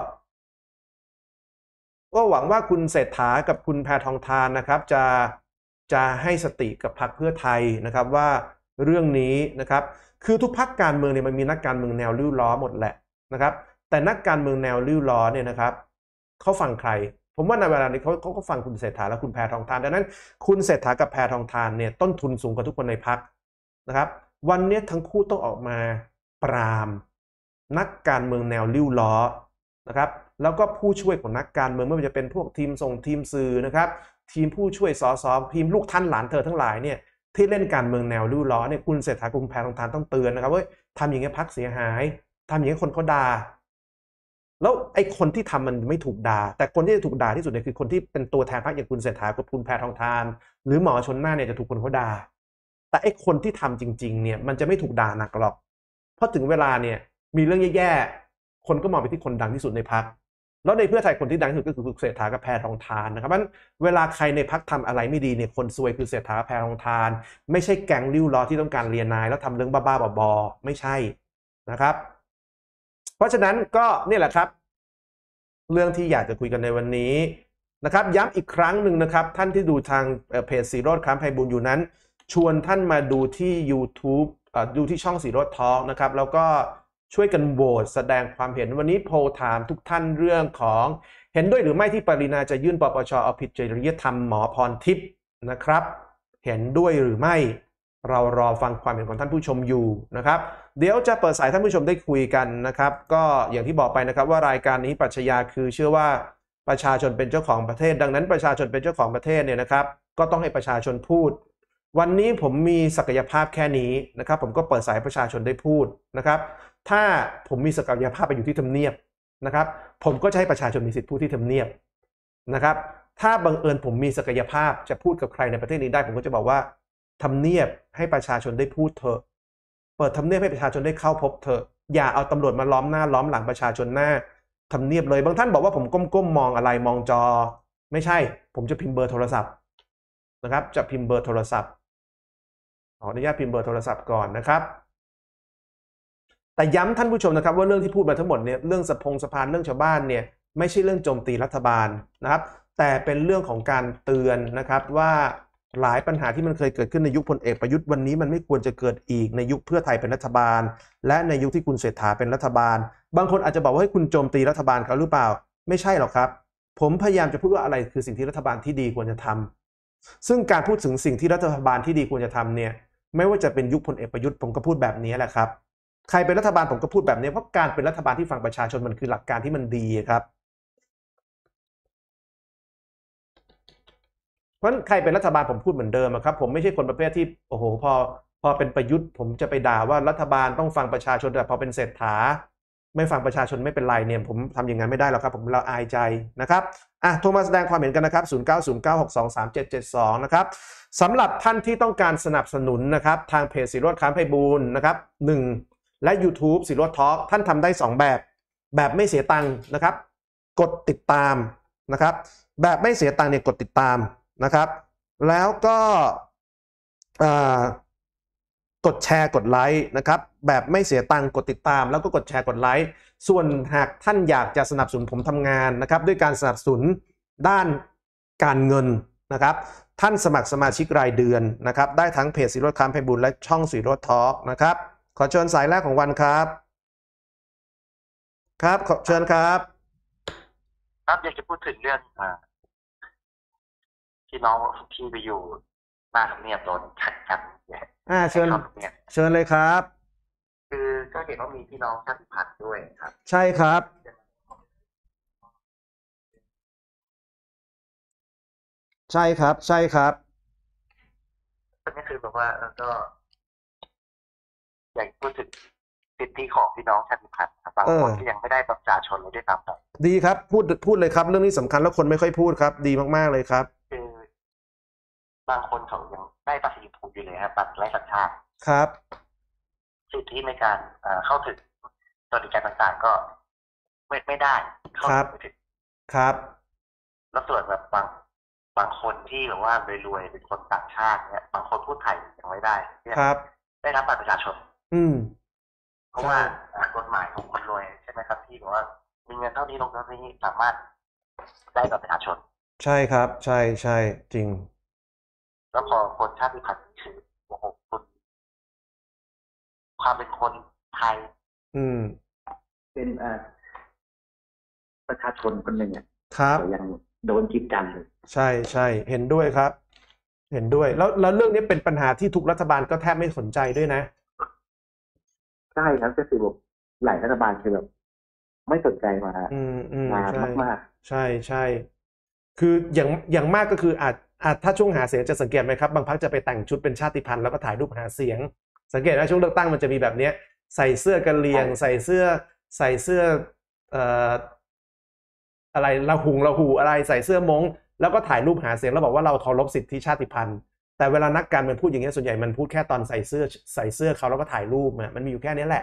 ก็หวังว่าคุณเศรษฐากับคุณแพทองธารนะครับจะให้สติกับพรรคเพื่อไทยนะครับว่าเรื่องนี้นะครับคือทุกพรรคการเมืองเนี่ยมันมีนักการเมืองแนวริ้วล้อหมดแหละนะครับแต่นักการเมืองแนวริ้วล้อเนี่ยนะครับเขาฟังใครผมว่าในเวลานี้เขาก็ฟังคุณเศรษฐาและคุณแพทองธารดังนั้นคุณเศรษฐากับแพทองธารเนี่ยต้นทุนสูงกว่าทุกคนในพรรคนะครับวันนี้ทั้งคู่ต้องออกมาปรามนักการเมืองแนวริ้วล้อนะครับแล้วก็ผู้ช่วยของนักการเมืองไม่ว่าจะเป็นพวกทีมส่งทีมสื่อนะครับทีมผู้ช่วยสสทีมลูกท่านหลานเธอทั้งหลายเนี่ยที่เล่นการเมืองแนวริ้วล้อเนี่ยคุณเศรษฐาคุณแพทองธารต้องเตือนนะครับว่าทำอย่างนี้พรรคเสียหายทำอย่างนี้คนเขาด่าแล้วไอ้คนที่ทำมันไม่ถูกด่าแต่คนที่จะถูกด่าที่สุดเนี่ยคือคนที่เป็นตัวแทนพรรคอย่างคุณเศรษฐากับคุณแพทองธารหรือหมอชนน่านเนี่ยจะถูกคนเขาด่าแต่ไอ้คนที่ทำจริงๆเนี่ยมันจะไม่ถูกด่าหนักหรอกเพราะถึงเวลาเนี่ยมีเรื่องแย่ๆคนก็มองไปที่คนดังที่สุดในพรรคแล้วในเพื่อไทยคนที่ดังที่สุดก็คือเศรษฐากับแพทองธารนะครับมันเวลาใครในพรรคทำอะไรไม่ดีเนี่ยคนซวยคือเศรษฐาแพทองธารไม่ใช่แก๊งริ้วล้อที่ต้องการเรียนนายแล้วทำเรื่องบ้าๆบอๆไม่ใช่นะครับเพราะฉะนั้นก็นี่แหละครับเรื่องที่อยากจะคุยกันในวันนี้นะครับย้ำอีกครั้งหนึ่งนะครับท่านที่ดูทางเพจสีโรจน์ คล้ำไพบูลย์อยู่นั้นชวนท่านมาดูที่ YouTube ดูที่ช่องสีโรจน์ทอล์กนะครับแล้วก็ช่วยกันโหวตแสดงความเห็นวันนี้โพลถามทุกท่านเรื่องของเห็นด้วยหรือไม่ที่ปรินาจะยื่นปปชเอาผิดจริยธรรมหมอพรทิพย์นะครับเห็นด้วยหรือไม่เรารอฟังความเห็นของท่านผู้ชมอยู่นะครับเดี๋ยวจะเปิดสายท่านผู้ชมได้คุยกันนะครับก็อย่างที่บอกไปนะครับว่ารายการนี้ปรัชญาคือเชื่อว่าประชาชนเป็นเจ้าของประเทศดังนั้นประชาชนเป็นเจ้าของประเทศเนี่ยนะครับก็ต้องให้ประชาชนพูดวันนี้ผมมีศักยภาพแค่นี้นะครับผมก็เปิดสายประชาชนได้พูดนะครับถ้าผมมีศักยภาพไปอยู่ที่ทำเนียบนะครับผมก็จะให้ประชาชนมีสิทธิพูดที่ทำเนียบนะครับถ้าบังเอิญผมมีศักยภาพจะพูดกับใครในประเทศนี้ได้ผมก็จะบอกว่าทำเนียบให้ประชาชนได้พูดเถอะเปิดทำเนียบให้ประชาชนได้เข้าพบเถอะอย่าเอาตำรวจมาล้อมหน้าล้อมหลังประชาชนหน้าทำเนียบเลยบางท่านบอกว่าผมก้มมองอะไรมองจอไม่ใช่ผมจะพิมพ์เบอร์โทรศัพท์นะครับจะพิมพ์เบอร์โทรศัพท์ขออนุญาตพิมพ์เบอร์โทรศัพท์ก่อนนะครับแต่ย้ำท่านผู้ชมนะครับว่าเรื่องที่พูดมาทั้งหมดเนี่ยเรื่องสะพานเรื่องชาวบ้านเนี่ยไม่ใช่เรื่องโจมตีรัฐบาลนะครับแต่เป็นเรื่องของการเตือนนะครับว่าหลายปัญหาที่มันเคยเกิดขึ้นในยุคพลเอกประยุทธ์วันนี้มันไม่ควรจะเกิดอีกในยุคเพื่อไทยเป็นรัฐบาลและในยุคที่คุณเศรษฐาเป็นรัฐบาลบางคนอาจจะบอกว่าให้คุณโจมตีรัฐบาลเขาหรือเปล่าไม่ใช่หรอกครับผมพยายามจะพูดว่าอะไรคือสิ่งที่รัฐบาลที่ดีควรจะทำซึ่งการพูดถึงสิ่งที่รัฐบาลที่ดีควรจะทำเนี่ยไม่ว่าจะเป็นยุคพลเอกประยุทธ์ผมก็พูดแบบนี้แหละครับใครเป็นรัฐบาลผมก็พูดแบบนี้เพราะการเป็นรัฐบาลที่ฟังประชาชนมันคือหลักการที่มันดีครับเพราะใครเป็นรัฐบาลผมพูดเหมือนเดิมครับผมไม่ใช่คนประเภทที่โอ้โหพอเป็นประยุทธ์ผมจะไปด่าว่ารัฐบาลต้องฟังประชาชนแต่พอเป็นเศรษฐาไม่ฟังประชาชนไม่เป็นไรเนี่ยผมทำอย่างนั้นไม่ได้หรอกครับผมเราอายใจนะครับโทรมาแสดงความเห็นกันนะครับ0909623772นะครับสำหรับท่านที่ต้องการสนับสนุนนะครับทางเพจสีโรจน์ คล้ำไพบูลย์นะครับ1และ YouTube สีโรจน์ทอล์กท่านทำได้2แบบไม่เสียตังค์นะครับกดติดตามนะครับแบบไม่เสียตังค์เนี่ยกดติดตามนะครับแล้วก็กดแชร์กดไลค์นะครับแบบไม่เสียตังค์กดติดตามแล้วก็กดแชร์กดไลค์ส่วนหากท่านอยากจะสนับสนุนผมทำงานนะครับด้วยการสนับสนุนด้านการเงินนะครับท่านสมัครสมาชิกรายเดือนนะครับได้ทั้งเพจสีโรจน์ คล้ำไพบูลย์และช่องสีโรจน์ทอล์กนะครับขอเชิญสายแรกของวันครับครับขอเชิญครับ
ครับอยากจะพูดถึงเรื่องที่น้องที่ไปอยู่หน้าทำเนียบโดนขัดกัน
เชิญเลยครับ
คือก็เห็นว่ามีพี่น้องชาติพันธุ์ด้วยครับ
ใช่ครับใช่ครับ
ก็คือแบบว่าก็อยากพูดถึงสิทธิของพี่น้องชาติพันธุ์บางคนที่ยังไม่ได้ประชาชนเลยด้วยซ้ำ
ดีครับพูดเลยครับเรื่องนี้สำคัญแล้วคนไม่ค่อยพูดครับดีมากๆเลยครับ
คือบางคนเขายังได้ภาษีถูกอยู่เลยครับบัตรไร้สัญชาติ
ครับ
สิทธิในการเข้าถึงสวัสดิการต่างๆก็ไม่ได้เข้าไม่ถึง
ครับ
แล้วส่วนแบบบบางคนที่แบบว่ารวยๆเป็นคนต่างชาติเนี่ยบางคนพูดไทยยังไม่ได้เนี่ย
ครับ
ได้รับบัตรประชาชน
อืม
เพราะว่ากฎหมายของคนรวยใช่ไหมครับที่บอกว่ามีเงินเท่านี้ลงเท่านี้สามารถได้บัตรประชาชน
ใช่ครับ ใช่ใช่จริง
แล้วพอคนชาติพันธุ์คือโอ้โหคุณความเป็นคนไทย
อืม
เป็นประชาชนคนหนึ่งอ่ะ
ครับ
แต่ยังโดนกีดกันเลย
ใช่ใช่เห็นด้วยครับ เห็นด้วย แล้วเรื่องนี้เป็นปัญหาที่ทุกรัฐบาลก็แทบไม่สนใจด้วยนะ
ใช่ครับก็คือแบบหลายรัฐบาลคือแบบไม่สนใจมา
อืมอืม
นาน
ใช่
มาก
ใช่ใช่ คืออย่างมากก็คืออาจถ้าช่วงหาเสียงจะสังเกตไหมครับบางพรรคจะไปแต่งชุดเป็นชาติพันธุ์แล้วก็ถ่ายรูปหาเสียง สังเกตว่าช่วงเลือกตั้งมันจะมีแบบเนี้ยใส่เสื้อกะเหรี่ยง ใส่เสื้อเอ่ออะไรละหูอะไรใส่เสื้อม้งแล้วก็ถ่ายรูปหาเสียงแล้วบอกว่าเราเคารพสิทธิชาติพันธุ์แต่เวลานักการเมืองพูดอย่างเงี้ยส่วนใหญ่มันพูดแค่ตอนใส่เสื้อเขาแล้วก็ถ่ายรูปมันมีอยู่แค่นี้แหละ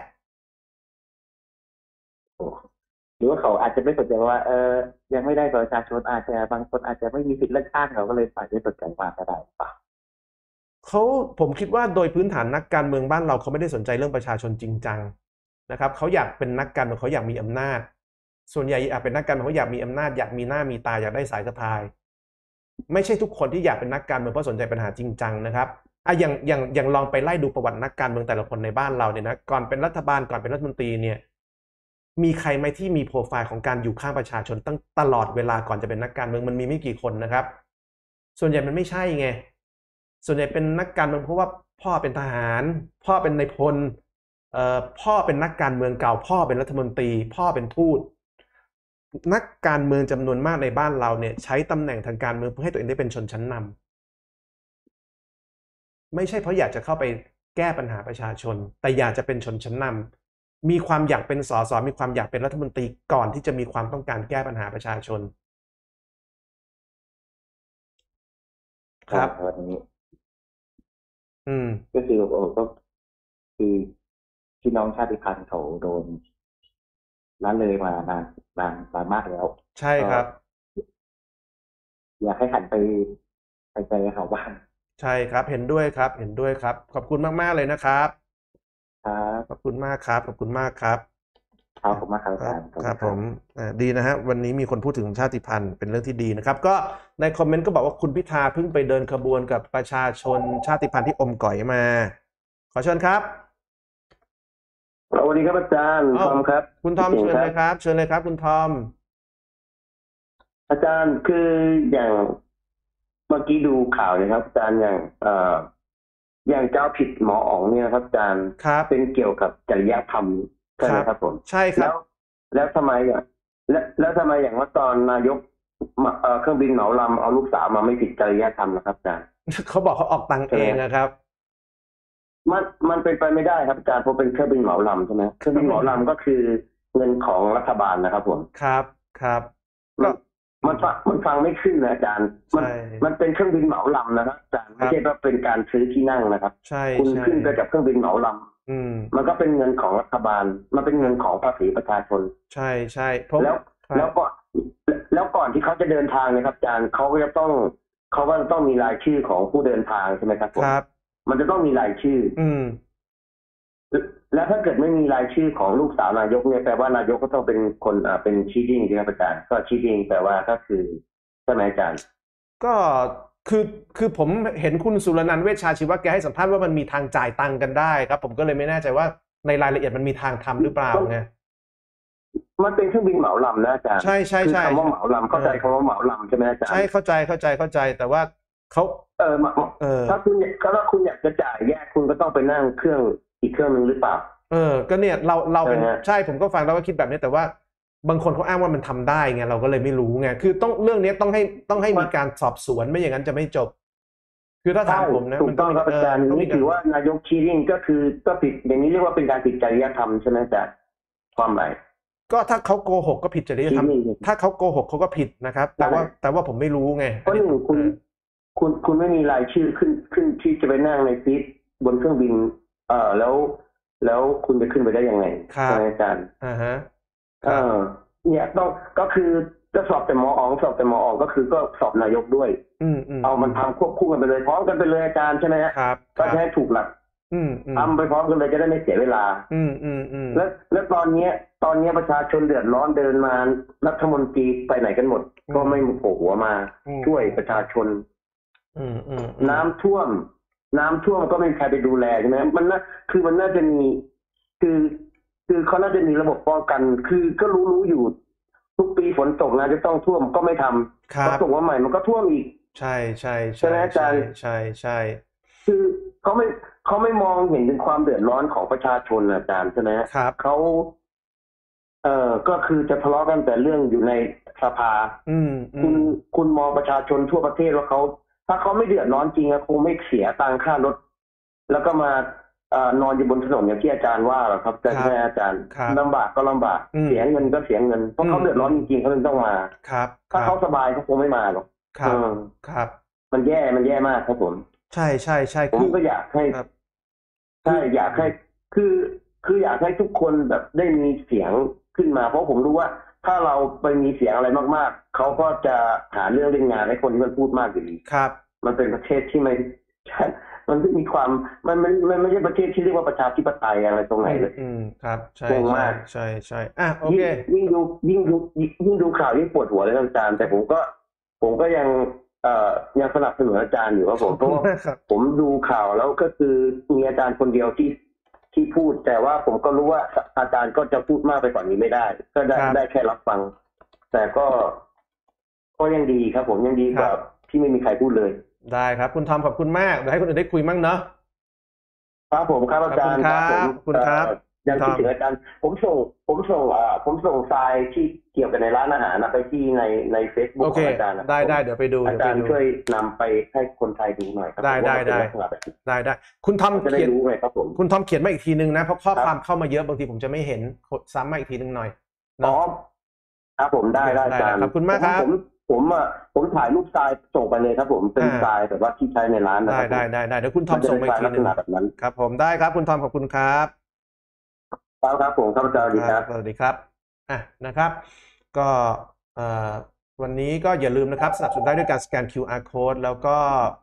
ๆโอ้หรือว่าเขาอาจจะไม่สนใจว่ายังไม่ได้ประชาชนอาจจะบางคนอาจจะไม่มีสิทธิ์เลือกตั้งเขาก็เลยอาจจะไม่สนใจมากก็ได้ป่ะ
ผมคิดว่าโดยพื้นฐานนักการเมืองบ้านเราเขาไม่ได้สนใจเรื่องประชาชนจริงจังนะครับเขาอยากเป็นนักการเมืองเขาอยากมีอำนาจ ส่วนใหญ่อยากเป็นนักการเมืองเขาอยากมีอำนาจอยากมีหน้ามีตาอยากได้สายสะพาย ไม่ใช่ทุกคนที่อยากเป็นนักการเมืองเพราะสนใจปัญหาจริงจังนะครับอย่างลองไปไล่ดูประวัตินักการเมืองแต่ละคนในบ้านเราเนี่ยนะก่อนเป็นรัฐบาลก่อนเป็นรัฐมนตรีเนี่ยมีใครไหมที่มีโปรไฟล์ของการอยู่ข้างประชาชนตั้งตลอดเวลาก่อนจะเป็นนักการเมืองมันมีไม่กี่คนนะครับ ส่วนใหญ่มันไม่ใช่ไง ส่วนใหญ่เป็นนักการเมืองเพราะว่าพ่อเป็นทหารพ่อเป็นนายพลพ่อเป็นนักการเมืองเก่าพ่อเป็นรัฐมนตรีพ่อเป็นทูตนักการเมืองจำนวนมากในบ้านเราเนี่ยใช้ตำแหน่งทางการเมืองเพื่อให้ตัวเองได้เป็นชนชั้นนำไม่ใช่เพราะอยากจะเข้าไปแก้ปัญหาประชาชนแต่อยากจะเป็นชนชั้นนำมีความอยากเป็นสสมีความอยากเป็นรัฐมนตรีก่อนที่จะมีความต้องการแก้ปัญหาประชาชนครับ
วันนี้
อืม
ก็คือก็คือพี่น้องชาติพันธุ์เขาโดนละเลยมานานมากแล้ว
ใช่ครับ
อยากให้หันไปใจเขาบ้าง
ใช่ครับเห็นด้วยครับเห็นด้วยครับขอบคุณมากๆเลยนะครับ
ครับ
ขอบคุณมากครับขอบคุณมากครับ
ครับผมมาครับอาจารย์
ครับผมดีนะฮะวันนี้มีคนพูดถึงชาติพันธุ์เป็นเรื่องที่ดีนะครับก็ในคอมเมนต์ก็บอกว่าคุณพิธาเพิ่งไปเดินขบวนกับประชาชนชาติพันธุ์ที่อมก๋อยมา ขอเชิญครับ
สวัสดีครับอาจารย์ทอมครับ
คุณทอมเชิญเลยครับเชิญเลยครับคุณทอม
อาจารย์คืออย่างเมื่อกี้ดูข่าวเลยครับอาจารย์อย่างเจ้าผิดหมออ๋องเนี่ยครับอาจารย์
ครับ
เป็นเกี่ยวกับจริยธรรมใช่ไหมครับผม
ใช่ครับ
แล้วทำไมแล้วทำไมอย่างว่าตอนนายกเครื่องบินเหมาลำเอาลูกสาวมาไม่ผิดจริยธรรมนะครับอาจารย์
เขาบอกเขาออกตังค์เองนะครับ
มันเป็นไปไม่ได้ครับอาจารย์เพราะเป็นเครื่องบินเหมาลำใช่ไหมเครื่องบินเหมาลำก็คือเงินของรัฐบาลนะครับผม
ครับครับก็
มันฟังไม่ขึ้นนะอาจารย์มันเป็นเครื่องบินเหมาลำนะครับอาจารย์ไม่ใช่ว่าเป็นการซื้อที่นั่งนะครับ
ใช่
คุณขึ้นไปกับเครื่องบินเหมาลำมันก็เป็นเงินของรัฐบาลมันเป็นเงินของภาษีประชาชน
ใช่
แล้วก่อนที่เขาจะเดินทางนะครับอาจารย์เขาก็จะต้องมีรายชื่อของผู้เดินทางใช่ไหมครับผม
ครับ
มันจะต้องมีรายชื่อแล้วถ้าเกิดไม่มีรายชื่อของลูกสาวนายกเนี่ยแปลว่านายกก็ต้องเป็นคนเป็นชีดิ้งใช่ไหมอาจารย์ก็ชีดิ้งแปลว่าก็คือใช่ไหมอาจารย์
ก็คือผมเห็นคุณสุรนันท์เวชชาชีวะแกให้สัมภาษณ์ว่ามันมีทางจ่ายตังค์กันได้ครับผมก็เลยไม่แน่ใจว่าในรายละเอียดมันมีทางทำหรือเปล่าไง
มันเป็นเครื่องบินเหมาลำนะอาจารย์
ใช่
คือคำว่าเหมาลำเข้าใจคำว่าเหมาลำใช่ไหมอาจารย์
ใช่เข้าใจแต่ว่าเขา
ถ้าคุณอยากจะจ่ายแยกคุณก็ต้องไปนั่งเครื่องอีกเครื่องนึงหรือเปล่า
ก็เนี่ยเราเป็นใช่ผมก็ฟังแล้วก็คิดแบบนี้แต่ว่าบางคนเขาอ้างว่ามันทำได้ไงเราก็เลยไม่รู้ไงคือเรื่องนี้ต้องให้มีการสอบสวนไม่อย่างนั้นจะไม่จบคือถ้าถามผมนะ
ถูกต้องครับอาจารย์นี่ถือว่านายกชีริ่งก็ผิดอย่างนี้เรียกว่าเป็นการผิดจริยธรรมใช่ไหมอาจารย์ความหมาย
ก็ถ้าเขาโกหกก็ผิดจริยธรรมถ้าเขาโกหกเขาก็ผิดนะครับแต่ว่าผมไม่รู้ไง
เพราะหนึ่งคุณไม่มีรายชื่อขึ้นที่จะไปนั่งในซีทบนเครื่องบินแล้วคุณจะขึ้นไปได้ยังไงใช่ไหมอาจารย์เนี่ยต้องก็คือก็สอบแต่หมออองสอบแต่หมออองก็คือก็สอบนายกด้วยเอามันทำควบคู่กันไปเลยพร้อมกันไปเลยอาจารย์ใช่ไหมฮะก็จะให้ถูกหลักทำไปพร้อมกันเลยจะได้ไม่เสียเวลาแล้วตอนเนี้ยประชาชนเดือดร้อนเดินมารัฐมนตรีไปไหนกันหมดก็ไม่โผล่หัวมาช่วยประชาชนน้ำท่วมก็ไม่มีใครไปดูแลใช่ไหมมันน่าคือมันน่าจะมีคือเขาน่าจะมีระบบป้องกันคือก็รู้อยู่ทุกปีฝนตกนะจะต้องท่วมก็ไม่ทำพอตกมาใหม่มันก็ท่วมอีก
ใช่
ใช่ไหมอาจารย์
ใช่
คือเขาไม่มองเห็นถึงความเดือดร้อนของประชาชนอาจารย์ใช่ไหม
ครับ
เขาก็คือจะทะเลาะกันแต่เรื่องอยู่ในสภาคุณมองประชาชนทั่วประเทศว่าเขาถ้าเขาไม่เดือดร้อนจริงคงไม่เสียตังค่ารถแล้วก็มานอนอยู่บนถนนอย่างที่อาจารย์ว่าหรอครับแต่ไม่อาจารย์ลำบากก็ลำบากเสียเงินก็เสียเงินเพราะเขาเดือดร้อนจริงๆเขาถึงต้องมาถ้าเขาสบายเขาคงไม่มาหรอก
ครับ
มันแย่มากครับผม
ใช่
ผมก็อยากให้ใช่อยากให้คืออยากให้ทุกคนแบบได้มีเสียงขึ้นมาเพราะผมรู้ว่าถ้าเราไปมีเสียงอะไรมากๆเขาก็จะหาเรื่องเล่นงานให้คนที่มันพูดมากอยู่ดี
ครับ
มันเป็นประเทศที่ไม่มันไม่มีความมันไม่ใช่ประเทศที่เรียกว่าประชาธิปไตยอะไรตรงไหนเลย
ครับใช่
มาก
ใช่โอเค
ยิ่งดูข่าวยิ่งปวดหัวเลยอาจารย์แต่ผมก็ยังสนับสนุนอาจารย์อยู่ครับผมเพราะผมดูข่าวแล้วก็คือมีอาจารย์คนเดียวที่พูดแต่ว่าผมก็รู้ว่าอาจารย์ก็จะพูดมากไปกว่านี้ไม่ได้ก็ได้แค่รับฟังแต่ก็ยังดีครับผมยังดีกว่าที่ไม่มีใครพูดเลย
ได้ครับคุณทอมขอบคุณมากเดี๋ยวให้คนอื่นได้คุยมั่งเนาะ
ครับผมครับอาจารย์
ครับคุณครับ
ยังคิดถึงอาจารย์ผมส่งไฟล์ที่เกี่ยวกับในร้านอาหารไปที่ใน Facebook ของอาจารย์
ได้เดี๋ยวไปดู
อาจารย์ช่วยนำไปให้คนไทยดูหน่อยครับ
ได้คุณทอม
จะได้รู้ไงครับผม
คุณทอมเขียนมาอีกทีนึงนะเพราะข้อความเข้ามาเยอะบางทีผมจะไม่เห็นซ้ำมาอีกทีนึงหน่อย
ครับผมได้อาจารย์
ขอบคุณมากครับ
ผมถ่ายรูปทรายส่งไปเลยครับผมเป็นทรายแบบว่าที่ใช้ในร้าน
ได้เดี๋ยวคุณทอมส่งไปอีกทีนึงครับผมได้ครับคุณทอมขอบคุณครับ
ครับผมครับอาจารย์
สวัสดีครับนะครับก็วันนี้ก็อย่าลืมนะครับสนับสนุนได้ด้วยการสแกน QR code แล้วก็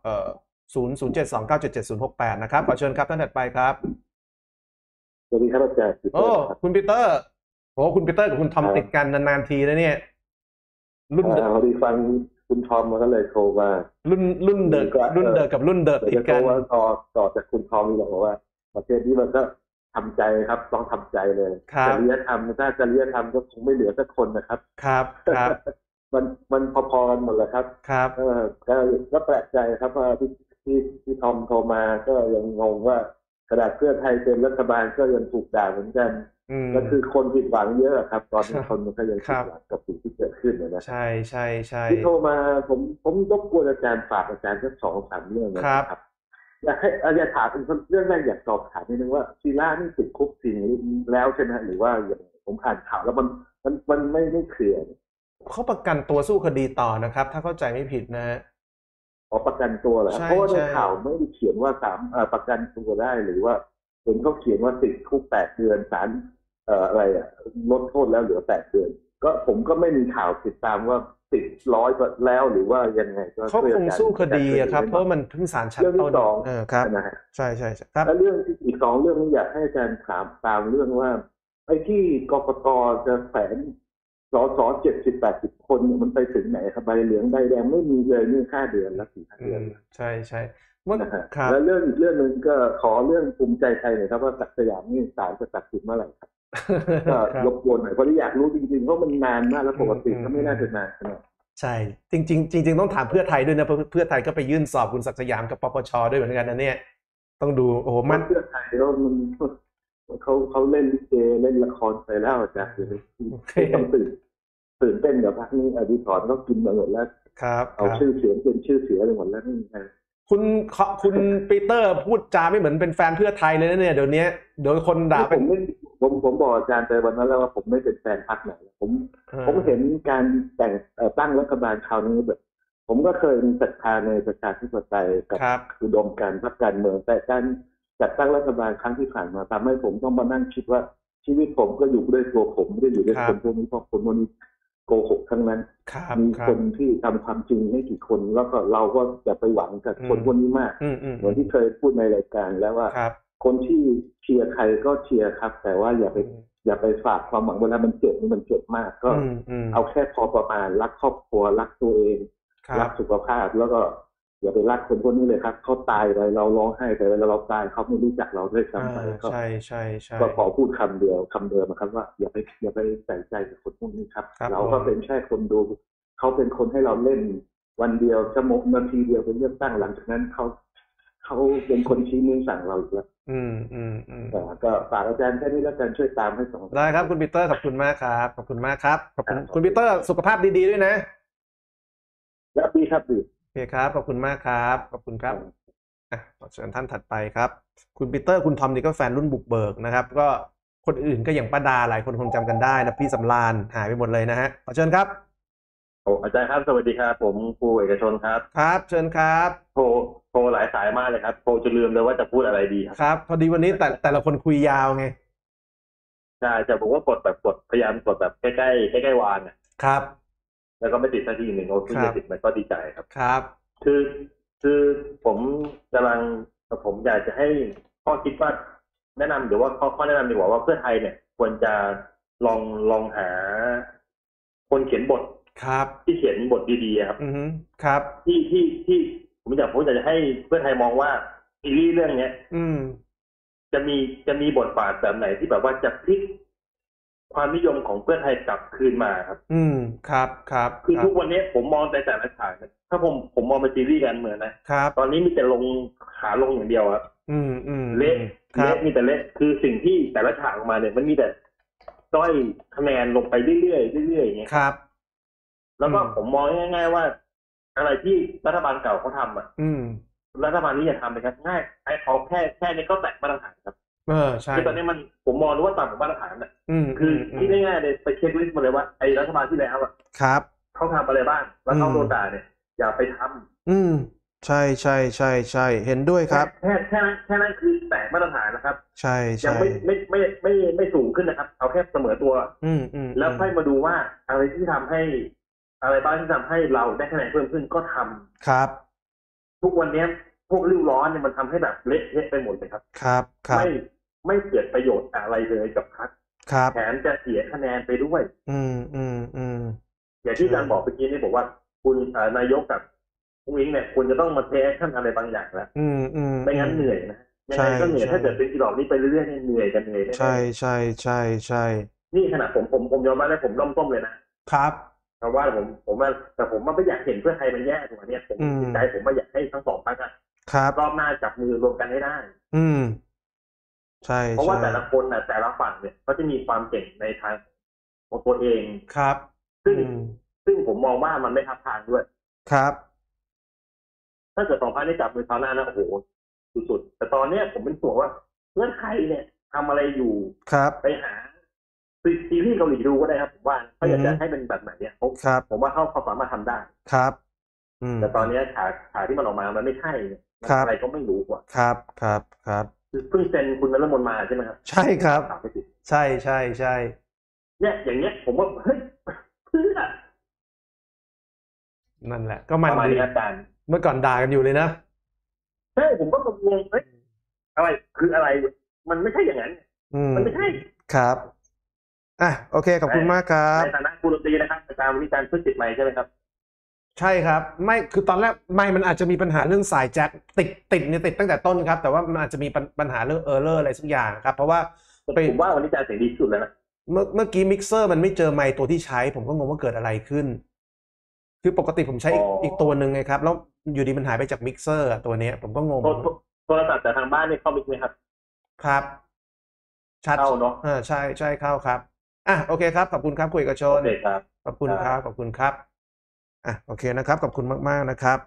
00729777068นะครับขอเชิญครับท่านถัดไปครับ
สวัสดีครับอาจารย์
โอ้คุณปีเตอร์คุณปีเตอร์กับคุณทอมติดกันนานๆทีนะเนี่ย
พอดีฟังคุณทอมมาก็เลยโทรมา
รุ่นเดิร์กับรุ่นเดิร์ติดกัน
ต่อจากคุณทอมบอกว่าประเทศนี้มันก็ทำใจครับต้องทำใจเลยจริยธรรมถ้าจริยธรรมก็คงไม่เหลือสักคนนะครับ
ครับ
มันพอๆกันหมดเลยครับก็แปลกใจครับว่าที่ทอมโทรมาก็ยังงงว่าขนาดเพื่อไทยเป็นรัฐบาลก็ยังถูกด่าเหมือนกันก็คือคนผิดหวังเยอะครับตอนนี้คนมันก็ยังผิดหวังกับสิ่งที่เกิดขึ้นนะ
ใช่
ที่โทรมาผมรบกวนอาจารย์ฝากอาจารย์สัก2-3เรื่องนะครับอยากให้อยากถามเรื่องแรกอยากสอบถามนิดนึงว่าซีล่านี่ติดคุกจริงแล้วใช่ไหมหรือว่าอย่างผมอ่านข่าวแล้วมันไม่เคลียร์
เขาประกันตัวสู้คดีต่อนะครับถ้าเข้าใจไม่ผิดนะ
ประกันตัวเหรอเพราะว่าในข่าวไม่ได้เขียนว่าประกันตัวได้หรือว่าเห็นเขาเขียนว่าติดคุก8 เดือนศาลอะไรลดโทษแล้วเหลือ8 เดือนก็ผมก็ไม่มีข่าวติดตามว่าติด100แล้วหรือว่ายังไง
เขาคงสู้คดีครับเพราะมันเพิ่งศาลชั้นต้นครับใช่ครับ
แล้วเรื่องอีก2 เรื่องนี้อยากให้อาจารย์ถามตามเรื่องว่าไอ้ที่กกต.จะแฝงสส70-80 คนมันไปถึงไหนครับใบเหลืองใบแดงไม่มีเลยนี่5 เดือนแล้ว4 เดือน
ใช่
แล้วเรื่องนึงก็ขอเรื่องภูมิใจไทยหน่อยครับว่าศักดิ์สยามนี่ศาลจะตัดสินเมื่อไหร่ครับก็รบกวนหน่อยเพราะอยากรู้จริงๆเพราะมันนานมากแล้วปกติก็ไม่น่าจะนานขนาด
ใช่จริงต้องถามเพื่อไทยด้วยนะเพราะเพื่อไทยก็ไปยื่นสอบคุณศักดิ์สยามกับปปช.ด้วยเหมือนกันนะเนี่ยต้องดูโอ้โหมัน
เพื่อไทยแล้วเขาเล่นลิเกเล่นละครไปแล้วอาจารย์ต้องตื่นเต้นกับพรรคนี้อดิศรก็กินมาหมดแล้วเอาชื่อเสียงเป็นชื่อเสียเลยหมดแล้วนี่ไง
คุณปีเตอร์พูดจาไม่เหมือนเป็นแฟนเพื่อไทยเลยนะเนี่ยเดี๋ยวนี้เดี๋ยวคนด่า
ผมบอกอาจารย์ไปวันนั้นแล้วว่าผมไม่เป็นแฟนพรรคไหนผมเห็นการตั้งรัฐบาลคราวนี้แบบผมก็เคยมีศรัทธาในประชาธิปไตยกับอุดมการณ์พรรคการเมืองแต่การจัดตั้งรัฐบาลครั้งที่ผ่านมาทำให้ผมต้องมานั่งคิดว่าชีวิตผมก็อยู่ด้วยตัวผมไม่ได้อยู่ด้วยคนพวกนี้เพราะคนพวกนี้โกหกทั้งนั้น
มี
คนที่ทำความจริงไม่กี่คนแล้วก็เราก็อย่าไปหวังกับคนพวกนี้มากเหมือนที่เคยพูดในรายการแล้วว่าคนที่เชียร์ใครก็เชียร์ครับแต่ว่าอย่าไปฝากความหวังเวลามันเจ็บมากก็เอาแค่พอประมาณรักครอบครัวรักตัวเองรักสุขภาพแล้วก็อย่าไปรักคนพวกนี้เลยครับเขาตายไปเราร้องไห้ไปแล้วเราตายเขาไม่รู้จักเราด้วยซ้ำไปก็ก็ขอพูดคำเดิมครับว่าอย่าไปใส่ใจกับคนพวกนี้ครับเราก็เป็นแค่คนดูเขาเป็นคนให้เราเล่นวันเดียวชั่วโมงนาทีเดียวเป็นเลือกตั้งหลังจากนั้นเขาเป็นคนชี้มือสั่งเราอีกแล้วแต่ก็ฝากอาจารย์แค่นี้แล้วกันช่วยตามให้สอง
ได้ครับคุณปีเตอร์ขอบคุณมากครับขอบคุณมากครับขอบคุณคุณปีเตอร์สุขภาพดีๆด้วยนะ
แล้วดีครับดี
โอเคครับขอบคุณมากครับขอบคุณครับขอเชิญท่านถัดไปครับคุณปีเตอร์คุณทอมนี่ก็แฟนรุ่นบุกเบิกนะครับก็คนอื่นก็อย่างป้าดาหลายคนคงจำกันได้นะพี่สำราญหายไปหมดเลยนะฮะขอเชิญครับ
อาจารย์ครับสวัสดีครับผมครูเอกชนครับ
ครับเชิญครับ
โทรหลายสายมากเลยครับโทรจะลืมเลยว่าจะพูดอะไรดี
ครับพอดีวันนี้แต่ละคนคุยยาวไง
ใช่จะผมว่ากดพยายามกดแบบใกล้ๆวาน
ครับ
แล้วก็ไม่ติดนาทีหนึ่งโอเคติดมันก็ดีใจครับ
ครับ
คือผมกำลังผมอยากจะให้ข้อคิดว่าแนะนำหรือว่าข้อแนะนำดีกว่าเพื่อไทยเนี่ยควรจะลองหาคนเขียนบท
ครับ
ที่เขียนบทดีๆครับ
ครับ
ที่ผมอยากจะให้เพื่อไทยมองว่าซีรีส์เรื่องเนี้ยจะมีบทบาทแบบไหนที่แบบว่าจะพลิกความนิยมของเพื่อไทยกลับคืนมาครับ
ครับ
คือทุกวันนี้ผมมองแต่ละฉากถ้าผมมองเป็นซีรีส์การเมืองนะครับตอนนี้มีแต่ลงขาลงอย่างเดียวครับเละมีแต่เละคือสิ่งที่แต่ละฉากออกมาเนี่ยมันมีแต่ด้อยคะแนนลงไปเรื่อยอย่างเงี้ย
ครับ
แล้วก็ผมมองง่ายๆว่าอะไรที่รัฐบาลเก่าเขาทำรัฐบาลนี้จะทำเลยครับง่ายไอ้เขาแค่นี้ก็แตะมาตรฐานครับ
ใช่
คือตอนนี้มันผมมองว่าต่ำกว่ามาตรฐานคือที่ง่ายๆเลยไปเช็คลิสต์มาเลยว่าไอ้รัฐบาลที่แล้ว
ครับ
เขาทำอะไรบ้างแล้วเขาโดนด่าเนี่ยอย่าไปท
ำใช่เห็นด้วยครับ
แค่นั้นคือแตะมาตรฐานนะครับ
ใช่
ยังไม่สูงขึ้นนะครับเอาแค่เสมอตัวแล้วค่อยมาดูว่าอะไรที่ทำให้อะไรบ้างที่ทำให้เราได้คะแนนเพิ่มขึ้นก็ท
ำครับ
ทุกวันนี้พวกริ้วร้อนเนี่ยมันทำให้แบบเละเทะไปหมดเลยครับไม่เกิดประโยชน์อะไรเลยกับพรรคแถมจะเสียคะแนนไปด้วยอย่างที่อาจารย์บอกเมื่อกี้นี่บอกว่าคุณนายกกับผู้อิงเนี่ยคุณจะต้องมาเทคชั่นอะไรบางอย่างแล้วไม่งั้นเหนื่อยนะยังไงก็เหนื่อยถ้าเกิดเป็นอีหลอกนี้ไปเรื่อยๆเหนื่อย
ใช่
นี่ขนาดผมยอมรับเลยผมร่มต้มเลยนะครับเพราะว่าผมแต่ผมไม่อยากเห็นเพื่อไทยมันแย่กว่านี้ผมใจผมไม่อยากให้ทั้งสองพรรครอบหน้าจับมือรวมกันให้ได้
ใช่
เพราะว่าแต่ละคนแต่ละฝั่งเนี่ยเขาจะมีความเก่งในทางของตัวเอง
ครับ
ซึ่งผมมองว่ามันไม่ทับทางด้วย
ครับ
ถ้าเกิดสองพรรคได้จับมือคราวหน้านะโอ้โหสุดๆแต่ตอนนี้ผมเป็นห่วงว่าเพื่อไทยเนี่ยทำอะไรอยู่ไปหาซีรีส์เกาหลีดูก็ได้ครับผมว่าเขาอยากจะให้เป็นแบบไหนเนี่ยผมว่าเขาสามารถทำได้
ครับ
แต่ตอนนี้ฉากที่มันออกมามันไม่ใช่อะไรก็ไม่รู้ว่ะ
ครับ
เพิ่งเซ็นคุณนฤมลมาใช่ไหมครับ
ใช่ครับใช่
เนี่ยอย่างเงี้ยผมว่าเฮ้ยเพื่อ
นั่นแหละก็มัน
ดีอาจารย์
เมื่อก่อนด่ากันอยู่เลยนะ
ใช่ผมก็งงเฮ้ยอะไรคืออะไรมันไม่ใช่อย่างนั้นมันไม่ใช่
ครับโอเคขอบคุณมากครับ
ในฐานะครูดนตรีนะครับอาจารย์วิจารณ์เพื่อติดไมค์ใช่ไหมครับ
ใช่ครับไม่คือตอนแรกไม่มันอาจจะมีปัญหาเรื่องสายแจ็คติดเนี่ยติดตั้งแต่ต้นครับแต่ว่ามันอาจจะมีปัญหาเรื่องเออร์เลอร์อะไรสักอย่างครับเพราะว่า
ผมว่าวันนี้อาจารย์เสียงดีสุดแล้วนะ
เมื่อกี้มิกเซอร์มันไม่เจอไมค์ตัวที่ใช้ผมก็งงว่าเกิดอะไรขึ้นคือปกติผมใช้อีกตัวหนึ่งไงครับแล้วอยู่ดีมันหายไปจากมิกเซอร์ตัวนี้ผมก็งง
โทรศัพท์แต่ทางบ้านนี่เข้ามิกไหมครับ
ครับชัด
เข้าเนาะ
ใช่เข้าครับโอเคครับขอบคุณครับคุยกับชนขอบคุณครับโอเคนะครับขอบคุณมากๆนะครับ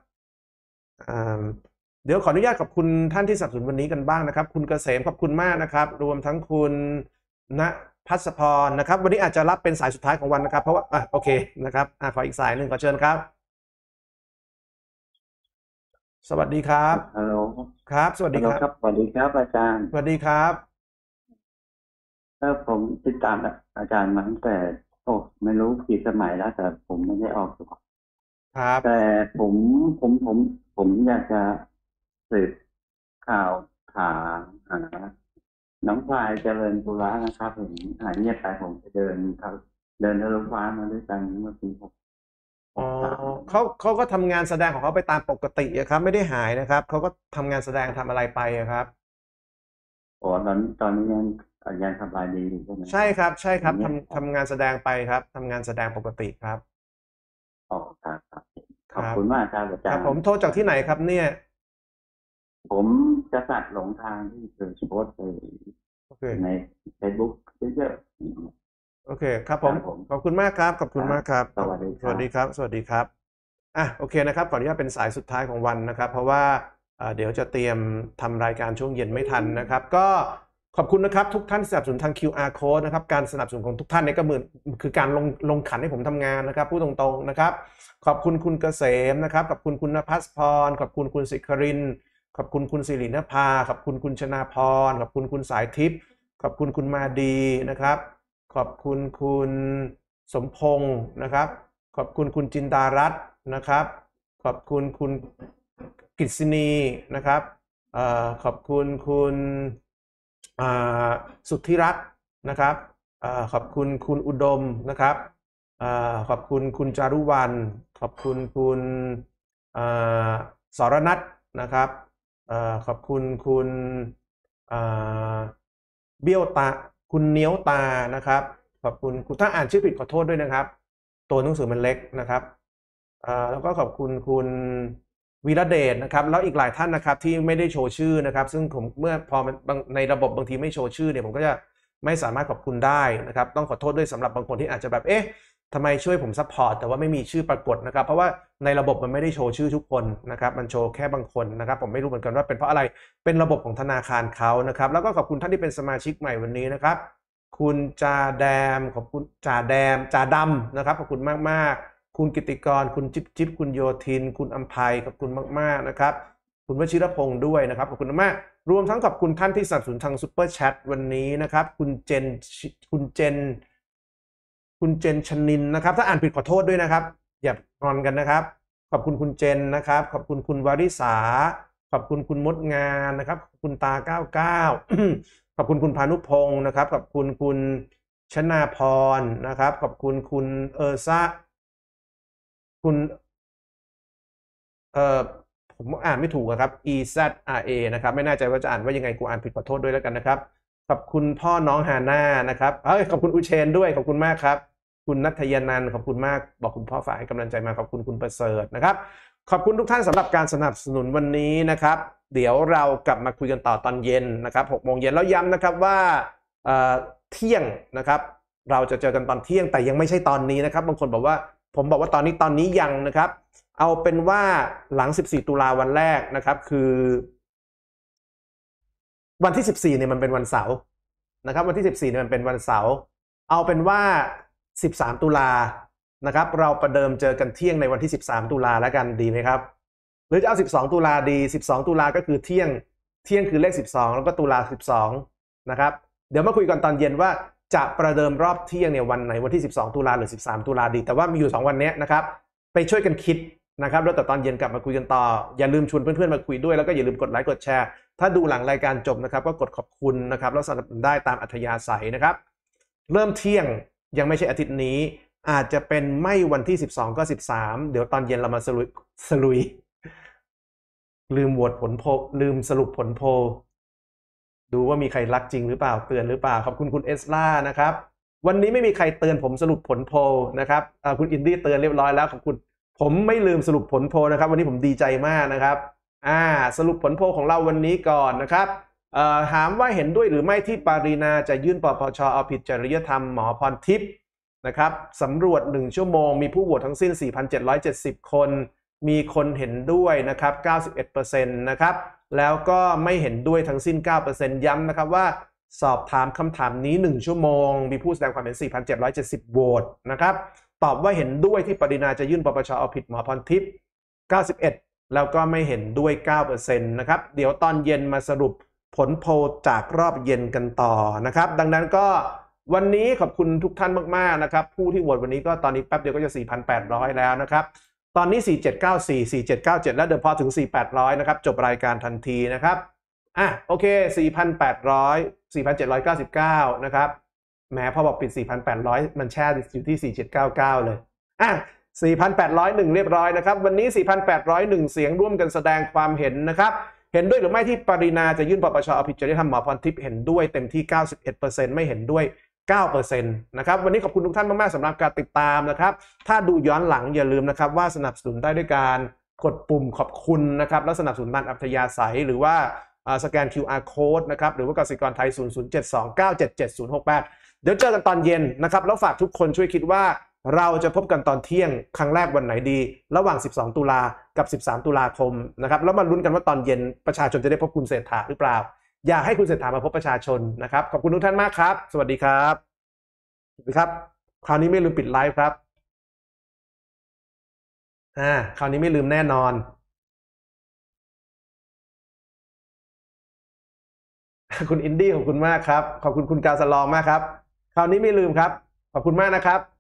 เดี๋ยวขออนุญาตขอบคุณท่านที่สนับสนุนวันนี้กันบ้างนะครับคุณเกษมขอบคุณมากนะครับรวมทั้งคุณณภัสพรนะครับวันนี้อาจจะรับเป็นสายสุดท้ายของวันนะครับเพราะว่าโอเคนะครับขออีกสายหนึ่งขอเชิญครับสวัสดีครับ
ฮัลโหล
ครับสวัสดีครับ
สวัสดีครับอาจารย์
สวัสดีครับ
ผมติดตามอาจารย์มาตั้งแต่โอ้ไม่รู้กี่สมัยแล้วแต่ผมไม่ได้ออก
ครับ
แต่ผมอยากจะสืบข่าวถามหาน้องพลายเจริญปุระนะครับผมหายเงียบไปผมไปเดินครับเดินทะลุฟ้ามาด้วยกันเมื่อปี
อ๋อเขาก็ทำงานแสดงของเขาไปตามปกติครับ ไม่ได้หายนะครับเขาก็ทำงานแสดงทำอะไรไปครับ
โอ้ตอนนี้ยังสบายดีอยู่ใช่ไหม
ใช่ครับใช่ครับทำงานแสดงไปครับทำงานแสดงปกติครับ
อ๋อครับขอบคุณมากครับอาจารย์
ครับผมโทรจากที่ไหนครับเนี่ย
ผมจะตัดหลงทางที่เคยโพสต์ไปในเฟซบุ๊กเยอะ
ๆโอเคครับผมขอบคุณมากครับขอบคุณมากครับ
สวัสดี
ครับสวัสดีครับโอเคนะครับขออนุญาตเป็นสายสุดท้ายของวันนะครับเพราะว่าเดี๋ยวจะเตรียมทำรายการช่วงเย็นไม่ทันนะครับก็ขอบคุณนะครับทุกท่านสนับสนุนทาง QR Code นะครับการสนับสนุนของทุกท่านเนี่ยก็เหมือนคือการลงขันให้ผมทำงานนะครับพูดตรงๆนะครับขอบคุณคุณเกษมนะครับขอบคุณคุณณภัสพรขอบคุณคุณศิครินทร์ขอบคุณคุณสิรินภาขอบคุณคุณชนาพรขอบคุณคุณสายทิพย์ขอบคุณคุณมาดีนะครับขอบคุณคุณสมพงศ์นะครับขอบคุณคุณจินดารัตน์นะครับขอบคุณคุณกฤษณีนะครับขอบคุณคุณสุทธิรัตน์นะครับขอบคุณคุณอุดมนะครับขอบคุณคุณจารุวรรณขอบคุณคุณสรณัฐนะครับขอบคุณคุณเบี้ยวตาคุณเนี้ยวตานะครับขอบคุณถ้าอ่านชื่อผิดขอโทษด้วยนะครับตัวหนังสือมันเล็กนะครับแล้วก็ขอบคุณคุณวีระเดชนะครับแล้วอีกหลายท่านนะครับที่ไม่ได้โชว์ชื่อนะครับซึ่งผมเมื่อพอในระบบบางทีไม่โชว์ชื่อเนี่ยผมก็จะไม่สามารถขอบคุณได้นะครับต้องขอโทษด้วยสำหรับบางคนที่อาจจะแบบทำไมช่วยผมซัพพอร์ตแต่ว่าไม่มีชื่อปรากฏนะครับเพราะว่าในระบบมันไม่ได้โชว์ชื่อทุกคนนะครับมันโชว์แค่บางคนนะครับผมไม่รู้เหมือนกันว่าเป็นเพราะอะไรเป็นระบบของธนาคารเขานะครับแล้วก็ขอบคุณท่านที่เป็นสมาชิกใหม่วันนี้นะครับคุณจาแดมขอบคุณจาดำนะครับขอบคุณมากๆคุณกิติกรคุณจิ๊บคุณโยทินคุณอัมภัยขอบคุณมากๆนะครับคุณวชิรพงศ์ด้วยนะครับขอบคุณมากรวมทั้งขอบคุณท่านที่สนับสนุนทางซุปเปอร์แชทวันนี้นะครับคุณเจนชนินนะครับถ้าอ่านผิดขอโทษด้วยนะครับอย่างอนกันนะครับขอบคุณคุณเจนนะครับขอบคุณคุณวริษาขอบคุณคุณมดงานนะครับขอบคุณตา99 ขอบคุณคุณพานุพงศ์นะครับขอบคุณคุณชนาพรนะครับขอบคุณคุณซ่าคุณผมอ่านไม่ถูกครับ EZRA นะครับไม่แน่ใจว่าจะอ่านว่ายังไงกูอ่านผิดขอโทษด้วยแล้วกันนะครับขอบคุณพ่อน้องฮาน่านะครับขอบคุณอุเชนด้วยขอบคุณมากครับคุณนัทยานันท์ขอบคุณมากบอกคุณพ่อฝากให้กำลังใจมาขอบคุณคุณประเสริฐนะครับขอบคุณทุกท่านสำหรับการสนับสนุนวันนี้นะครับเดี๋ยวเรากลับมาคุยกันต่อตอนเย็นนะครับ6 โมงเย็นแล้วย้ำนะครับว่าเที่ยงนะครับเราจะเจอกันตอนเที่ยงแต่ยังไม่ใช่ตอนนี้นะครับบางคนบอกว่าผมบอกว่าตอนนี้ยังนะครับเอาเป็นว่าหลัง14 ตุลาวันแรกนะครับคือวันที่14เนี่ยมันเป็นวันเสาร์นะครับวันที่14เนี่ยมันเป็นวันเสาร์เอาเป็นว่า13 ตุลานะครับเราประเดิมเจอกันเที่ยงในวันที่13 ตุลาแล้วกันดีไหมครับหรือจะเอา12 ตุลาดี12 ตุลาก็คือเที่ยงคือเลข12แล้วก็ตุลา12นะครับเดี๋ยวมาคุยกันตอนเย็นว่าจะประเดิมรอบเที่ยงเนี่ยวันไหนวันที่12 ตุลาหรือ13 ตุลาดีแต่ว่ามีอยู่2วันนี้นะครับไปช่วยกันคิดนะครับแล้วแต่ตอนเย็นกลับมาคุยกันต่ออย่าลืมชวนเพื่อนๆมาคุยด้วยแล้วก็อย่าลืมกดไลค์กดแชร์ถ้าดูหลังรายการจบนะครับก็กดขอบคุณนะครับแล้วสนับสนุนได้ตามอัธยาศัยนะครับเริ่มเที่ยงยังไม่ใช่อาทิตย์นี้อาจจะเป็นไม่วันที่12ก็13เดี๋ยวตอนเย็นเรามาสรุยลืมโหวตผลโพลลืมสรุปผลโพลดูว่ามีใครรักจริงหรือเปล่าเตือนหรือเปล่าขอบคุณคุณเอสล่านะครับวันนี้ไม่มีใครเตือนผมสรุปผลโพลนะครับคุณอินดี้เตือนเรียบร้อยแล้วขอบคุณผมไม่ลืมสรุปผลโพลนะครับวันนี้ผมดีใจมากนะครับสรุปผลโพลของเราวันนี้ก่อนนะครับถามว่าเห็นด้วยหรือไม่ที่ปารีนาจะยื่นปปชเอาผิดจริยธรรมหมอพรทิพย์นะครับสำรวจ1 ชั่วโมงมีผู้โหวตทั้งสิ้น 4,770 คนมีคนเห็นด้วยนะครับ 91% นะครับแล้วก็ไม่เห็นด้วยทั้งสิ้น 9% ย้ำนะครับว่าสอบถามคำถามนี้1 ชั่วโมงมีผู้แสดงความเห็น 4,770 โหวตนะครับตอบว่าเห็นด้วยที่ปรินาจะยื่นปปชเอาผิดหมอพรทิพย์ 91 แล้วก็ไม่เห็นด้วย 9% นะครับเดี๋ยวตอนเย็นมาสรุปผลโพลจากรอบเย็นกันต่อนะครับดังนั้นก็วันนี้ขอบคุณทุกท่านมากๆนะครับผู้ที่โหวตวันนี้ก็ตอนนี้แป๊บเดียวก็จะ 4,800 แล้วนะครับตอนนี้ 4794 4797 แล้วเดี๋ยวพอถึง 4,800 นะครับจบรายการทันทีนะครับโอเค 4,800 4,799 นะครับแหมพอบอกปิด 4,800 มันแช่อยู่ที่ 4,799 เลย4,801 เรียบร้อยนะครับวันนี้ 4,801 เสียงร่วมกันแสดงความเห็นนะครับเห็นด้วยหรือไม่ที่ปรินาจะยื่นปปชเอาผิดจริยธรรมหมอพรทิพย์เห็นด้วยเต็มที่ 91% ไม่เห็นด้วย 9% นะครับวันนี้ขอบคุณทุกท่านมากๆสำหรับการติดตามนะครับถ้าดูย้อนหลังอย่าลืมนะครับว่าสนับสนุนได้ด้วยการกดปุ่มขอบคุณนะครับแล้วสนับสนุนตามอัธยาศัยหรือว่าสแกน QR Code นะครับหรือว่ากสิกรไทย 0072977068 เดี๋ยวเจอกันตอนเย็นนะครับแล้วฝากทุกคนช่วยคิดว่าเราจะพบกันตอนเที่ยงครั้งแรกวันไหนดีระหว่าง12ตุลากับ13ตุลาคมนะครับแล้วมาลุ้นกันว่าตอนเย็นประชาชนจะได้พบคุณเศรษฐาหรือเปล่าอยากให้คุณเศรษฐามาพบประชาชนนะครับขอบคุณทุกท่านมากครับสวัสดีครับสวัสดีครับคราวนี้ไม่ลืมปิดไลฟ์ครับคราวนี้ไม่ลืมแน่นอนคุณอินดี้ขอบคุณมากครับขอบคุณคุณกาสลองมากครับคราวนี้ไม่ลืมครับขอบคุณมากนะครับ